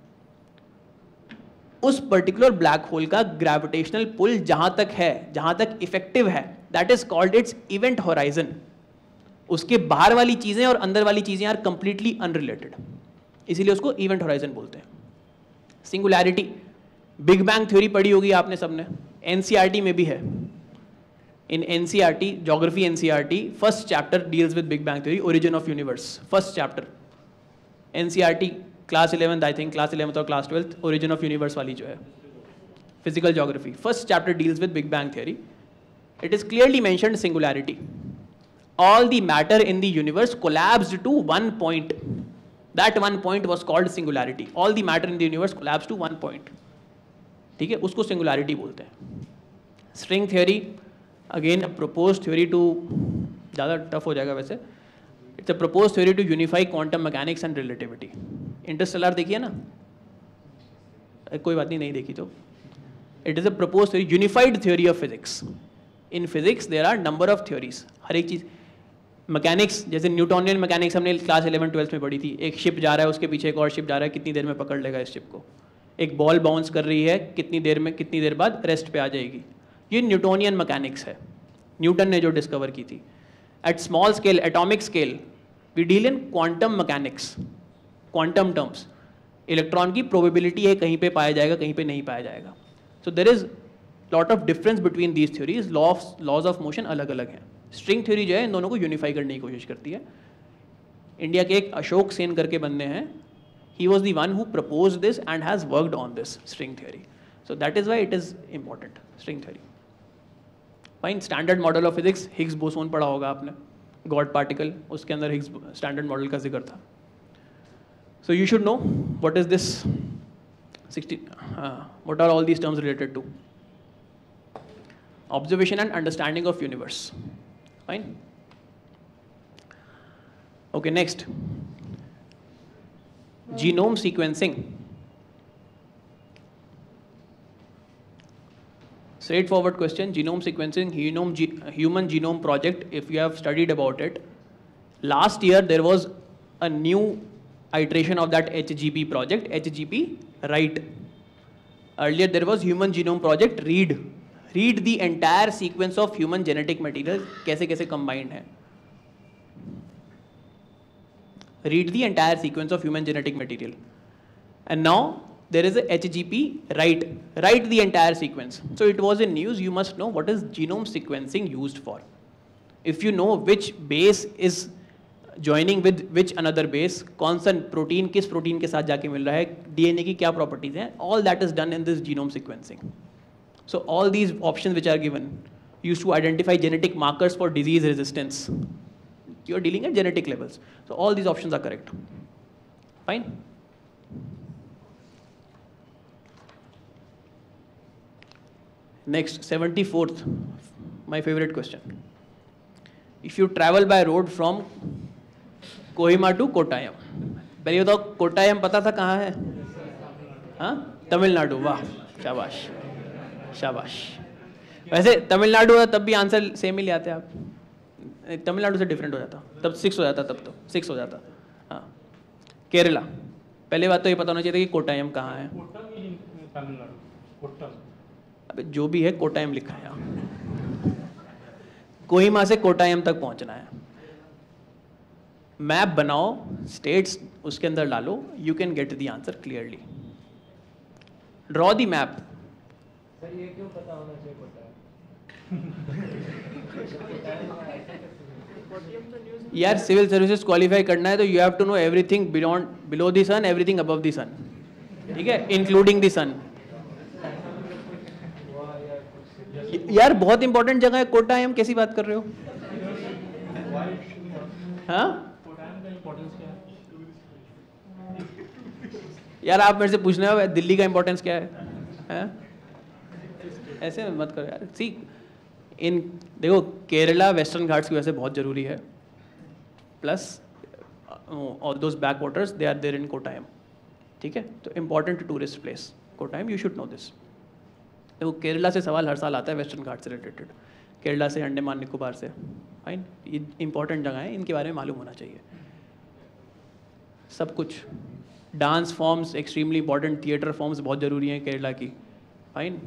उस पर्टिकुलर ब्लैक होल का ग्रेविटेशनल पुल जहां तक है, जहां तक इफेक्टिव है, that is called its event horizon. उसके बाहर वाली चीजें और अंदर वाली चीजें आर कंप्लीटली अनरिलेटेड, इसीलिए उसको इवेंट होराइजन बोलते हैं. सिंगुलैरिटी, बिग बैंग थ्योरी पढ़ी होगी आपने सबने, एनसीईआरटी में भी है. In NCERT, geography NCERT, first chapter deals with big bang theory, origin of universe. First chapter NCERT class 11th I think, class 11th और class 12th, origin of universe वाली जो है physical geography, first chapter deals with big bang theory. It is clearly mentioned singularity. All the matter in the universe collapsed to one point. That one point was called singularity. All the matter in the universe collapsed to one point. ठीक है, उसको singularity बोलते हैं. String theory, again a proposed theory to, ज़्यादा tough हो जाएगा वैसे. It's a proposed theory to unify quantum mechanics and relativity. Interstellar देखिए ना? कोई बात नहीं देखी तो. It is a proposed theory, unified theory of physics. In physics there are number of theories. हर एक चीज़, मैकेनिक्स जैसे न्यूटोनियन मैकेनिक्स हमने क्लास 11-12 में पढ़ी थी. एक शिप जा रहा है, उसके पीछे एक और शिप जा रहा है, कितनी देर में पकड़ लेगा इस शिप को. एक बॉल बाउंस कर रही है, कितनी देर में, कितनी देर बाद रेस्ट पे आ जाएगी. ये न्यूटोनियन मैकेनिक्स है, न्यूटन ने जो डिस्कवर की थी. At small scale, atomic scale, we deal in quantum mechanics, quantum terms. Electron की प्रोबेबिलिटी है, कहीं पे पाया जाएगा, कहीं पे नहीं पाया जाएगा. So there is lot of difference between these theories. Laws of motion अलग अलग हैं. स्ट्रिंग थ्योरी जो है इन दोनों को यूनिफाई करने की कोशिश करती है. इंडिया के एक अशोक सेन करके बंदे हैं, he was the one who propose this and has worked on this string theory. So that is why it is important, string theory. Fine. Standard model of physics, Higgs boson पढ़ा होगा आपने, God particle, उसके अंदर Higgs standard model का जिक्र था. So you should know what is this 60, what are all these terms related to? Observation and understanding of universe. Fine. Okay, next. Genome sequencing. Straightforward question. Genome sequencing, human genome project, if you have studied about it, last year there was a new iteration of that HGP project, HGP Write. Earlier there was human genome project Read. Read the entire sequence of human genetic material, कैसे कैसे combined है. Read the entire sequence of human genetic material. And now there is a HGP Write. Write the entire sequence. So it was in news. You must know what is genome sequencing used for. If you know which base is joining with which another base, कौन सा protein किस protein के साथ जाके मिल रहा है, DNA की क्या properties हैं, all that is done in this genome sequencing. So all these options which are given used to identify genetic markers for disease resistance. You are dealing at genetic levels. So all these options are correct. Fine. Next, 74th, my favorite question. If you travel by road from Kohima to Kottayam, पहले बताओ कोट्टायम पता था कहाँ है? हाँ, तमिलनाडु. वाह, शाबाश, शाबाश. वैसे तमिलनाडु है तब भी आंसर सेम ही ले आते आप. तमिलनाडु से डिफरेंट हो जाता, तब 6 हो जाता, तब तो 6 हो जाता. हाँ, केरला. पहले बात तो ये पता होना चाहिए था कि कोट्टायम कहाँ है. अबे जो भी है कोट्टायम लिखा है यहाँ. कोहिमा से कोट्टायम तक पहुँचना है. मैप बनाओ, स्टेट्स उसके अंदर डालो, you can get the answer clearly. Draw the map. Sir ये क्यों पता होना चाहिए यार सिविल सर्विसेज क्वालिफाई करना है तो you have to know everything below the sun, everything above the sun. ठीक है, इंक्लूडिंग द सन. यार बहुत इंपॉर्टेंट जगह है कोट्टायम, कैसी बात कर रहे हो? हाँ यार आप मेरे से पूछने हो दिल्ली का इंपॉर्टेंस क्या है? ऐसे मत करो यार. सी इन देखो केरला वेस्टर्न घाट्स की वजह से बहुत ज़रूरी है, plus all those backwaters they are there in Kottayam. ठीक है, तो important tourist place Kottayam, you should know this. देखो केरला से सवाल हर साल आता है वेस्टर्न घाट से रिलेटेड, केरला से, अंडमान निकोबार से. फाइन, ये इंपॉर्टेंट जगह है, इनके बारे में मालूम होना चाहिए सब कुछ. Dance forms extremely important, theatre forms बहुत ज़रूरी हैं केरला की. फाइन.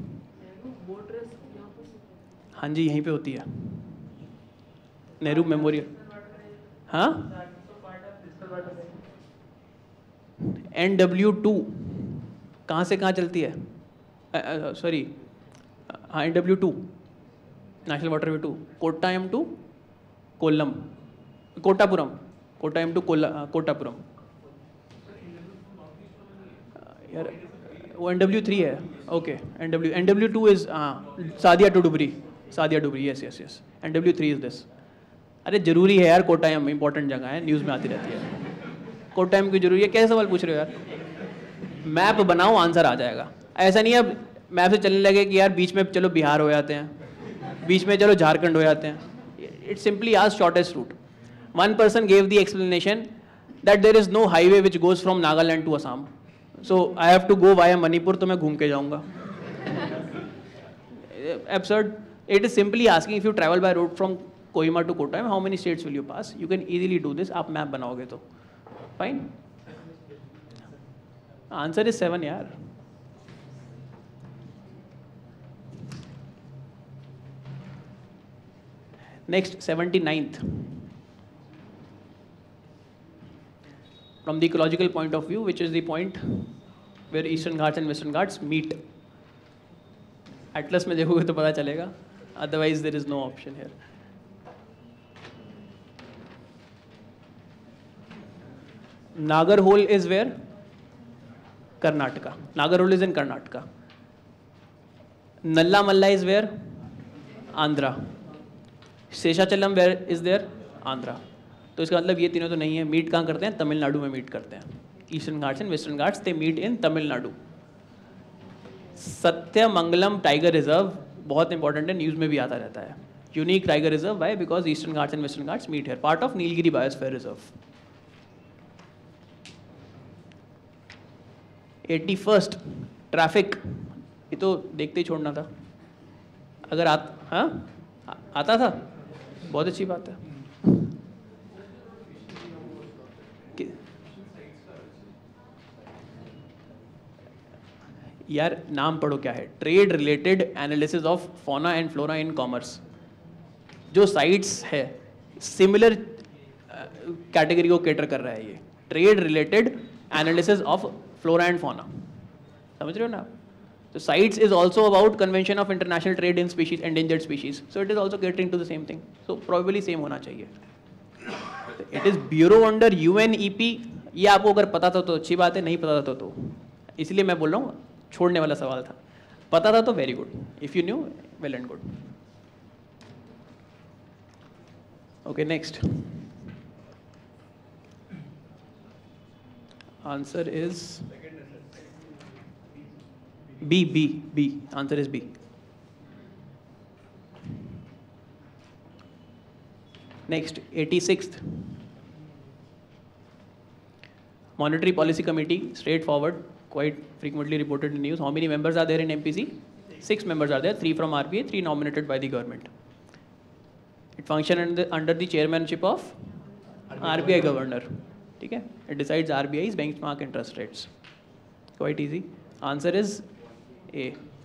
हाँ जी, यहीं पे होती है नेहरू मेमोरियल. हाँ, NW2 कहाँ से कहाँ चलती है? सॉरी, हाँ NW2 national waterway 2, Kottayam to Kollam, Kottapuram, Kottayam to Kottapuram. यार वो NW3 है. Okay, NW2 is Sadiya to Dhubri, Sadiya Dhubri. Yes yes yes, NW3 is this. अरे जरूरी है यार, कोट्टायम इंपॉर्टेंट जगह है, न्यूज़ में आती रहती है. कोट्टायम की जरूरी है. कैसे सवाल पूछ रहे हो यार? मैप बनाओ, आंसर आ जाएगा. ऐसा नहीं अब मैप से चलने लगे कि यार बीच में चलो बिहार हो जाते हैं, बीच में चलो झारखंड हो जाते हैं. इट्स सिंपली आज shortest route. One person gave the explanation that there is no highway which goes from Nagaland to Assam, so I have to go via Manipur, तो मैं घूम के जाऊंगा. Absurd. It is simply asking if you travel by road from Kohima to Kottayam, how many states will you pass? You can easily do this. आप map बनाओगे तो. Fine. Answer is 7 यार. Next, 79th. From the ecological point of view, which is the point where Eastern Ghats and Western Ghats meet. Atlas में देखोगे तो पता चलेगा. Otherwise, there is no option here. Nagarhole is where? Karnataka. Nagarhole is in Karnataka. Nalla Malla is where? Andhra. Seshachalam where is there? Andhra. तो इसका मतलब ये तीनों तो नहीं है. मीट कहाँ करते हैं? तमिलनाडु में मीट करते हैं. Eastern Ghats and Western Ghats, they meet in Tamil Nadu. Sathyamangalam tiger reserve बहुत इंपॉर्टेंट है, न्यूज़ में भी आता रहता है. Unique tiger reserve, why? Because eastern ghats and western ghats meet here, part of Nilgiri biosphere reserve. 81st traffic, ये तो देखते ही छोड़ना था. अगर आता था, बहुत अच्छी बात है. यार नाम पढ़ो क्या है, trade related analysis of fauna and flora in commerce. जो साइट्स है सिमिलर कैटेगरी को कैटर कर रहा है ये, trade related analysis of flora and fauna. समझ रहे हो ना आप? तो CITES is also about convention of international trade in species, endangered species. So it is also catering to the same thing. So probably same होना चाहिए. It is bureau under UNEP. ये आपको अगर पता था तो अच्छी बात है, नहीं पता था तो इसलिए मैं बोल रहा हूँ, छोड़ने वाला सवाल था. पता था तो very good, if you knew well and good. Okay, next answer is B. Answer is B. Next 86th Monetary Policy Committee, straightforward, quite frequently reported in news. How many members are there in MPC? 6 members are there, 3 from RBI, 3 nominated by the government. It functions under the chairmanship of RBI governor. ठीक है? It decides RBI's benchmark interest rates. Quite easy. Answer is A.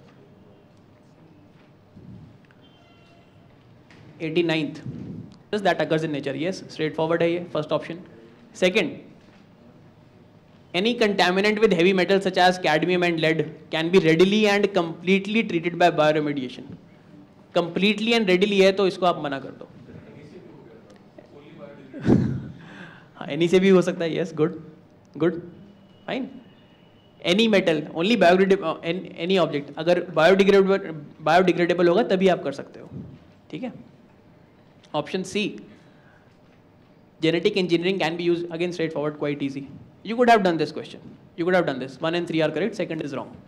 89th. Does that occurs in nature? Yes, straightforward है ये, first option. Second, any contaminant with heavy metals such as cadmium and lead can be readily and completely treated by bioremediation. Completely and readily है तो इसको आप मना कर दो. हाँ, any से भी हो सकता है. Yes, good, fine. Any metal, only biodegradable, any object अगर biodegradable होगा तभी आप कर सकते हो. ठीक है? Option C, genetic engineering can be used. Again, straightforward, quite easy. You could have done this question. You could have done this. 1 and 3 are correct. Second is wrong.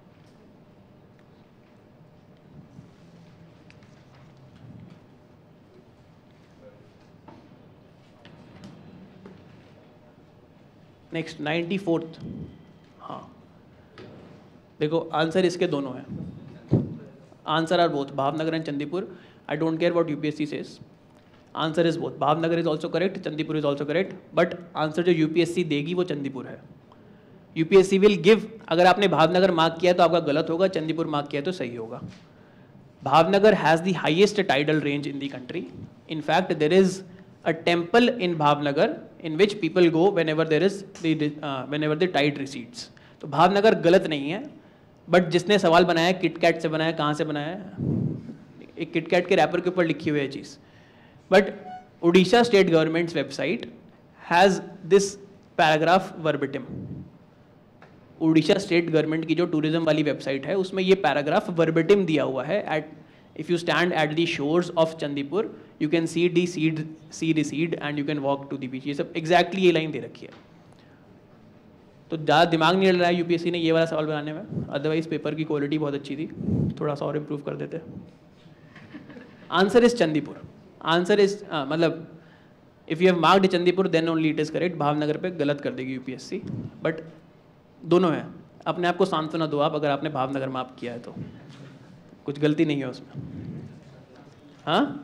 Next 94th. हाँ, देखो आंसर इसके दोनों हैं. Answer are both Bhavnagar and Chandipur. I don't care what UPSC says. Answer is both. Bhavnagar is also correct, Chandipur is also correct. But answer जो UPSC देगी वो चंदीपुर है. UPSC will give, अगर आपने भावनगर मार्क किया तो आपका गलत होगा, चंदीपुर मार्क किया तो सही होगा. Bhavnagar has the highest tidal range in the country. In fact, there is a temple in Bhavnagar in which people go whenever there is whenever the tide recedes. तो भावनगर गलत नहीं है, बट जिसने सवाल बनाया है किटकैट से बनाया, कहाँ से बनाया है, एक किटकैट के रैपर के ऊपर लिखी हुई है चीज़. But Orissa state governments website has this paragraph verbatim. Orissa state government की जो टूरिज्म वाली वेबसाइट है उसमें ये पैराग्राफ वर्बिटिम दिया हुआ है. At if you stand at the shores of Chandipur you can see the sea receded and you can walk to the beach. ये सब एग्जैक्टली ये लाइन दे रखी है. तो ज़्यादा दिमाग नहीं लग रहा है यूपीएससी ने ये वाला सवाल बनाने में. अदरवाइज पेपर की क्वालिटी बहुत अच्छी थी, थोड़ा सा और इम्प्रूव कर देते. Answer is Chandipur. Answer is मतलब if you have marked Chandipur then only it is correct. Bhavnagar पे गलत कर देगी यूपीएससी. बट दोनों हैं. अपने आप को सांत्वना दो आप, अगर आपने भावनगर में आप किया है तो कुछ गलती नहीं है उसमें. हाँ,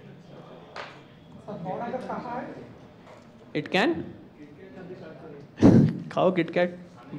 इट कैन खाओ KitKat,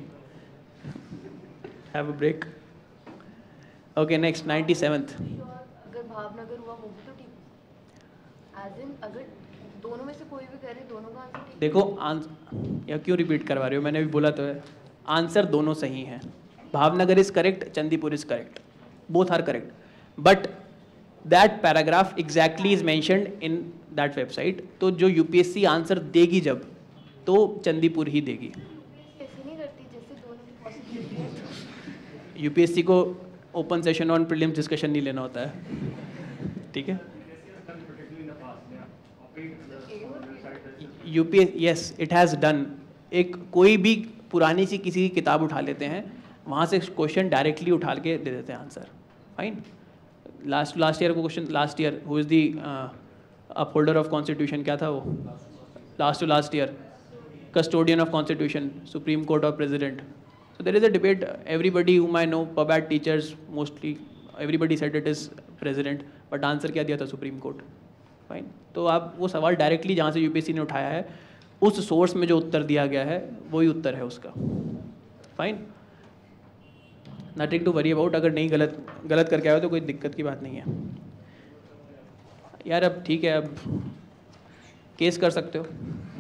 have a break. Okay, next 97th. अगर भावनगर हुआ वो भी तो ठीक. एज इन अगर दोनों में से कोई भी करे दोनों का आंसर ठीक. देखो या क्यों रिपीट करवा रही हो, मैंने भी बोला तो है. आंसर दोनों सही हैं. Bhavnagar is correct, Chandipur is correct, both are correct. But that paragraph exactly is mentioned in that website. तो जो यूपीएससी आंसर देगी जब, तो चंदीपुर ही देगी. ऐसे नहीं करती जैसे दोनों की पॉसिबिलिटी है. यूपीएससी को open session on prelims discussion नहीं लेना होता है. ठीक है. UPS, yes, it has done. एक कोई भी पुरानी सी किसी की किताब उठा लेते हैं, वहाँ से क्वेश्चन डायरेक्टली उठा के दे देते हैं आंसर. फाइन. लास्ट ईयर को question, last year who is the upholder of constitution, क्या था वो last year? custodian of constitution, supreme court or president. So there is a debate. Everybody whom I know, PubAd teachers mostly, everybody said it is president, but answer क्या दिया था? supreme court. Fine. तो आप वो सवाल directly जहाँ से UPSC ने उठाया है, उस सोर्स में जो उत्तर दिया गया है वही उत्तर है उसका. Fine. Nothing to worry about. अगर नहीं गलत करके आए हो तो कोई दिक्कत की बात नहीं है यार. अब ठीक है, अब केस कर सकते हो.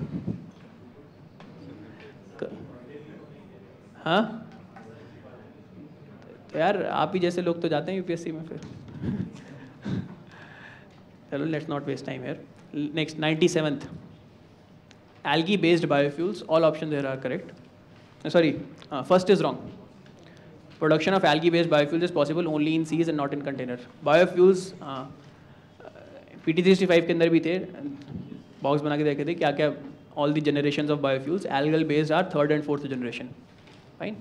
हाँ, तो यार आप ही जैसे लोग तो जाते हैं यूपीएससी में फिर. चलो, let's not waste time here. Next 97th. algae based biofuels, all options there are correct. First is wrong. Production of algae based biofuels is possible only in seas and not in container. Biofuels PT365 के अंदर भी थे, box बना के देखे थे क्या क्या all the generations of biofuels. Algal based are 3rd and 4th generation. Fine.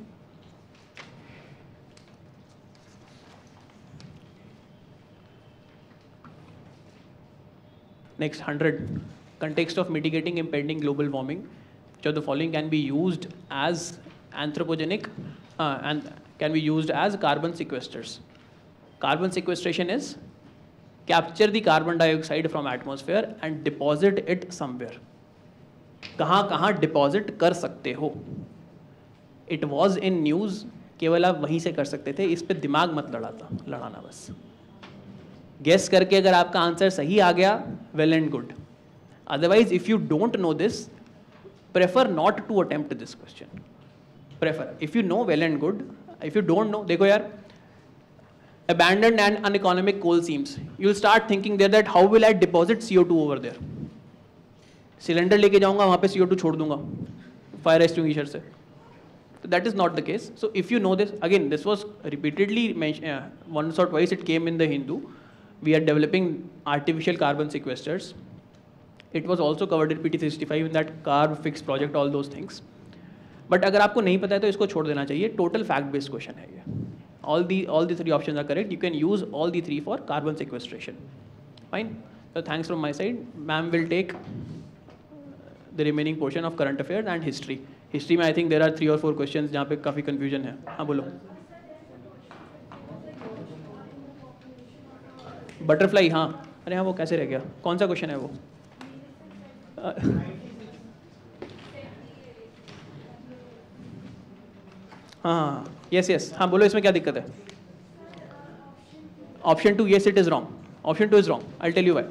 Next 100. Context of mitigating impending global warming. Which of the following can be used as anthropogenic and can be used as carbon sequesters? Carbon sequestration is capture the carbon dioxide from atmosphere and deposit it somewhere. कहाँ कहाँ deposit कर सकते हो? It was in news, केवल आप वहीं से कर सकते थे. इस पे दिमाग मत लड़ाना बस. गेस करके अगर आपका आंसर सही आ गया, well and good. Otherwise if you don't know this, prefer not to attempt this question. Prefer, if you know, well and good. If you don't know, देखो यार, abandoned and uneconomic coal seams, you'll start thinking there that how will I deposit CO2 over there? Cylinder लेके जाऊंगा, वहाँ पे CO2 छोड़ दूंगा fire extinguisher से. So that is not the case. So if you know this, again, this was repeatedly mentioned, once or twice it came in the Hindu. We are developing artificial carbon sequesters. It was also covered in PT365 in that carb fix project, all those things. But अगर आपको नहीं पता है तो इसको छोड़ देना चाहिए. Total fact based question है ये. All the three options are correct. You can use all the three for carbon sequestration. Fine. So thanks from my side. Ma'am will take the remaining portion of current affairs and history. History में I think there are 3 or 4 questions जहाँ पे काफ़ी confusion है. हाँ बोलो. Butterfly, हाँ. अरे हाँ, वो कैसे रह गया? कौन सा क्वेश्चन है वो? हाँ, yes. हाँ बोलो, इसमें क्या दिक्कत है? Option 2, yes, it is wrong. Option 2 is wrong. I'll tell you why.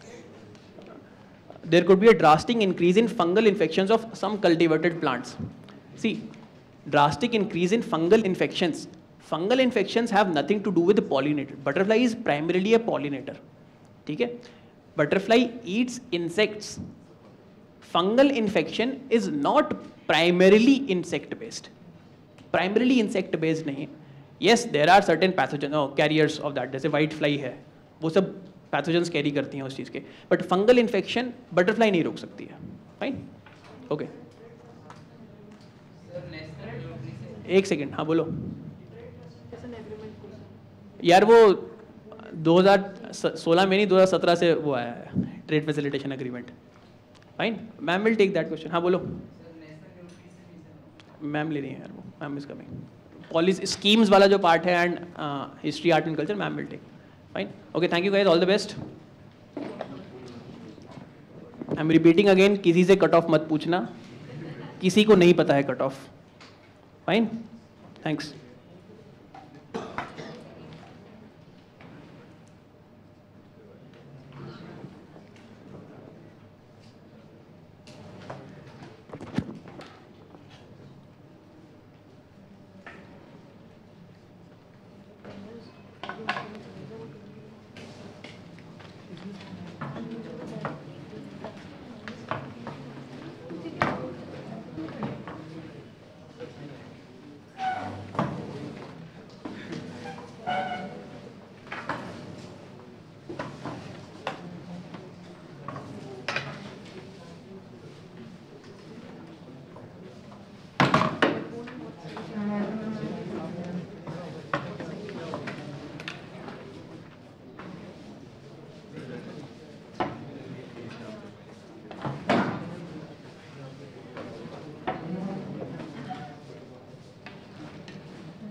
There could be a drastic increase in fungal infections of some cultivated plants. See, drastic increase in fungal infections. Fungal infections have nothing to do with the pollinator. Butterfly is primarily a pollinator. ठीक है? Butterfly eats insects. Fungal infection is not primarily insect based. Primarily insect based नहीं. Yes, there are certain pathogens, carriers of that. जैसे white fly है, वो सब pathogens carry करती हैं उस चीज़ के. बट फंगल इन्फेक्शन बटरफ्लाई नहीं रोक सकती है. Fine, okay. एक सेकेंड, हाँ बोलो यार. वो 2016 में नहीं, 2017 से वो आया है trade facilitation agreement. Fine, ma'am will take that question. हाँ बोलो. मैम ले रही है यार, वो ma'am is coming. Policy schemes वाला जो पार्ट है and history art and culture, ma'am will take. Fine. Okay, thank you guys. All the best. I'm repeating again. किसी से कट ऑफ मत पूछना. किसी को नहीं पता है cut off. Fine. Thanks.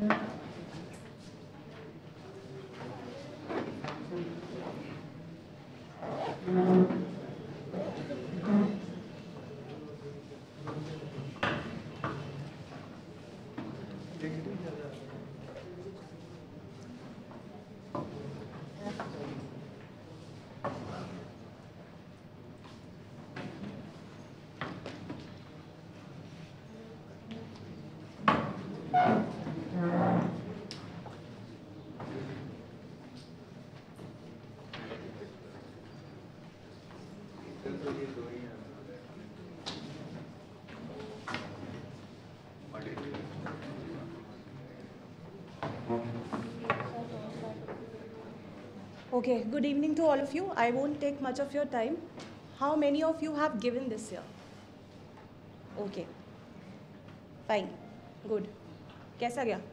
Okay, good evening to all of you. I won't take much of your time. How many of you have given this year? Okay, fine, good. कैसा गया?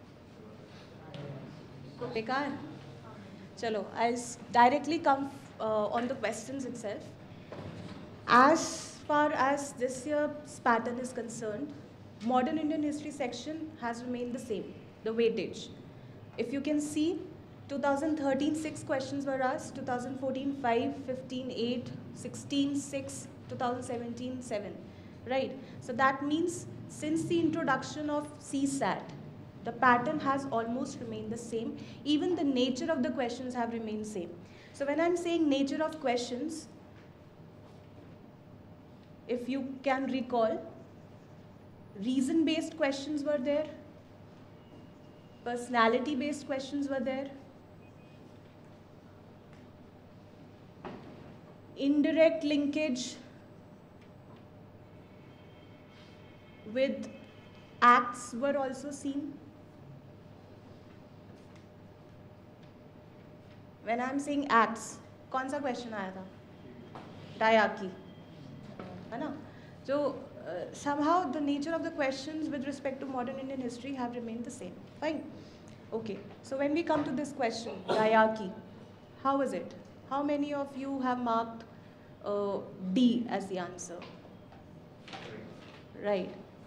बेकार? चलो, I'll directly come on the questions itself. As far as this year's pattern is concerned, modern Indian history section has remained the same, the weightage. If you can see, 2013 6 questions were asked, 2014 5, 15 8, 16 6, 2017 7, right? So that means since the introduction of CSAT, the pattern has almost remained the same. Even the nature of the questions have remained same. So when I'm saying nature of questions, if you can recall, reason-based questions were there, personality-based questions were there, indirect linkage with acts were also seen. When I'm saying acts, कौन सा question आया था? Diarchy, है ना? So somehow the nature of the questions with respect to modern Indian history have remained the same. Fine. Okay. So when we come to this question, diarchy, how is it? How many of you have marked D as the answer? Right.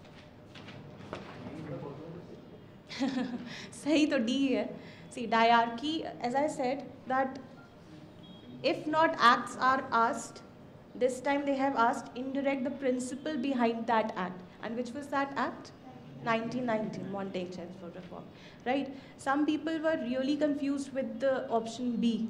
सही तो D है. See, diarchy, as I said, that if not acts are asked, this time they have asked indirect the principle behind that act. And which was that act? 1919, Montague-Chelmsford Reform. Right? Some people were really confused with the option B.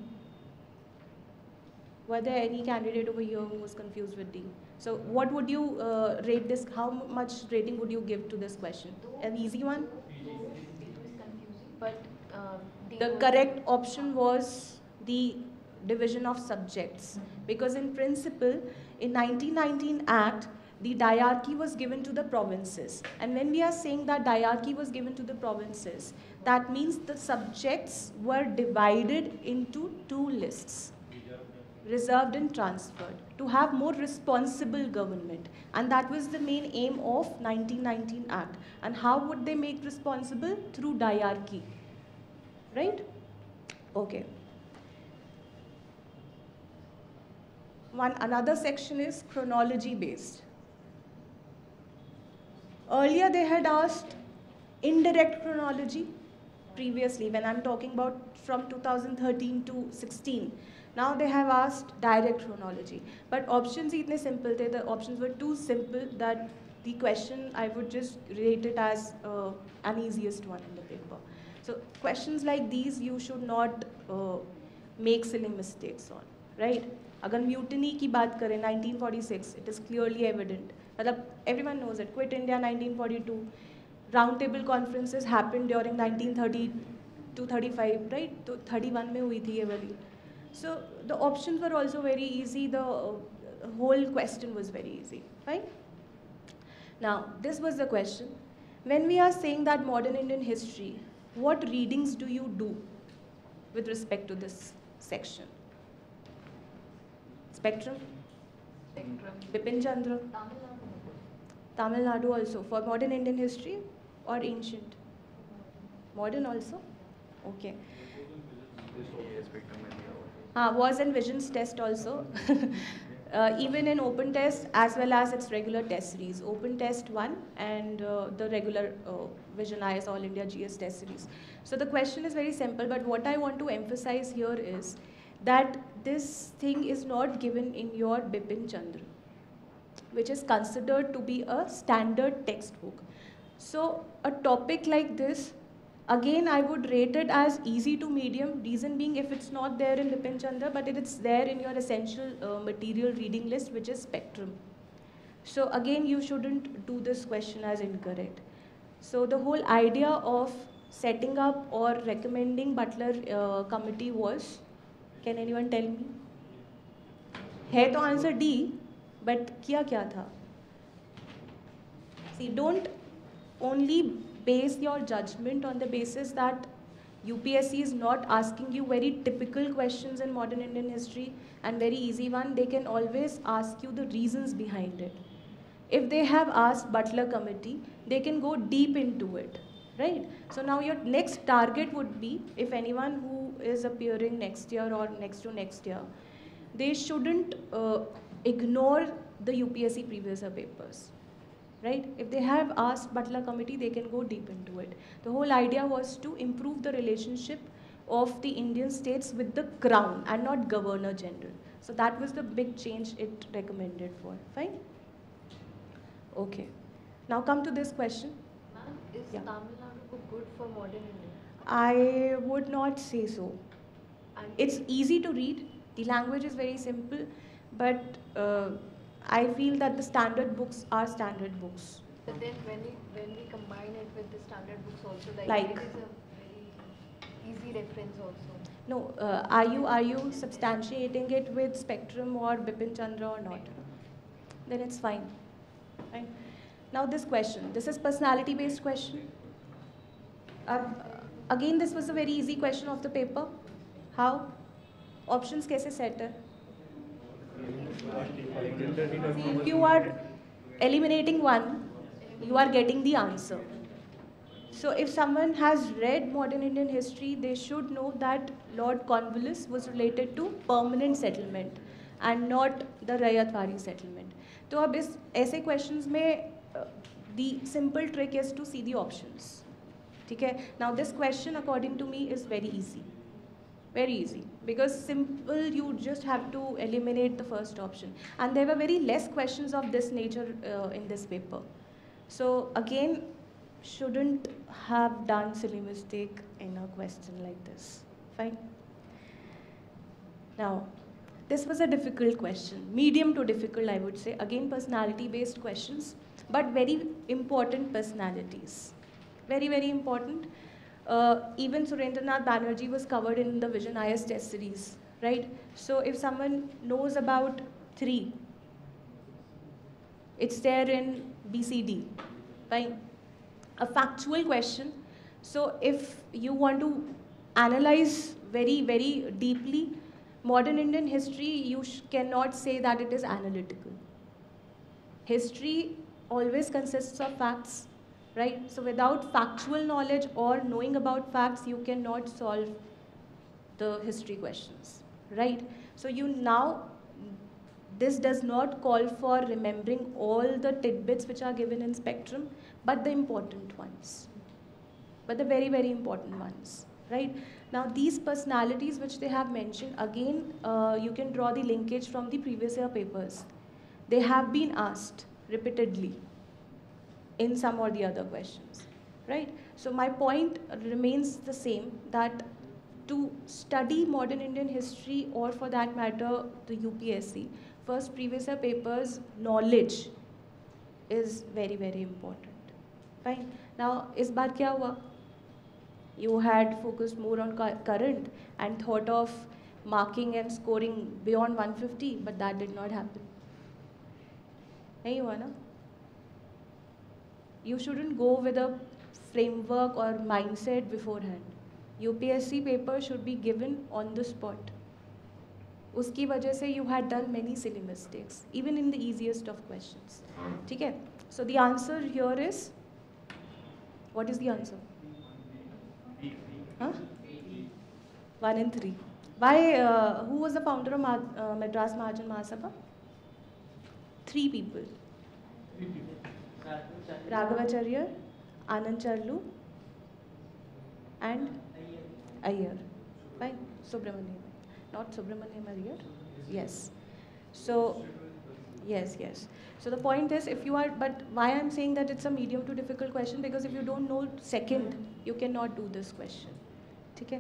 Were there any candidate over here who was confused with D? So what would you rate this? How much rating would you give to this question? An easy one? It was confusing, but The correct option was the division of subjects, because in principle, in 1919 Act, the diarchy was given to the provinces. And when we are saying that diarchy was given to the provinces, that means the subjects were divided into two lists, reserved and transferred, to have more responsible government. And that was the main aim of 1919 Act. And how would they make responsible? Through diarchy. Right? Okay. Another section is chronology based. Earlier they had asked indirect chronology previously, when I'm talking about from 2013 to 16. Now they have asked direct chronology. But options itne simple the. The options were too simple that the question I would just rate it as an easiest one in the paper. So questions like these you should not make silly mistakes on, right? अगर mutiny की बात करें 1946, it is clearly evident. मतलब everyone knows it. Quit India 1942. Round table conferences happened during 1930 to 35, right? तो 31 में हुई थी ये वाली. So the options were also very easy. The whole question was very easy, right? Now this was the question. When we are saying that modern Indian history, what readings do you do with respect to this section? Spectrum? Bipin Chandra? Tamil Nadu also. For modern Indian history or ancient? Modern also? Okay. Was and visions test also. even in open test as well as its regular test series, open test 1 and the regular Vision IS All India GS test series. So the question is very simple, but what I want to emphasize here is that this thing is not given in your Bipin Chandra, which is considered to be a standard textbook. So a topic like this, again, I would rate it as easy to medium, reason being if it's not there in Bipin Chandra, but it's there in your essential material reading list, which is Spectrum. So again, you shouldn't do this question as incorrect. So the whole idea of setting up or recommending Butler committee was, can anyone tell me? है तो answer D, but किया क्या था? See, don't only base your judgment on the basis that UPSC is not asking you very typical questions in modern Indian history and very easy one. They can always ask you the reasons behind it. If they have asked Butler committee, they can go deep into it, right? So now your next target would be, if anyone who is appearing next year or next to next year, they shouldn't ignore the UPSC previous year papers. Right? If they have asked Butler committee, they can go deep into it. The whole idea was to improve the relationship of the Indian states with the crown and not Governor General. So that was the big change it recommended for. Fine? Okay. Now come to this question. Ma'am, is Tamil Nadu book good for modern India? I would not say so. It's easy to read. The language is very simple, but I feel that the standard books are standard books. But then when we combine it with the standard books also, Like? it is a very easy reference also. No, are you substantiating it with Spectrum or Bipin Chandra or not? Then it's fine. Fine. Now this question, this is personality based question. Again, this was a very easy question of the paper. How? Options कैसे set है? See, if you are eliminating one, you are getting the answer. So if someone has read modern Indian history, they should know that Lord Cornwallis was related to permanent settlement and not the Rayatwari settlement. तो अब इस ऐसे questions में the simple trick is to see the options. ठीक है? Now this question according to me is very easy. Very easy, because simple, you just have to eliminate the first option. And there were very less questions of this nature in this paper. So again, shouldn't have done silly mistake in a question like this. Fine. Now, this was a difficult question, medium to difficult, I would say. Again, personality-based questions, but very important personalities. Very, very important. Even Surendranath Banerjee was covered in the Vision IS test series, right? So if someone knows about 3, it's there in BCD, fine. A factual question. So if you want to analyze very, very deeply modern Indian history, you cannot say that it is analytical. History always consists of facts. Right? So without factual knowledge or knowing about facts, you cannot solve the history questions, right? So this does not call for remembering all the tidbits which are given in Spectrum, but the important ones, but the very, very important ones, right? Now these personalities which they have mentioned, again, you can draw the linkage from the previous year papers. They have been asked repeatedly in some or the other questions, right? So my point remains the same, that to study modern Indian history, or for that matter, the UPSC, first previous year papers knowledge is very, very important. Fine. Now, is baar kya hua? You had focused more on current and thought of marking and scoring beyond 150, but that did not happen. Nahi hua na? You shouldn't go with a framework or mindset beforehand. UPSC paper should be given on the spot. Uski wajah se you had done many silly mistakes, even in the easiest of questions. ठीक है? So the answer here is, what is the answer? Huh? 1 and 3. Why? Who was the founder of Madras Mahajan Mahasabha? 3 people. Raghavacharya, Anand Charlu, and Iyer. Fine. Subramaniam. Not Subramaniam Iyer. Yes. So, yes. So the point is, if you are, but why I'm saying that it's a medium to difficult question, because if you don't know second, you cannot do this question. Okay?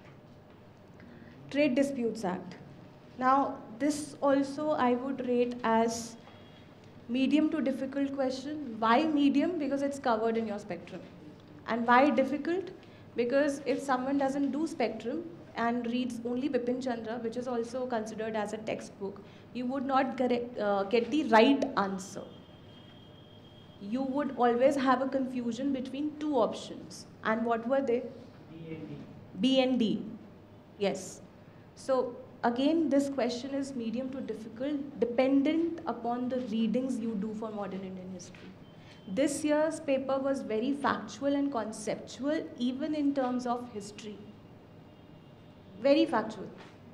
Trade Disputes Act. Now, this also I would rate as medium to difficult question. Why medium? Because it's covered in your spectrum. And why difficult? Because if someone doesn't do spectrum and reads only Bipin Chandra, which is also considered as a textbook, you would not get the right answer. You would always have a confusion between 2 options. And what were they? B and D. Yes. So again, this question is medium to difficult, dependent upon the readings you do for modern Indian history. This year's paper was very factual and conceptual, even in terms of history. Very factual.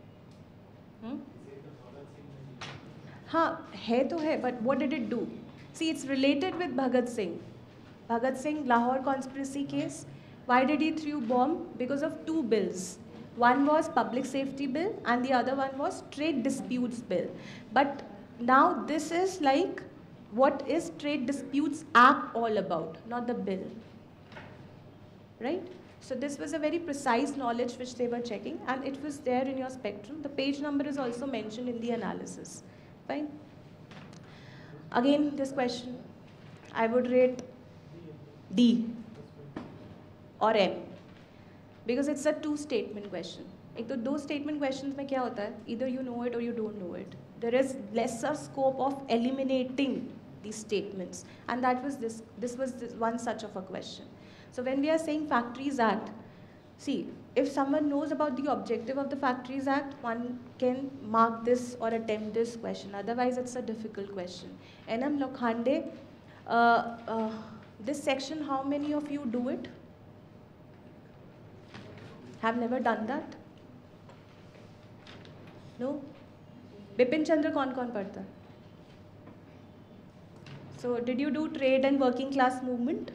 हाँ है तो है, but what did it do? See, it's related with Bhagat Singh. Bhagat Singh, Lahore conspiracy case. Why did he throw bomb? Because of 2 bills. One was Public Safety Bill and the other one was Trade Disputes Bill. But now this is like, what is Trade Disputes Act all about, not the bill. Right? So this was a very precise knowledge which they were checking, and it was there in your spectrum. The page number is also mentioned in the analysis. Fine? Again, this question, I would rate D or M. Because it's a 2-statement question. एक तो 2 statement questions में क्या होता है? Either you know it or you don't know it. There is lesser scope of eliminating these statements, and that was this was one such of a question. So when we are saying Factories Act, see, if someone knows about the objective of the Factories Act, one can mark this or attempt this question. Otherwise, it's a difficult question. N.M. Lokhande, this section, how many of you do it? Have never done that? No? Bipin Chandra kaun padhta? So, did you do trade and working class movement?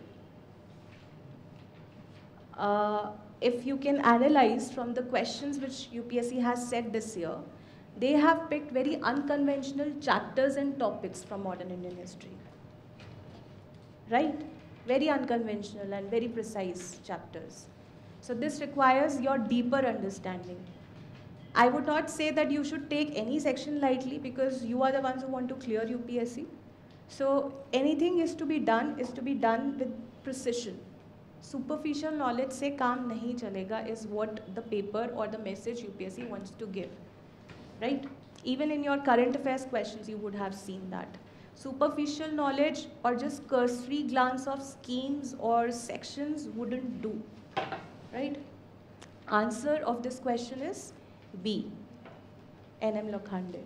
If you can analyze from the questions which UPSC has set this year, they have picked very unconventional chapters and topics from modern Indian history. Right? Very unconventional and very precise chapters. So this requires your deeper understanding. I would not say that you should take any section lightly, because you are the ones who want to clear UPSC. So anything is to be done with precision. Superficial knowledge se kaam nahi chalega is what the paper or the message UPSC wants to give. Right? Even in your current affairs questions, you would have seen that. Superficial knowledge or just cursory glance of schemes or sections wouldn't do. Right? Answer of this question is B. N.M. Lokhande.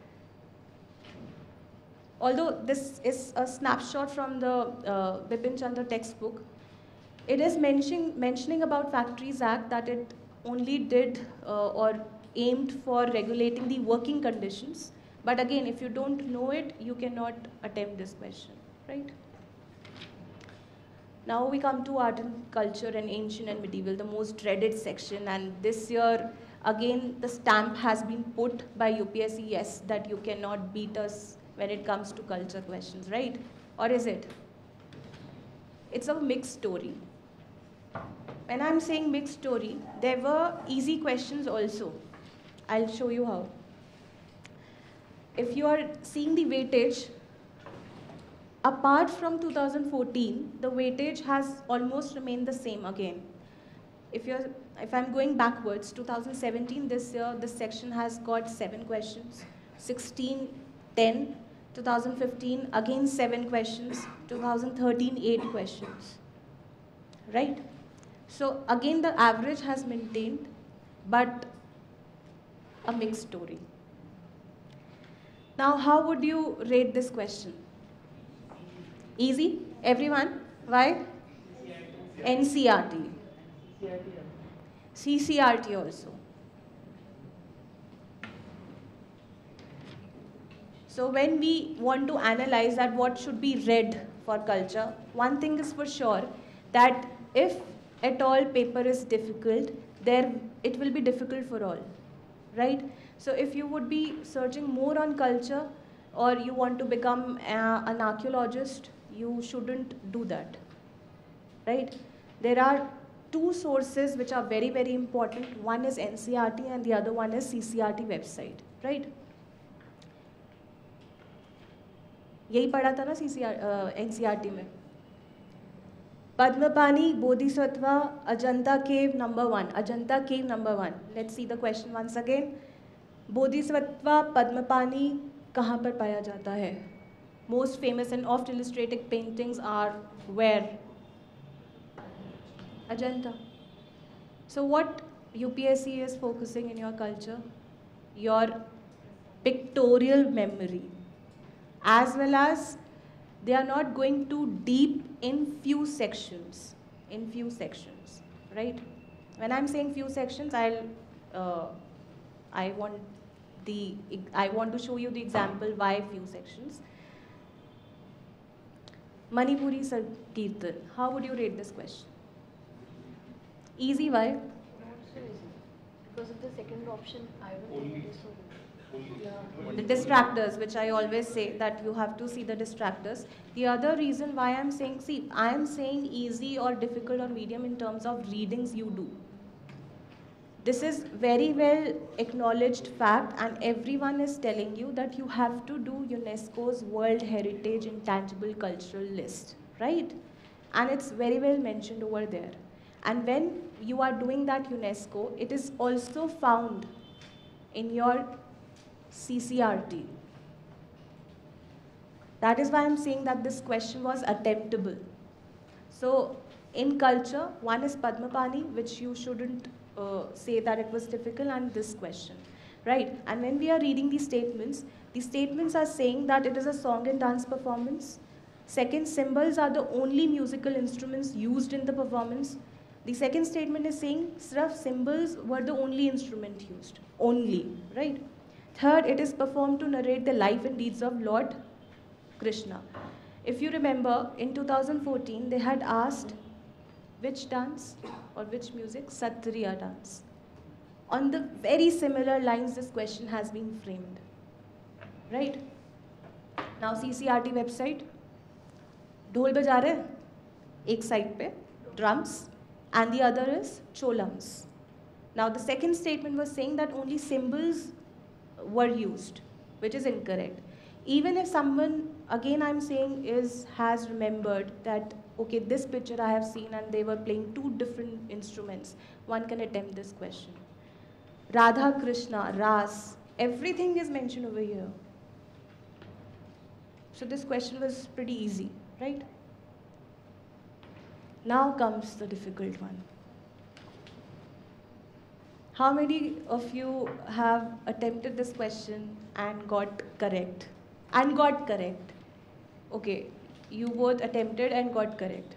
Although this is a snapshot from the Bipin Chandra textbook, it is mentioning about Factories Act that it only did or aimed for regulating the working conditions. But again, if you don't know it, you cannot attempt this question, right? Now we come to art and culture and ancient and medieval, the most dreaded section. And this year, again, the stamp has been put by UPSC, yes, that you cannot beat us when it comes to culture questions, right? Or is it? It's a mixed story. When I'm saying mixed story, there were easy questions also. I'll show you how. If you are seeing the weightage, apart from 2014, the weightage has almost remained the same again. If I'm going backwards, 2017, this year, this section has got 7 questions. 16, 10. 2015, again 7 questions. 2013, 8 questions. Right? So again, the average has maintained, but a mixed story. Now, how would you rate this question? Easy? Everyone? Why? NCRT. CCRT also. So when we want to analyze that what should be read for culture, one thing is for sure that if at all paper is difficult, there it will be difficult for all, right? So if you would be searching more on culture or you want to become an archaeologist, you shouldn't do that, right? There are two sources which are very, very important. One is NCERT and the other one is CCERT website, right? यही पढ़ा था ना NCERT में. Padmapani, Bodhisattva, Ajanta cave number 1. Ajanta cave number 1. Let's see the question once again. Bodhisattva, Padmapani, कहाँ पर पाया जाता है? Most famous and oft illustrated paintings are where? Ajanta. So what UPSC is focusing in your culture? Your pictorial memory. As well as they are not going too deep in few sections, right? When I'm saying few sections, I want to show you the example why few sections. Manipuri Sankirtan, how would you rate this question? Easy, why? Not so easy. Because of the second option, I will think this one. Yeah. The distractors, which I always say that you have to see the distractors. The other reason why I'm saying, see, I am saying easy or difficult or medium in terms of readings you do. This is very well acknowledged fact, and everyone is telling you that you have to do UNESCO's World Heritage Intangible Cultural List, right? And it's very well mentioned over there. And when you are doing that UNESCO, it is also found in your CCERT. That is why I'm saying that this question was attemptable. So in culture, one is Padmapani, which you shouldn't say that it was difficult, and this question, right? And when we are reading these statements are saying that it is a song and dance performance. Second, cymbals are the only musical instruments used in the performance. The second statement is saying sirf cymbals were the only instrument used, only, right? Third, it is performed to narrate the life and deeds of Lord Krishna. If you remember, in 2014, they had asked which dance or which music? Satriya dance. On the very similar lines, this question has been framed, right? Now CCERT website, ढोल बजा रहे हैं, एक side पे, drums, and the other is cholams. Now the second statement was saying that only cymbals were used, which is incorrect. Even if someone, again I'm saying, has remembered that, okay, this picture I have seen and they were playing two different instruments, one can attempt this question. Radha Krishna, Ras, everything is mentioned over here. So this question was pretty easy, right? Now comes the difficult one. How many of you have attempted this question and got correct? And got correct. Okay, you both attempted and got correct.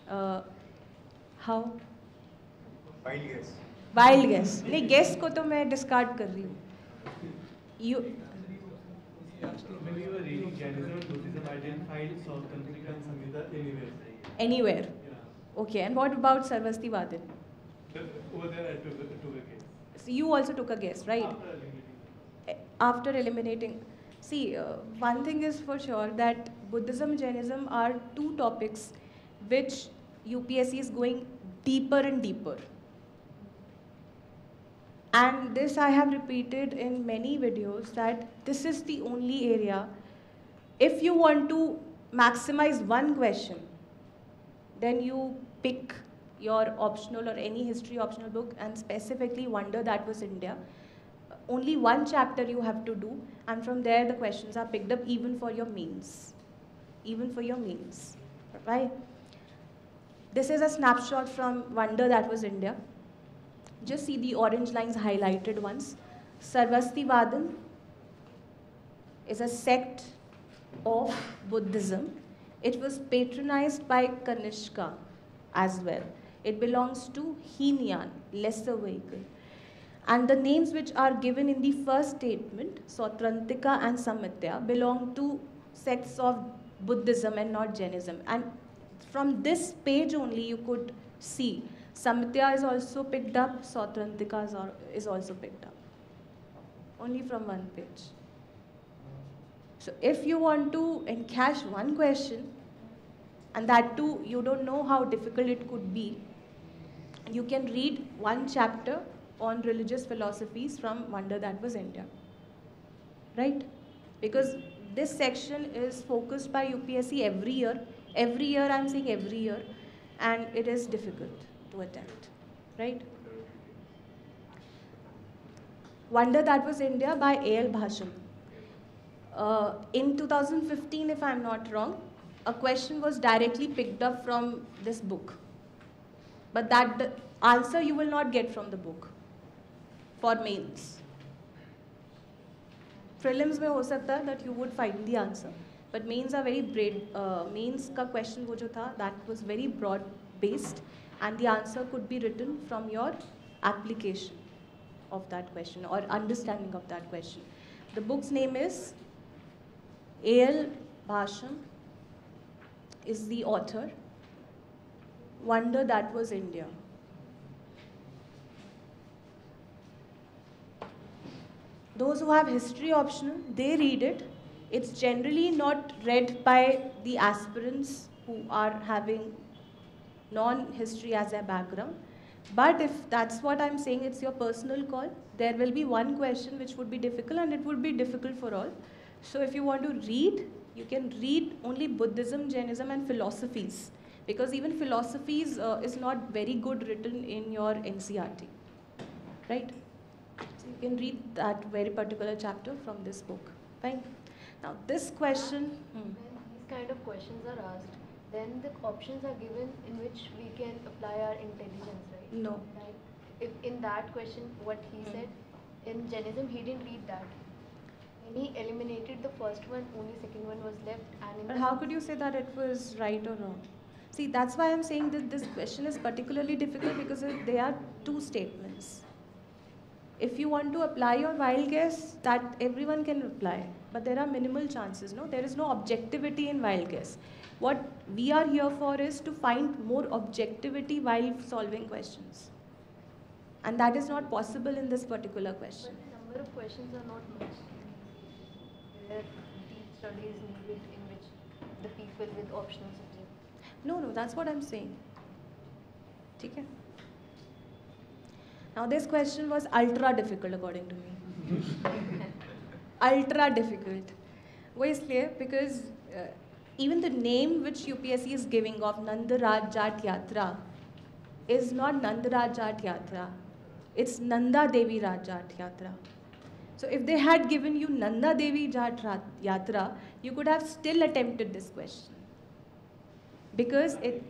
How? Wild guess. Wild guess. नहीं, guess को तो मैं discard कर रही हूँ. You. When we were reading Jainism and Buddhism, I didn't find Sankirtan and Samhita anywhere. Anywhere. Okay, and what about Sarvasti Vadan? Over there I took a guess. So you also took a guess, right? After eliminating. See, one thing is for sure that Buddhism and Jainism are two topics which UPSC is going deeper and deeper. And this I have repeated in many videos that this is the only area. If you want to maximize one question, then you pick your optional or any history optional book and specifically Wonder That Was India. Only one chapter you have to do, and from there the questions are picked up even for your mains. Even for your mains, right? This is a snapshot from Wonder That Was India. Just see the orange lines highlighted ones. Sarvasti Vadan is a sect of Buddhism. It was patronized by Kanishka as well. It belongs to Heenyan, lesser vehicle. And the names which are given in the first statement, Sautrantika and Samitya, belong to sects of Buddhism and not Jainism. And from this page only you could see Samitya is also picked up, Sautrantika is also picked up. Only from one page. So if you want to encash one question, and that too you don't know how difficult it could be, you can read one chapter on religious philosophies from Wonder That Was India. Right? Because this section is focused by UPSC every year. Every year, I'm saying every year, and it is difficult to attempt. Right? Wonder That Was India by A.L. Bhasham. In 2015, if I'm not wrong, a question was directly picked up from this book. But that the answer you will not get from the book for mains. Prelims में हो सकता है that you would find the answer, but mains are very broad. Mains का question वो जो था, that was very broad based, and the answer could be written from your application of that question or understanding of that question. The book's name is A.L. Bhasham is the author. Wonder That Was India. Those who have history optional, they read it. It's generally not read by the aspirants who are having non-history as a background. But if that's what I'm saying, it's your personal call. There will be one question which would be difficult, and it would be difficult for all. So if you want to read, you can read only Buddhism, Jainism and philosophies. Because even philosophies is not very good written in your NCERT. Right? So you can read that very particular chapter from this book. Fine. Now this question... When these kind of questions are asked, then the options are given in which we can apply our intelligence, right? No. Right? If in that question, what he said, in Jainism, he didn't read that. And he eliminated the first one, only second one was left. And But how could you say that it was right or wrong? See, that's why I'm saying that this question is particularly difficult, because there are two statements. If you want to apply your wild guess, that everyone can apply. But there are minimal chances, no? There is no objectivity in wild guess. What we are here for is to find more objectivity while solving questions. And that is not possible in this particular question. But the number of questions are not much. There deep study is needed in which the people with optional subject. No, that's what I'm saying. Okay? Now this question was ultra difficult according to me. Ultra difficult. Why isliye? Because even the name which UPSC is giving of Nandaraj Jat Yatra is not Nandaraj Jat Yatra. It's Nanda Devi Rajat Yatra. So if they had given you Nanda Devi Jat Yatra, you could have still attempted this question. Because it...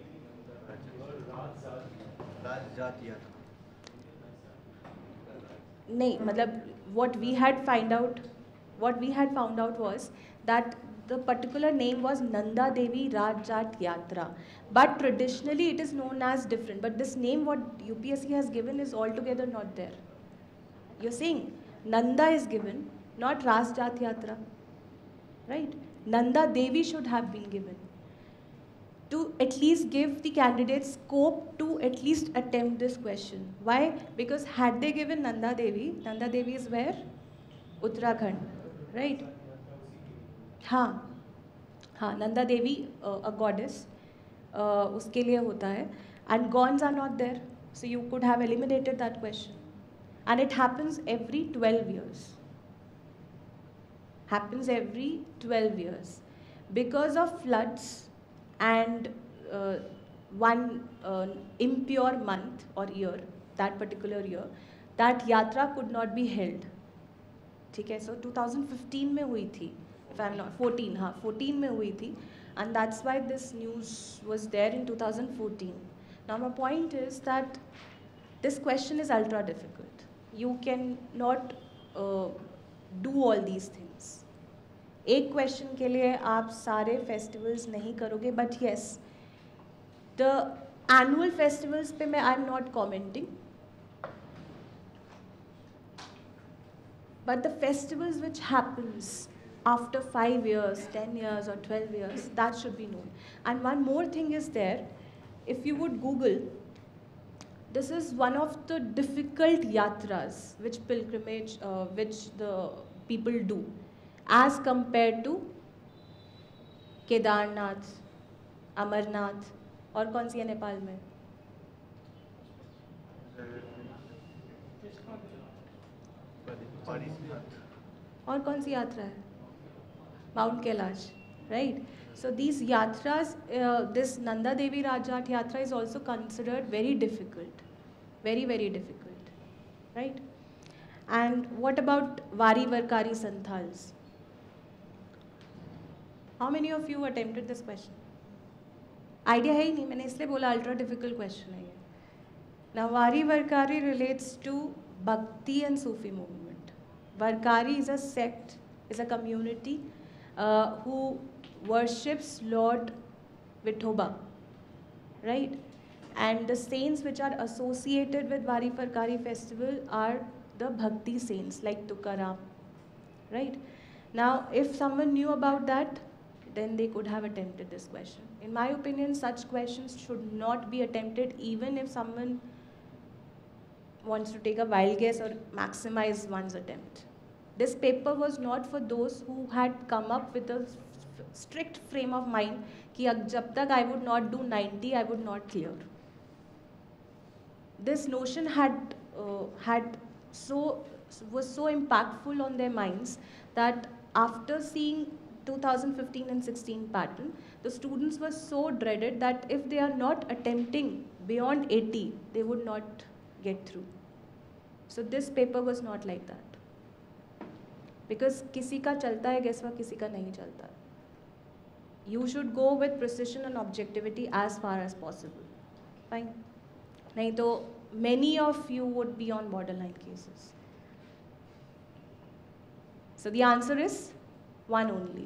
No, matlab, what we had found out was that the particular name was Nanda Devi Rajat Yatra. But traditionally it is known as different. But this name what UPSC has given is altogether not there. You're saying Nanda is given, not Rajat Yatra. Right? Nanda Devi should have been given, to at least give the candidates scope to at least attempt this question. Why? Because had they given Nanda Devi is where? Uttarakhand, right? हाँ, Nanda Devi, a goddess, उसके लिए होता है, and Gons are not there, so you could have eliminated that question. And it happens every 12 years. Happens every 12 years. Because of floods and one impure month or year, that particular year, that yatra could not be held. ठीक है? So 2015 में हुई थी, if I'm not 14, हाँ 14 में हुई थी, and that's why this news was there in 2014. Now my point is that this question is ultra difficult. You cannot do all these things. एक question के लिए आप सारे festivals नहीं करोगे, but yes, the annual festivals पे मैं I'm not commenting. But the festivals which happens after 5 years, 10 years or 12 years, that should be known. And one more thing is there, if you would Google, this is one of the difficult yatras, which pilgrimage, which the people do, as compared to Kedarnath, Amarnath, और कौन सी है नेपाल में? और कौन सी यात्रा है? Mount Kailash, right? So these yatras, this Nanda Devi Rajat yatra is also considered very difficult, very, very difficult, right? And what about Vari Varkari Santhals? How many of you attempted this question? Idea है ही नहीं, मैंने इसलिए बोला ultra difficult question है ये. Now Vari Varkari relates to Bhakti and Sufi movement. Varkari is a sect, is a community who worships Lord Vithoba, right? And the saints which are associated with Vari Varkari festival are the Bhakti saints like Tukaram, right? Now, if someone knew about that, then they could have attempted this question. In my opinion, such questions should not be attempted even if someone wants to take a wild guess or maximize one's attempt. This paper was not for those who had come up with a strict frame of mind कि जब तक I would not do 90, I would not clear. This notion was so impactful on their minds that after seeing 2015 and 16 pattern, the students were so dreaded that if they are not attempting beyond 80, they would not get through. So this paper was not like that. Because किसी का चलता है guess what, किसी का नहीं चलता. You should go with precision and objectivity as far as possible. Fine. नहीं तो many of you would be on borderline cases. So the answer is one only.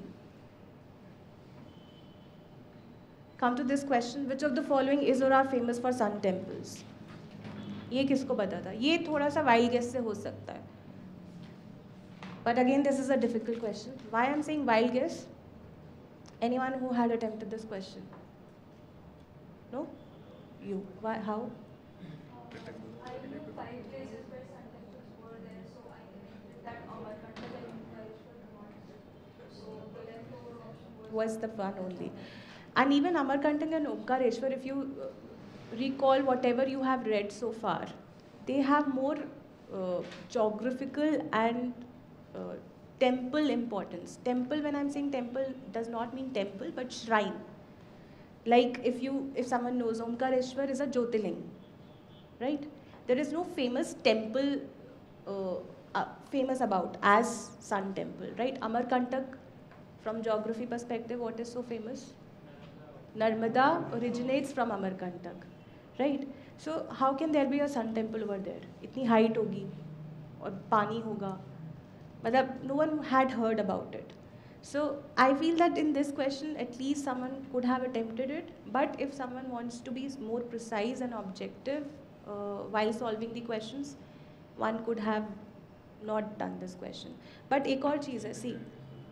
Come to this question, which of the following is or are famous for sun temples? ये किसको पता था? ये थोड़ा सा wild guess से हो सकता है. But again, this is a difficult question. Why I'm saying wild guess? Anyone who had attempted this question? No? You. Why? How? I know 5 places where sun temples were there, so I connected that Amarkantak and Omkareshwar ones. So the leftover option Was the one only. And even Amarkantak and Omkareshwar, if you recall whatever you have read so far, they have more geographical and temple importance. Temple, when I'm saying temple, does not mean temple, but shrine. Like if someone knows, Omkareshwar is a Jyotirling, right? There is no famous temple famous about as Sun Temple, right? Amarkantak, from geography perspective, what is so famous? Narmada originates from Amarkantak, right? So how can there be a Sun Temple over there? Itni height hogi, or pani hoga. But no one had heard about it. So I feel that in this question, at least someone could have attempted it. But if someone wants to be more precise and objective while solving the questions, one could have not done this question. But एक और चीज़ है, see,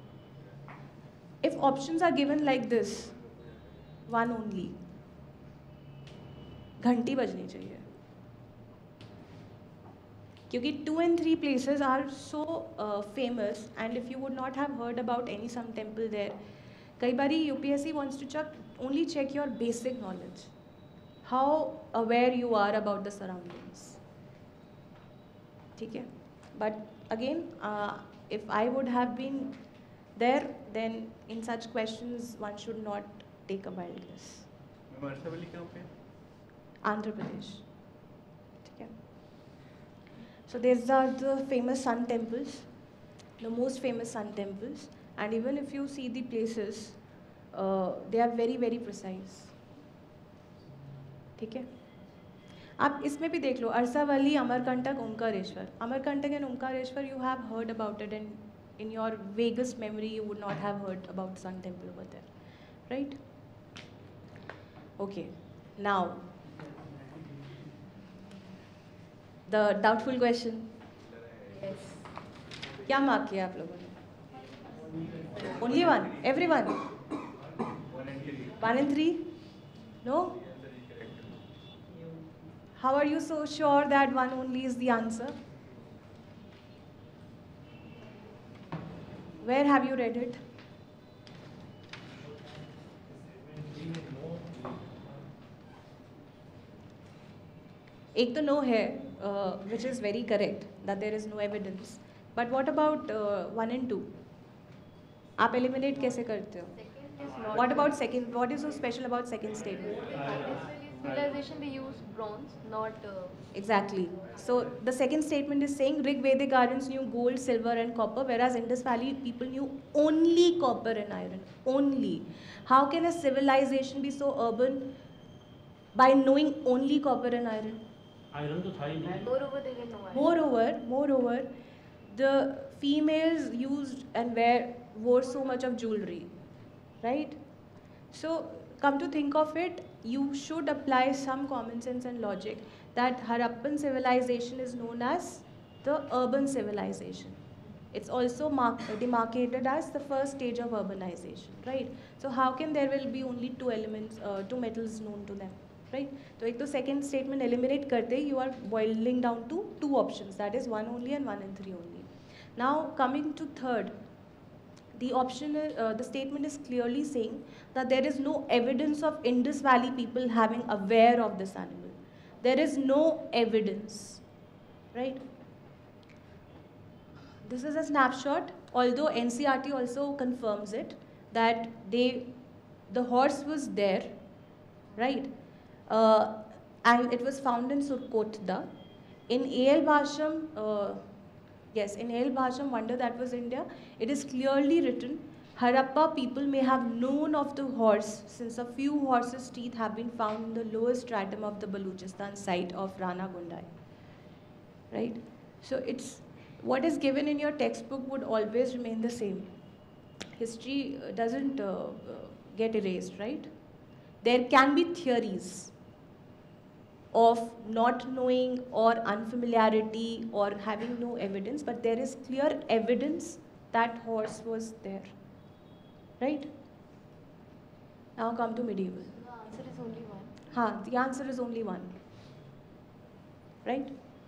if options are given like this, one only, घंटी बजनी चाहिए. क्योंकि 2 and 3 places are so famous, and if you would not have heard about any some temple there, कई बारी UPSC wants to only check your basic knowledge, how aware you are about the surroundings. ठीक है? But again, if I would have been there, then in such questions one should not take a wild guess. Andhra Pradesh. ठीक है? So these are the famous sun temples, the most famous sun temples, and even if you see the places, they are very, very precise. ठीक है? आप इसमें भी देख लो, अरसावली, Amarkantak, Omkareshwar. Amarkantak and Omkareshwar, you have heard about it, and in your vaguest memory, you would not have heard about Sun Temple over there, right? Okay, now, the doubtful question. Yes. क्या mark किया आप लोगों ने? Only one? Everyone? 1 and 3? No? How are you so sure that one only is the answer? Where have you read it? एक तो no है, which is very correct, that there is no evidence. But what about 1 and 2? आप eliminate कैसे करते हो? Second is not. What about second? What is so special about second statement? Civilization they use bronze, not. Exactly. So the second statement is saying Rig Vedic gardens knew gold, silver and copper, whereas Indus Valley people knew only copper and iron. Only. How can a civilization be so urban by knowing only copper and iron? Iron तो था ही नहीं. Moreover, they didn't know. Moreover, the females used and wore so much of jewelry, right? So come to think of it, you should apply some common sense and logic that Harappan civilization is known as the urban civilization. It's also demarcated as the first stage of urbanization, right? So how can there will be only two elements, two metals known to them, right? So एक तो second statement eliminate करते you are boiling down to two options, that is 1 only and 1 and 3 only. Now coming to third, the option the statement is clearly saying that there is no evidence of Indus Valley people having aware of this animal. There is no evidence, right? This is a snapshot, although NCRT also confirms it that the horse was there, right? And it was found in Surkotda. In A.L. Bhasham, yes, in A.L. Bhasham, Wonder That Was India, it is clearly written, Harappa people may have known of the horse since a few horses' teeth have been found in the lowest stratum of the Baluchistan site of Rana Gundai, right? So it's, what is given in your textbook would always remain the same. History doesn't get erased, right? There can be theories of not knowing or unfamiliarity or having no evidence, but there is clear evidence that horse was there, right? Now come to medieval. The answer is only one. The answer is only one, right?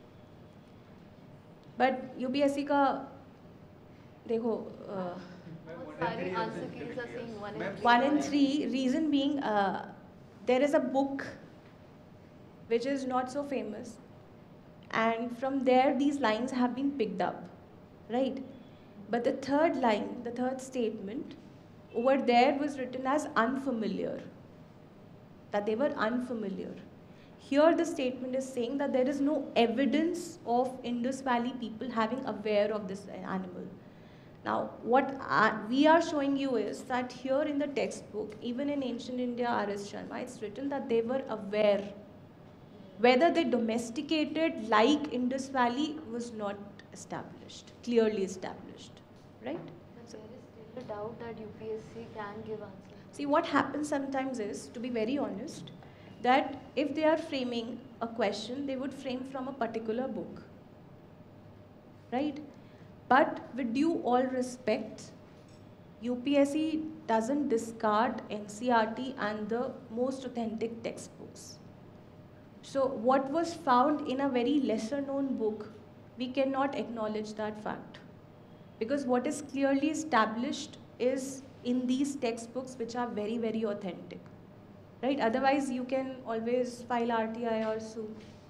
But UPSC का देखो सारी answer keys are saying 1 and 3. 1 and 3, reason being there is a book which is not so famous, and from there these lines have been picked up, right? But the third line, the third statement, over there was written as unfamiliar, that they were unfamiliar. Here the statement is saying that there is no evidence of Indus Valley people having aware of this animal. Now, what we are showing you is that here in the textbook, even in ancient India, R.S. Sharma, it's written that they were aware. Whether they domesticated like Indus Valley was not established, clearly established, right? But there is still a doubt that UPSC can give answer. See, what happens sometimes is, to be very honest, that if they are framing a question, they would frame from a particular book, right? But with due all respect, UPSC doesn't discard NCRT and the most authentic textbooks. So what was found in a very lesser known book, we cannot acknowledge that fact. Because what is clearly established is in these textbooks which are very, very authentic. Right? Otherwise, you can always file RTI or sue.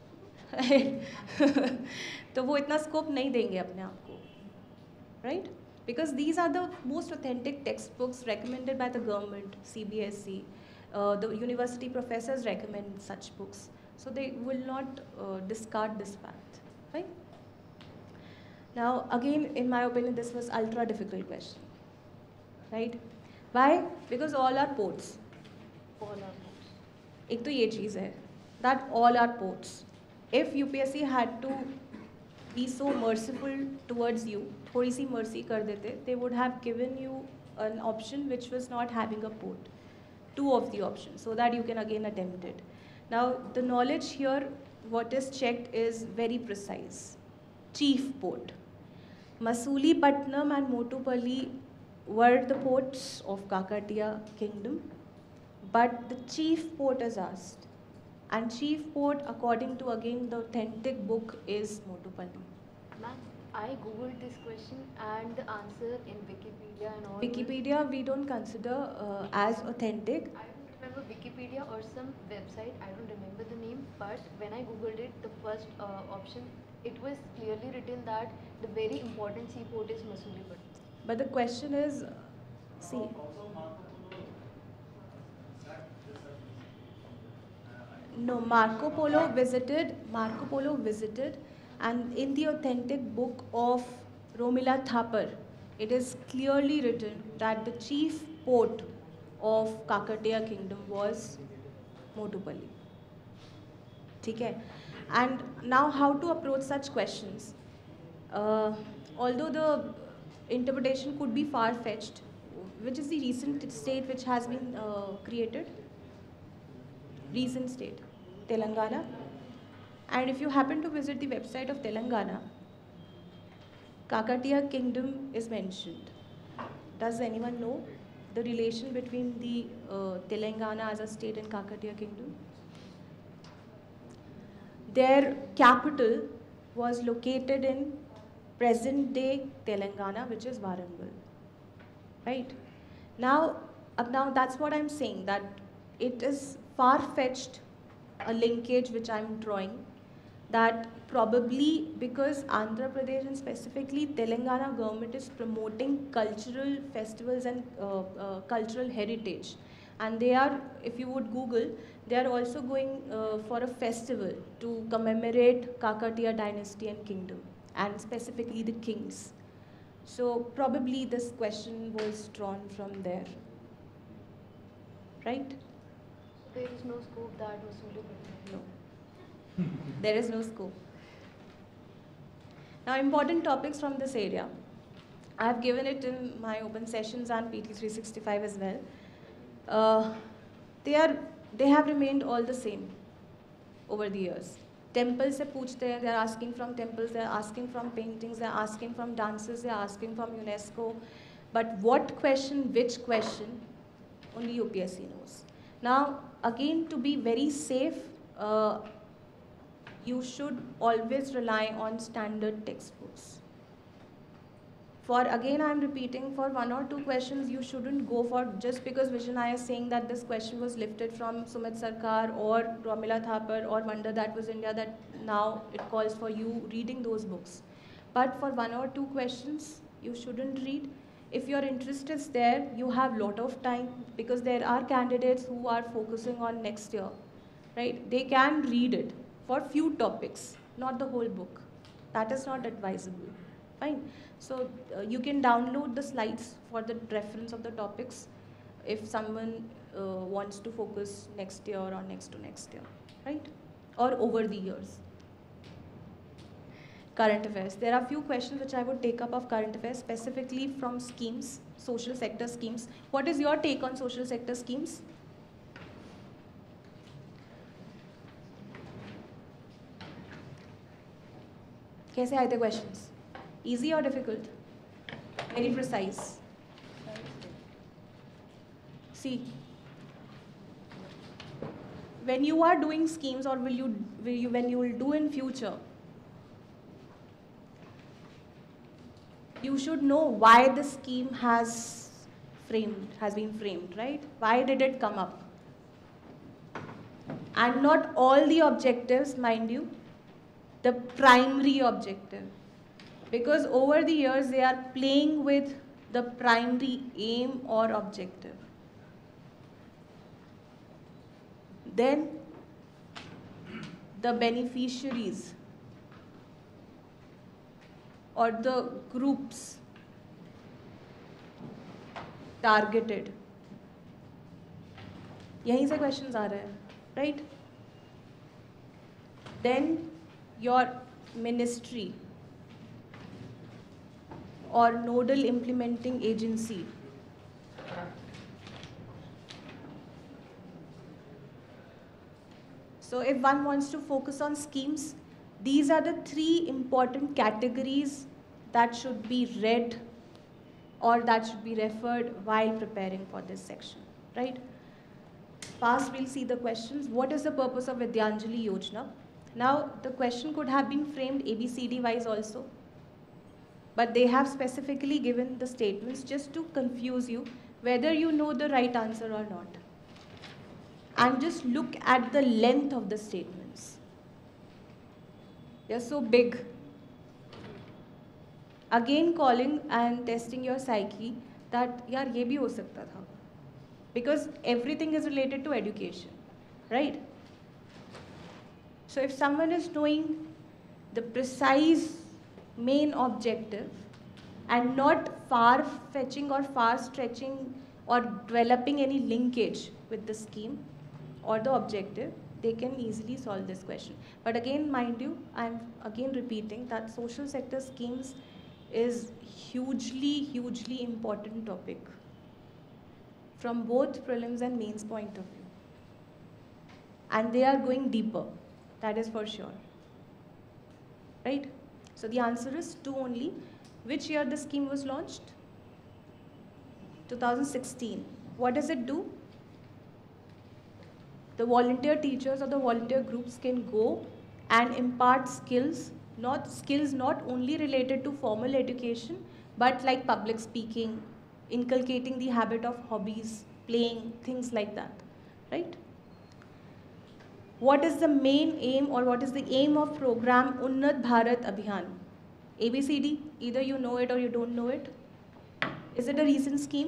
तो वो इतना scope नहीं देंगे अपने आप को. Right? Because these are the most authentic textbooks recommended by the government, CBSE. The university professors recommend such books. So they will not discard this fact. Right? Now, again, in my opinion, this was ultra difficult question. Right? Why? Because all are ports. All are ports. एक तो ये चीज़ है that all are ports. If UPSC had to be so merciful towards you, थोड़ी सी mercy कर देते, they would have given you an option which was not having a port. Two of the options, so that you can again attempt it. Now, the knowledge here, what is checked is very precise. Chief port. Masulipattnam and Motupalli were the ports of Kakatiya kingdom, but the chief port is asked. And chief port, according to again the authentic book, is Motupalli. Ma'am, I googled this question and the answer in Wikipedia and all. Wikipedia we don't consider as authentic. I don't remember Wikipedia or some website, I don't remember the name, but when I googled it, the first option, it was clearly written that the very important seaport is Masulipattnam. But the question is, see, no, Marco Polo visited, and in the authentic book of Romila Thapar, it is clearly written that the chief port of Kakatiya kingdom was Motupalli. Okay? And now how to approach such questions? Although the interpretation could be far-fetched, which is the recent state which has been created? Recent state, Telangana. And if you happen to visit the website of Telangana, Kakatiya kingdom is mentioned. Does anyone know the relation between the Telangana as a state and Kakatiya kingdom? Their capital was located in present-day Telangana, which is Warangal. Right? Now that's what I'm saying, that it is far-fetched a linkage which I'm drawing, that probably because Andhra Pradesh and specifically Telangana government is promoting cultural festivals and cultural heritage. And they are, if you would Google, they are also going for a festival to commemorate Kakatiya dynasty and kingdom, and specifically the kings. So probably this question was drawn from there. Right? There is no scope that Masulipattnam. No. There is no scope. Now, important topics from this area. I have given it in my open sessions and PT365 as well. They have remained all the same over the years. Temples se poochte hain, they are asking from temples, they are asking from paintings, they are asking from dances, they are asking from UNESCO. But what question, which question, only UPSC knows. Now, again, to be very safe, you should always rely on standard textbooks. For, again, I am repeating, for one or two questions, you shouldn't go for, just because Vijayanaya is saying that this question was lifted from Sumit Sarkar or Romila Thapar or Wonder That Was India, that now it calls for you reading those books. But for one or two questions, you shouldn't read. If your interest is there, you have lot of time, because there are candidates who are focusing on next year, right? They can read it for few topics, not the whole book. That is not advisable. Fine. So you can download the slides for the reference of the topics if someone wants to focus next year or next to next year, right? Or over the years. Current affairs. There are few questions which I would take up of current affairs, specifically from schemes, social sector schemes. What is your take on social sector schemes? कैसे आए थे questions? Easy or difficult? Very precise. See, when you are doing schemes, or when you will do in future, you should know why the scheme has been framed, right? Why did it come up? And not all the objectives, mind you, the primary objective. Because over the years, they are playing with the primary aim or objective. Then, the beneficiaries or the groups targeted. यहीं से questions आ रहे हैं, right? Then, your ministry or nodal implementing agency. So if one wants to focus on schemes, these are the three important categories that should be read or that should be referred while preparing for this section, right? First, we'll see the questions. What is the purpose of Vidyanjali Yojana? Now, the question could have been framed ABCD wise also, but they have specifically given the statements just to confuse you whether you know the right answer or not. And just look at the length of the statements. They're so big. Again, calling and testing your psyche that, yaar, ye bhi ho sakta tha. Because everything is related to education, right? So if someone is knowing the precise main objective and not far-fetching or far-stretching or developing any linkage with the scheme or the objective, they can easily solve this question. But again, mind you, I'm again repeating that social sector schemes is hugely important topic from both prelims and mains point of view. And they are going deeper, that is for sure, right? So the answer is 2 only. Which year the scheme was launched? 2016. What does it do? The volunteer teachers or the volunteer groups can go and impart skills not only related to formal education, but like public speaking, inculcating the habit of hobbies, playing, things like that, right? What is the main aim or what is the aim of program Unnat Bharat Abhiyan? ABCD, either you know it or you don't know it. Is it a recent scheme?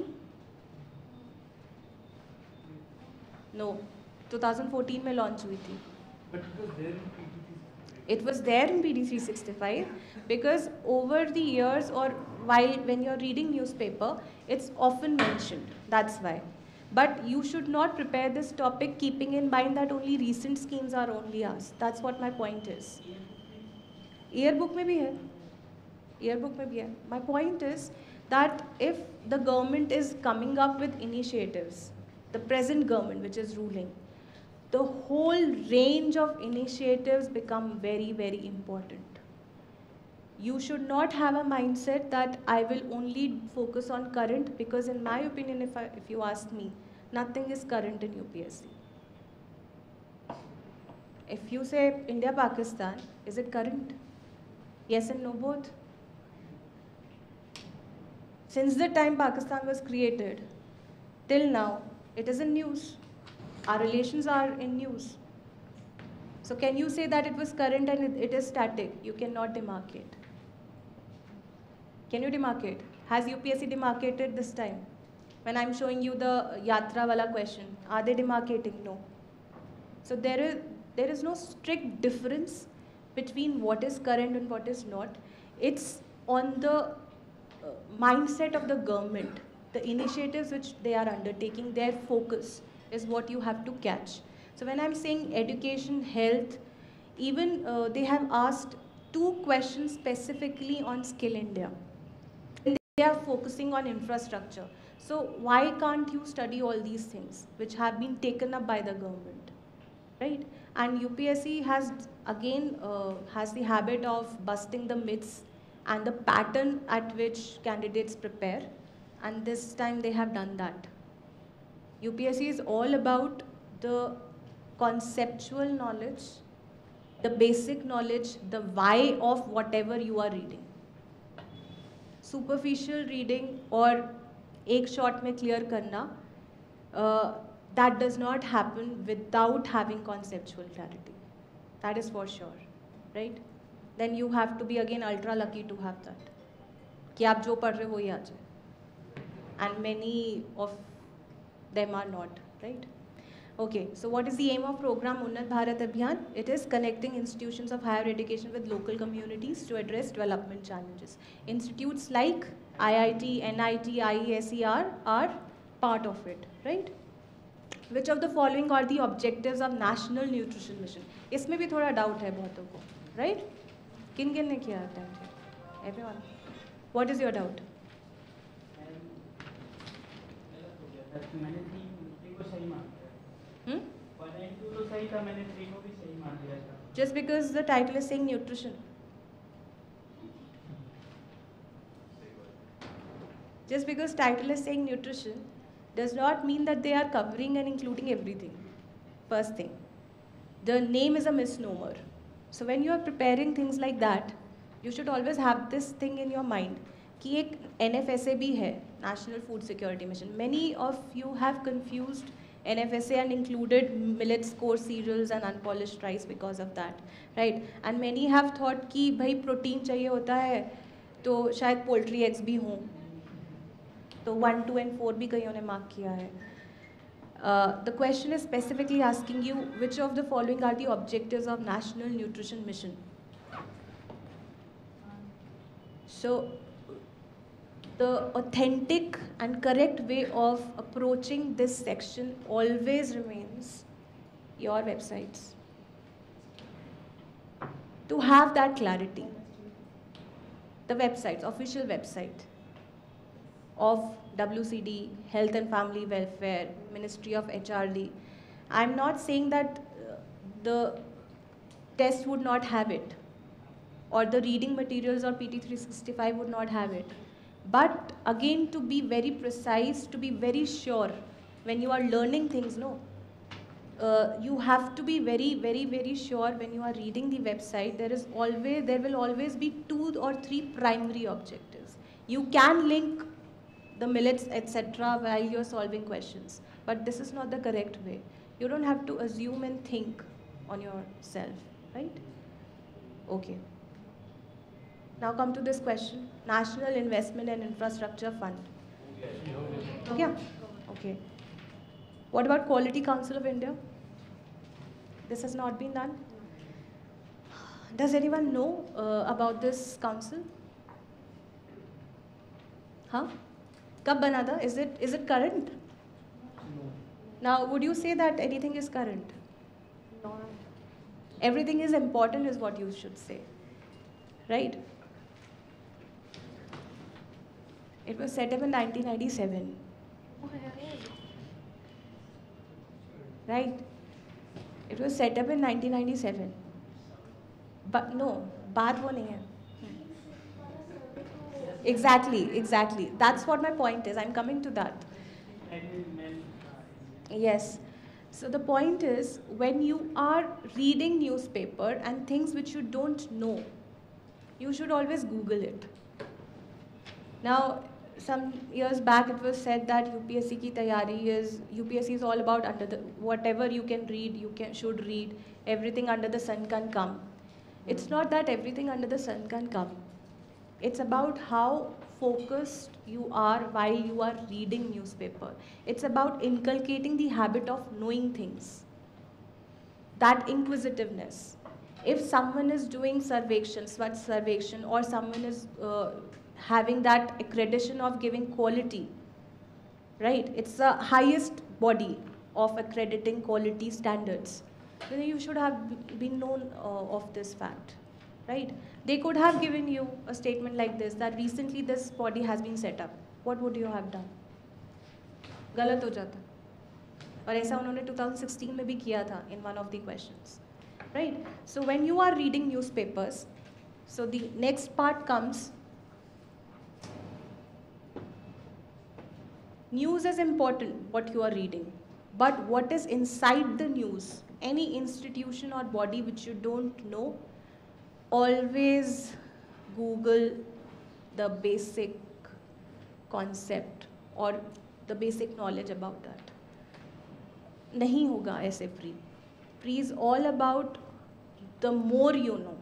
No, 2014 में launch हुई थी. But it was there in PDC. It was there in PD 365 because over the years or when you're reading newspaper, it's often mentioned. That's why. But you should not prepare this topic keeping in mind that only recent schemes are only asked. That's what my point is. Yearbook में भी है. Yearbook में भी है. My point is that if the government is coming up with initiatives, the present government which is ruling, the whole range of initiatives become very important. You should not have a mindset that I will only focus on current, because in my opinion, if you ask me, nothing is current in UPSC. If you say India-Pakistan, is it current? Yes and no both. Since the time Pakistan was created, till now, it is in news. Our relations are in news. So can you say that it was current and it is static? You cannot demarcate. Can you demarcate? Has UPSC demarcated this time? When I'm showing you the Yatra wala question, are they demarcating? No. So there is no strict difference between what is current and what is not. It's on the mindset of the government, the initiatives which they are undertaking, their focus is what you have to catch. So when I'm saying education, health, even they have asked 2 questions specifically on Skill India. They are focusing on infrastructure. So why can't you study all these things which have been taken up by the government, right? And UPSC has again has the habit of busting the myths and the pattern at which candidates prepare, and this time they have done that. UPSC is all about the conceptual knowledge, the basic knowledge, the why of whatever you are reading. Superficial reading or एक shot में clear करना, that does not happen without having conceptual clarity. That is for sure, right? Then you have to be again ultra lucky to have that. कि आप जो पढ़ रहे हो वही आ जाए. And many of them are not, right? Okay, so what is the aim of program Unnat Bharat Abhiyan? It is connecting institutions of higher education with local communities to address development challenges. Institutes like IIT, NIT, IESER are part of it, right? Which of the following are the objectives of National Nutrition Mission? इसमें भी थोड़ा doubt है बहुतों को, right? किन ने किया attempt? Everyone. What is your doubt? Just because the title is saying nutrition. Just because title is saying nutrition does not mean that they are covering and including everything. First thing. The name is a misnomer. So when you are preparing things like that, you should always have this thing in your mind कि एक NFSA भी है, National Food Security Mission. Many of you have confused NFSA and included millets, coarse cereals and unpolished rice because of that, right? And many have thought कि भाई protein चाहिए होता है तो शायद poultry eggs भी हों, तो 1, 2 and 4 भी कईयों ने mark किया है. The question is specifically asking you which of the following are the objectives of National Nutrition Mission. So the authentic and correct way of approaching this section always remains your websites. To have that clarity, the websites, official website of WCD, Health and Family Welfare, Ministry of HRD. I'm not saying that the test would not have it, or the reading materials or PT365 would not have it. But again, to be very precise, to be very sure, when you are learning things, you have to be very sure when you are reading the website. There will always be 2 or 3 primary objectives. You can link the millets, etc., while you're solving questions, but this is not the correct way. You don't have to assume and think on yourself, right? Okay. Now come to this question. National Investment and Infrastructure Fund. Okay. Okay. What about Quality Council of India? This has not been done. Does anyone know about this council? Huh? Kab bana tha? Is it current? No. Now, would you say that anything is current? No. Everything is important is what you should say, right? It was set up in 1997. Right? It was set up in 1997. But no, baat wo nahi hai. Exactly. That's what my point is. I'm coming to that. Yes. So the point is, when you are reading newspaper and things which you don't know, you should always Google it. Now, some years back it was said that UPSC ki tayari UPSC is all about whatever you can read, should read, everything under the sun can come. It's not that everything under the sun can come. It's about how focused you are while you are reading newspaper. It's about inculcating the habit of knowing things. That inquisitiveness. If someone is doing Swachh Sarvekshan, or someone is having that accreditation of giving quality, right? It's the highest body of accrediting quality standards. Then you should have been known of this fact, right? They could have given you a statement like this, that recently this body has been set up. What would you have done? गलत हो जाता. और ऐसा उन्होंने 2016 में भी किया था in one of the questions, right? So when you are reading newspapers, so the next part comes. News is important, what you are reading, but what is inside the news? Any institution or body which you don't know, always Google the basic concept or the basic knowledge about that. नहीं होगा ऐसे free. Free is all about the more you know.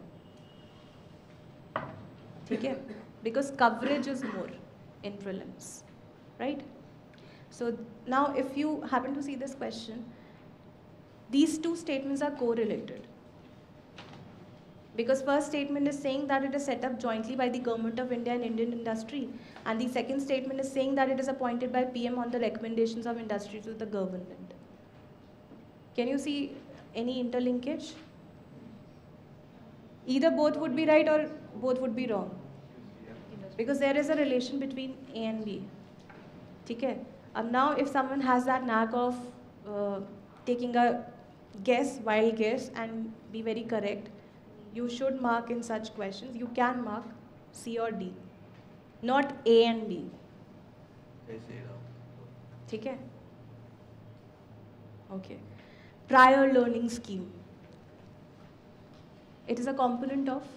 ठीक है? Because coverage is more in prelims, right? So now if you happen to see this question, these two statements are correlated. Because first statement is saying that it is set up jointly by the Government of India and Indian industry, and the second statement is saying that it is appointed by PM on the recommendations of industry to the government. Can you see any interlinkage? Either both would be right or both would be wrong. Because there is a relation between A and B. Okay? Now if someone has that knack of taking a wild guess and be very correct, you should mark in such questions. You can mark C or D, not A and B. ठीक है? Okay. Prior learning scheme. It is a component of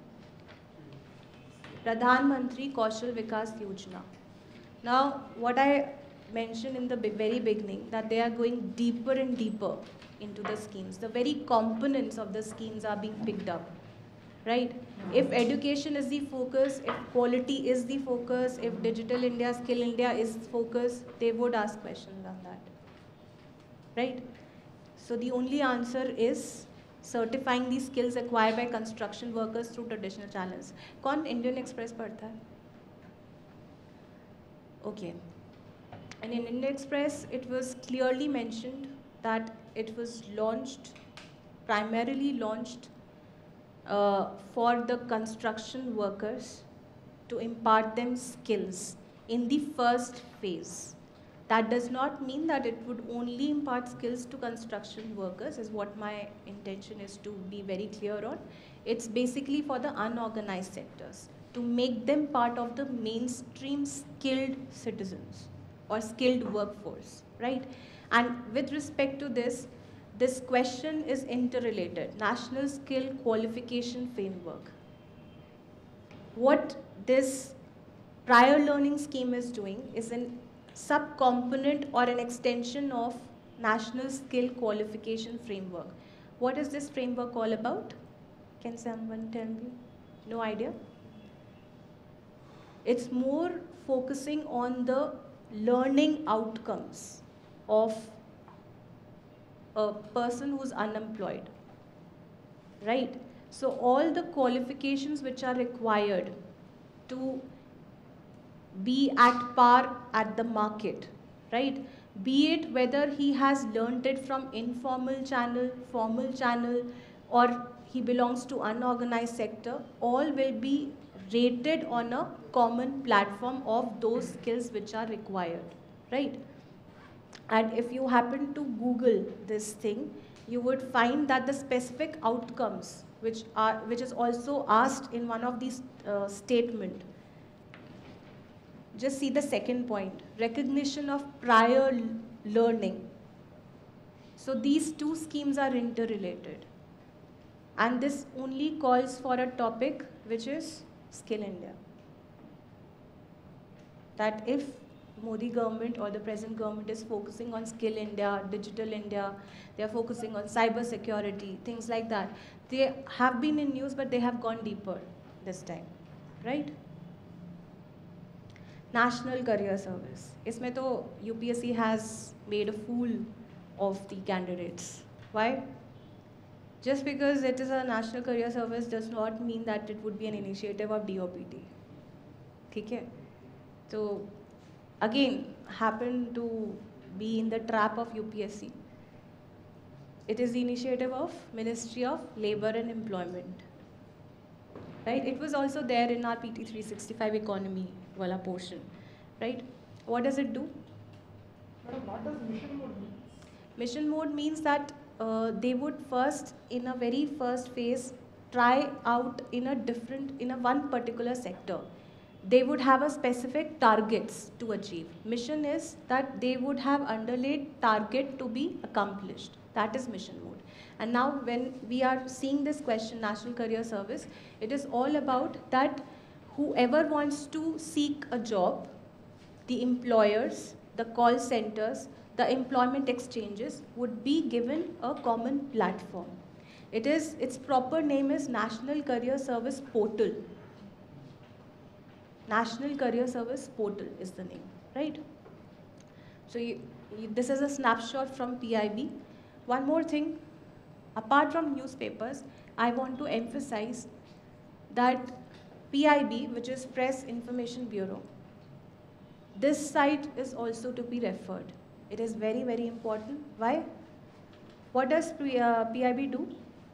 Pradhan Mantri Kaushal Vikas Yojana. Now, what I mentioned in the very beginning, that they are going deeper and deeper into the schemes. The very components of the schemes are being picked up, right? If education is the focus, if quality is the focus, if Digital India, Skill India is focus, they would ask questions on that, right? So the only answer is certifying these skills acquired by construction workers through traditional channels. कौन Indian Express पढ़ता है? Okay. And in Indian Express, it was clearly mentioned that it was primarily launched for the construction workers to impart them skills in the first phase. That does not mean that it would only impart skills to construction workers, is what my intention is to be very clear on. It's basically for the unorganized sectors, to make them part of the mainstream skilled citizens or skilled workforce, right? And with respect to this, this question is interrelated. National Skill Qualification Framework. What this prior learning scheme is doing is an subcomponent or an extension of National Skill Qualification Framework. What is this framework all about? Can someone tell me? No idea? It's more focusing on the learning outcomes of a person who's unemployed, right? So all the qualifications which are required to be at par at the market, right? Be it whether he has learned it from informal channel, formal channel, or he belongs to unorganized sector, all will be rated on a common platform of those skills which are required, right? And if you happen to Google this thing, you would find that the specific outcomes which is also asked in one of these statement. Just see the second point, recognition of prior learning. So these two schemes are interrelated. And this only calls for a topic which is Skill India. That if Modi government or the present government is focusing on Skill India, Digital India, they are focusing on cyber security, things like that. They have been in news, but they have gone deeper this time, right? National Career Service. इसमें तो UPSC has made a fool of the candidates. Why? Just because it is a National Career Service does not mean that it would be an initiative of DOPT. ठीक है? So again, happen to be in the trap of UPSC. It is the initiative of Ministry of Labor and Employment. Right? It was also there in our PT 365 economy wala portion. Right? What does it do? Madam, what does mission mode mean? Mission mode means that they would first, in a very first phase, try out in a one particular sector. They would have a specific targets to achieve. Mission is that they would have underlaid target to be accomplished. That is mission mode. And now when we are seeing this question, National Career Service, it is all about that whoever wants to seek a job, the employers, the call centers, the employment exchanges would be given a common platform. Its proper name is National Career Service Portal. National Career Service Portal is the name, right? So this is a snapshot from PIB. One more thing, apart from newspapers, I want to emphasize that PIB, which is Press Information Bureau, this site is also to be referred. It is very, very important. Why? What does PIB do?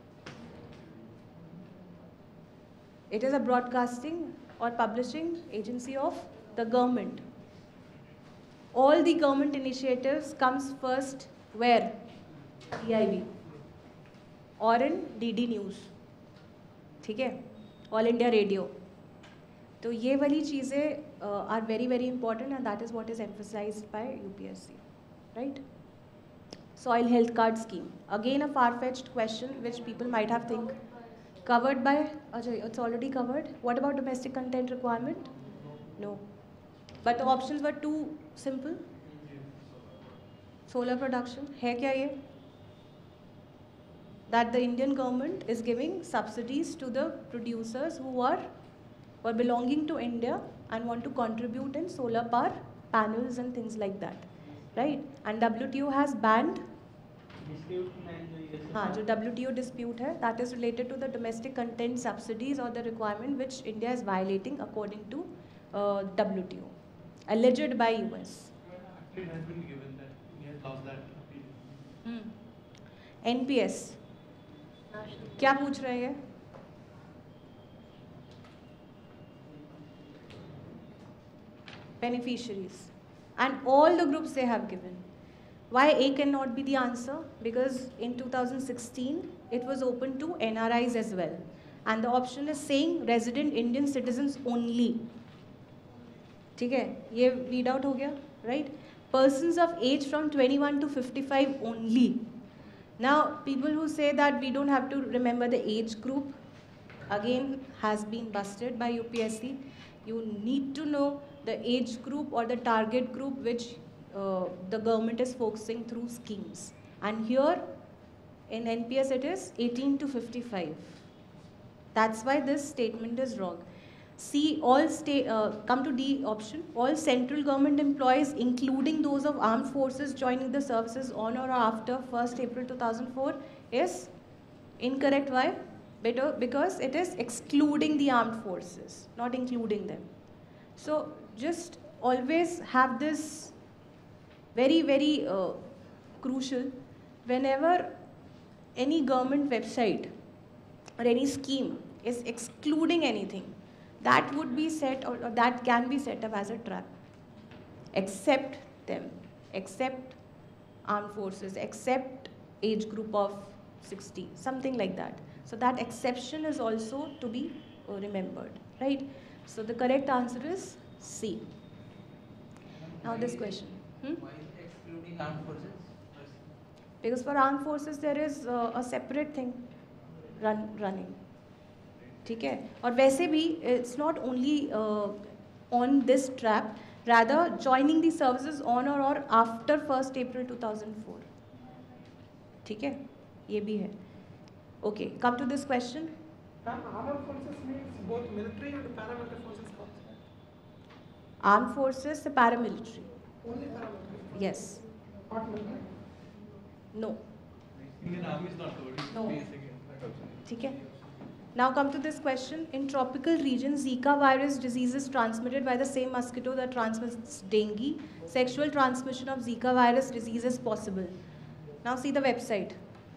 It is a broadcasting or publishing agency of the government. All the government initiatives comes first where? PIB or in DD News. ठीक है? All India Radio. तो ये वाली चीज़ें are very very important and that is what is emphasized by UPSC, right? Soil health card scheme. Again a far-fetched question which people might have think covered by, Ajay, it's already covered. What about domestic content requirement? No. But the options were too simple. Solar production. है क्या ये? That the Indian government is giving subsidies to the producers who are belonging to India and want to contribute in solar power panels and things like that, right? And WTO has banned. हाँ, जो WTO dispute है, that is related to the domestic content subsidies or the requirement which India is violating according to WTO, alleged by US. It has been given that he has lost that appeal. NPS. क्या पूछ रहे हैं? Beneficiaries and all the groups they have given. Why A cannot be the answer? Because in 2016 it was open to NRIs as well and the option is saying resident Indian citizens only. ठीक है, ये read out हो गया, right? Persons of age from 21 to 55 only. Now people who say that we don't have to remember the age group again has been busted by UPSC. You need to know the age group or the target group which the government is focusing through schemes. And here in NPS it is 18 to 55. That's why this statement is wrong. C, all come to D option. All central government employees, including those of armed forces joining the services on or after 1st April 2004 is incorrect. Why? Because it is excluding the armed forces, not including them. So just always have this very very crucial. Whenever any government website or any scheme is excluding anything, that would be set or that can be set up as a trap. Except them, except armed forces, except age group of 60, something like that. So that exception is also to be remembered, right? So the correct answer is C. Now this question. Why is it excluding armed forces? Because for armed forces there is a separate thing running. ठीक है? और वैसे भी it's not only on this trap, rather joining the services on or after 1st April 2004. ठीक है? ये भी है. Okay, come to this question. Armed forces means both military and paramilitary forces also. Armed forces, the paramilitary. Only paramilitary. Yes. Not military. No. Indian army is not covered. No. Space again. ठीक है? Now come to this question. In tropical regions, Zika virus disease is transmitted by the same mosquito that transmits dengue. Sexual transmission of Zika virus disease is possible. Now see the website.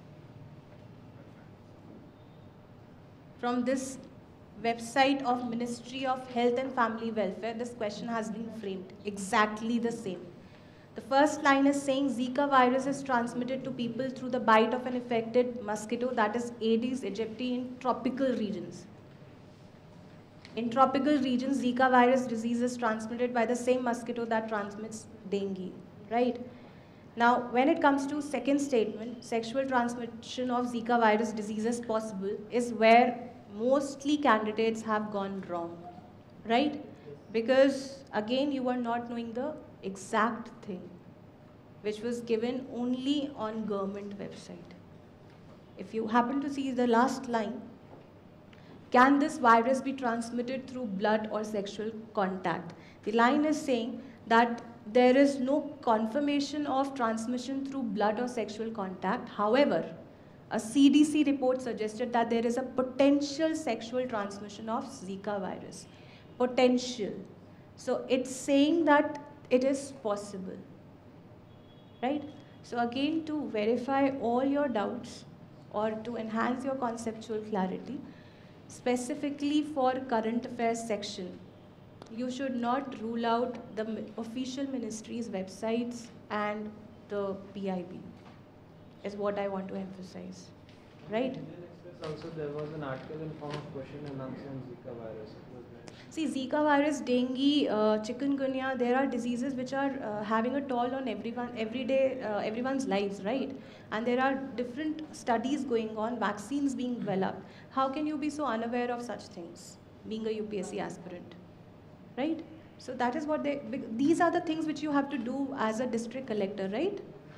From this website of Ministry of Health and Family Welfare, this question has been framed. Exactly the same. The first line is saying Zika virus is transmitted to people through the bite of an infected mosquito, that is Aedes aegypti, in tropical regions. In tropical regions, Zika virus disease is transmitted by the same mosquito that transmits dengue, right? Now, when it comes to second statement, sexual transmission of Zika virus disease is possible, is where mostly candidates have gone wrong, right? Because again, you are not knowing the exact thing, which was given only on government website. If you happen to see the last line, can this virus be transmitted through blood or sexual contact? The line is saying that there is no confirmation of transmission through blood or sexual contact. However, a CDC report suggested that there is a potential sexual transmission of Zika virus. Potential. So it's saying that it is possible, right? So again, to verify all your doubts or to enhance your conceptual clarity, specifically for current affairs section, you should not rule out the official ministry's websites and the PIB, is what I want to emphasize, right? Indian Express also there was an article in form of question and answer on Zika virus. It was there. See, Zika virus, dengue, chikungunya, there are diseases which are having a toll on everyone, every day, everyone's lives, right? And there are different studies going on, vaccines being developed. How can you be so unaware of such things, being a UPSC aspirant, right? So that is what these are the things which you have to do as a district collector, right?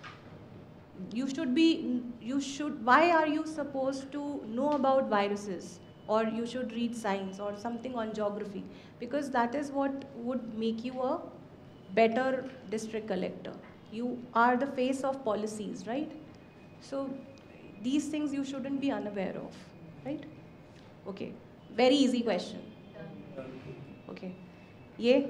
Why are you supposed to know about viruses? Or you should read science or something on geography, because that is what would make you a better district collector. You are the face of policies, right? So these things you shouldn't be unaware of, right? Okay, very easy question. Okay, ye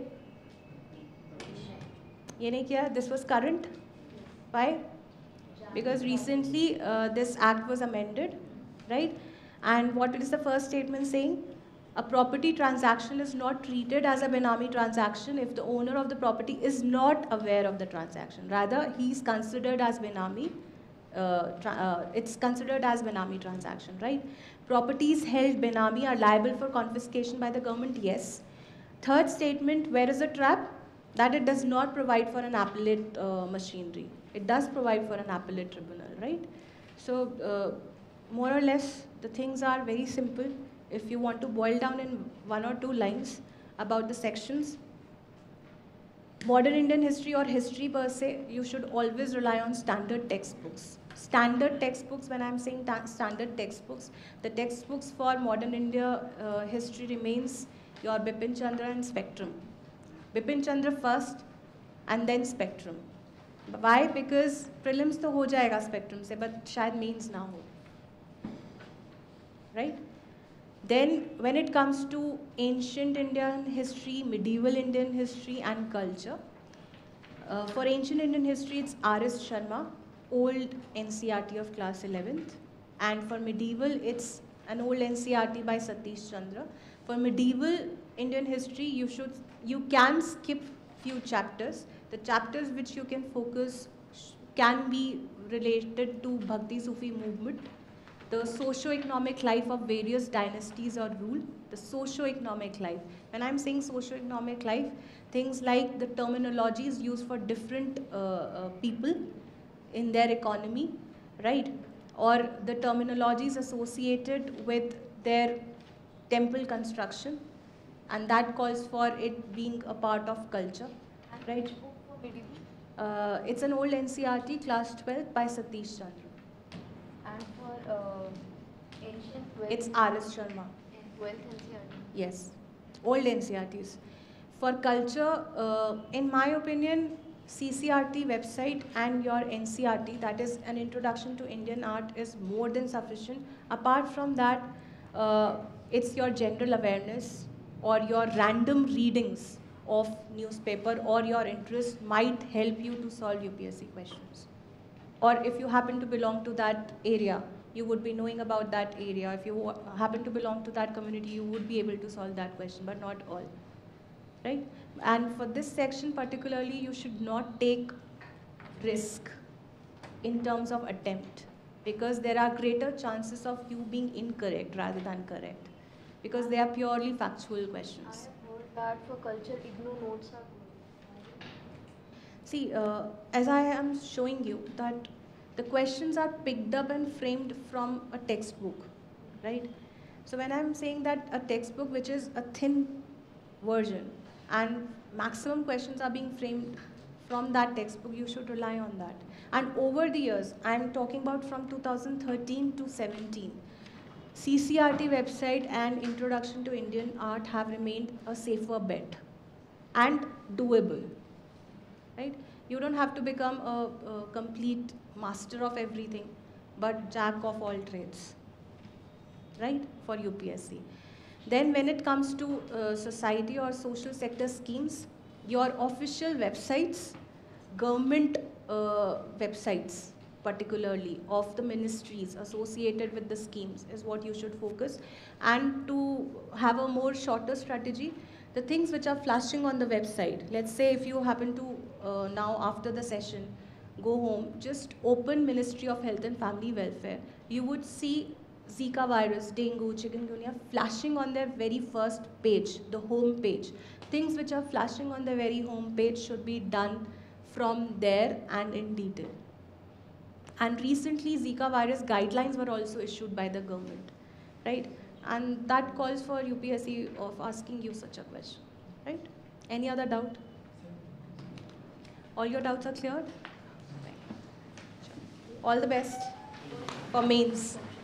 nahi kiya, this was current. Why? Because recently this act was amended, right? And what is the first statement saying? A property transaction is not treated as a Benami transaction if the owner of the property is not aware of the transaction. Rather, he is considered as Benami. It's considered as Benami transaction, right? Properties held Benami are liable for confiscation by the government, yes. Third statement, where is the trap? That it does not provide for an appellate machinery. It does provide for an appellate tribunal, right? So, more or less, the things are very simple. If you want to boil down in 1 or 2 lines about the sections, modern Indian history or history per se, you should always rely on standard textbooks. Standard textbooks, when I'm saying standard textbooks, the textbooks for modern India history remains your Bipin Chandra and Spectrum. Bipin Chandra first and then Spectrum. Why? Because prelims to ho jayega Spectrum se, but shayad mains na ho. Right? Then when it comes to ancient Indian history, medieval Indian history and culture, for ancient Indian history it's R.S. Sharma, old NCERT of class 11th, and for medieval it's an old NCERT by Satish Chandra. For medieval Indian history you can skip few chapters. The chapters which you can focus can be related to Bhakti Sufi movement, the socio-economic life of various dynasties or rule, the socio-economic life. When I'm saying socio-economic life, things like the terminologies used for different people in their economy, right? Or the terminologies associated with their temple construction, and that calls for it being a part of culture, right? It's an old NCERT, class 12 by Satish Chandra. And for ancient 12th, it's R.S. Sharma. 12th NCERT. Yes, old NCERTs. For culture, in my opinion, CCRT website and your NCERT, that is an introduction to Indian art, is more than sufficient. Apart from that, it's your general awareness or your random readings of newspaper or your interest might help you to solve UPSC questions. Or if you happen to belong to that area, you would be knowing about that area. If you happen to belong to that community, you would be able to solve that question, but not all, right? And for this section particularly, you should not take risk in terms of attempt, because there are greater chances of you being incorrect rather than correct, because they are purely factual questions. I have heard that for culture, IGNOU notes are good. See, as I am showing you that the questions are picked up and framed from a textbook, right? So when I'm saying that a textbook which is a thin version and maximum questions are being framed from that textbook, you should rely on that. And over the years, I'm talking about from 2013 to 17, CCRT website and Introduction to Indian Art have remained a safer bet and doable, right? You don't have to become a complete master of everything, but jack of all trades, right, for UPSC. Then when it comes to society or social sector schemes, your official websites, government websites particularly of the ministries associated with the schemes is what you should focus. And to have a more shorter strategy, the things which are flashing on the website, let's say if you happen to now after the session go home, just open Ministry of Health and Family Welfare, you would see Zika virus, dengue, chikungunya flashing on their very first page, the home page. Things which are flashing on the very home page should be done from there and in detail. And recently, Zika virus guidelines were also issued by the government, right? And that calls for UPSC of asking you such a question, right? Any other doubt? All your doubts are cleared? All the best for mains.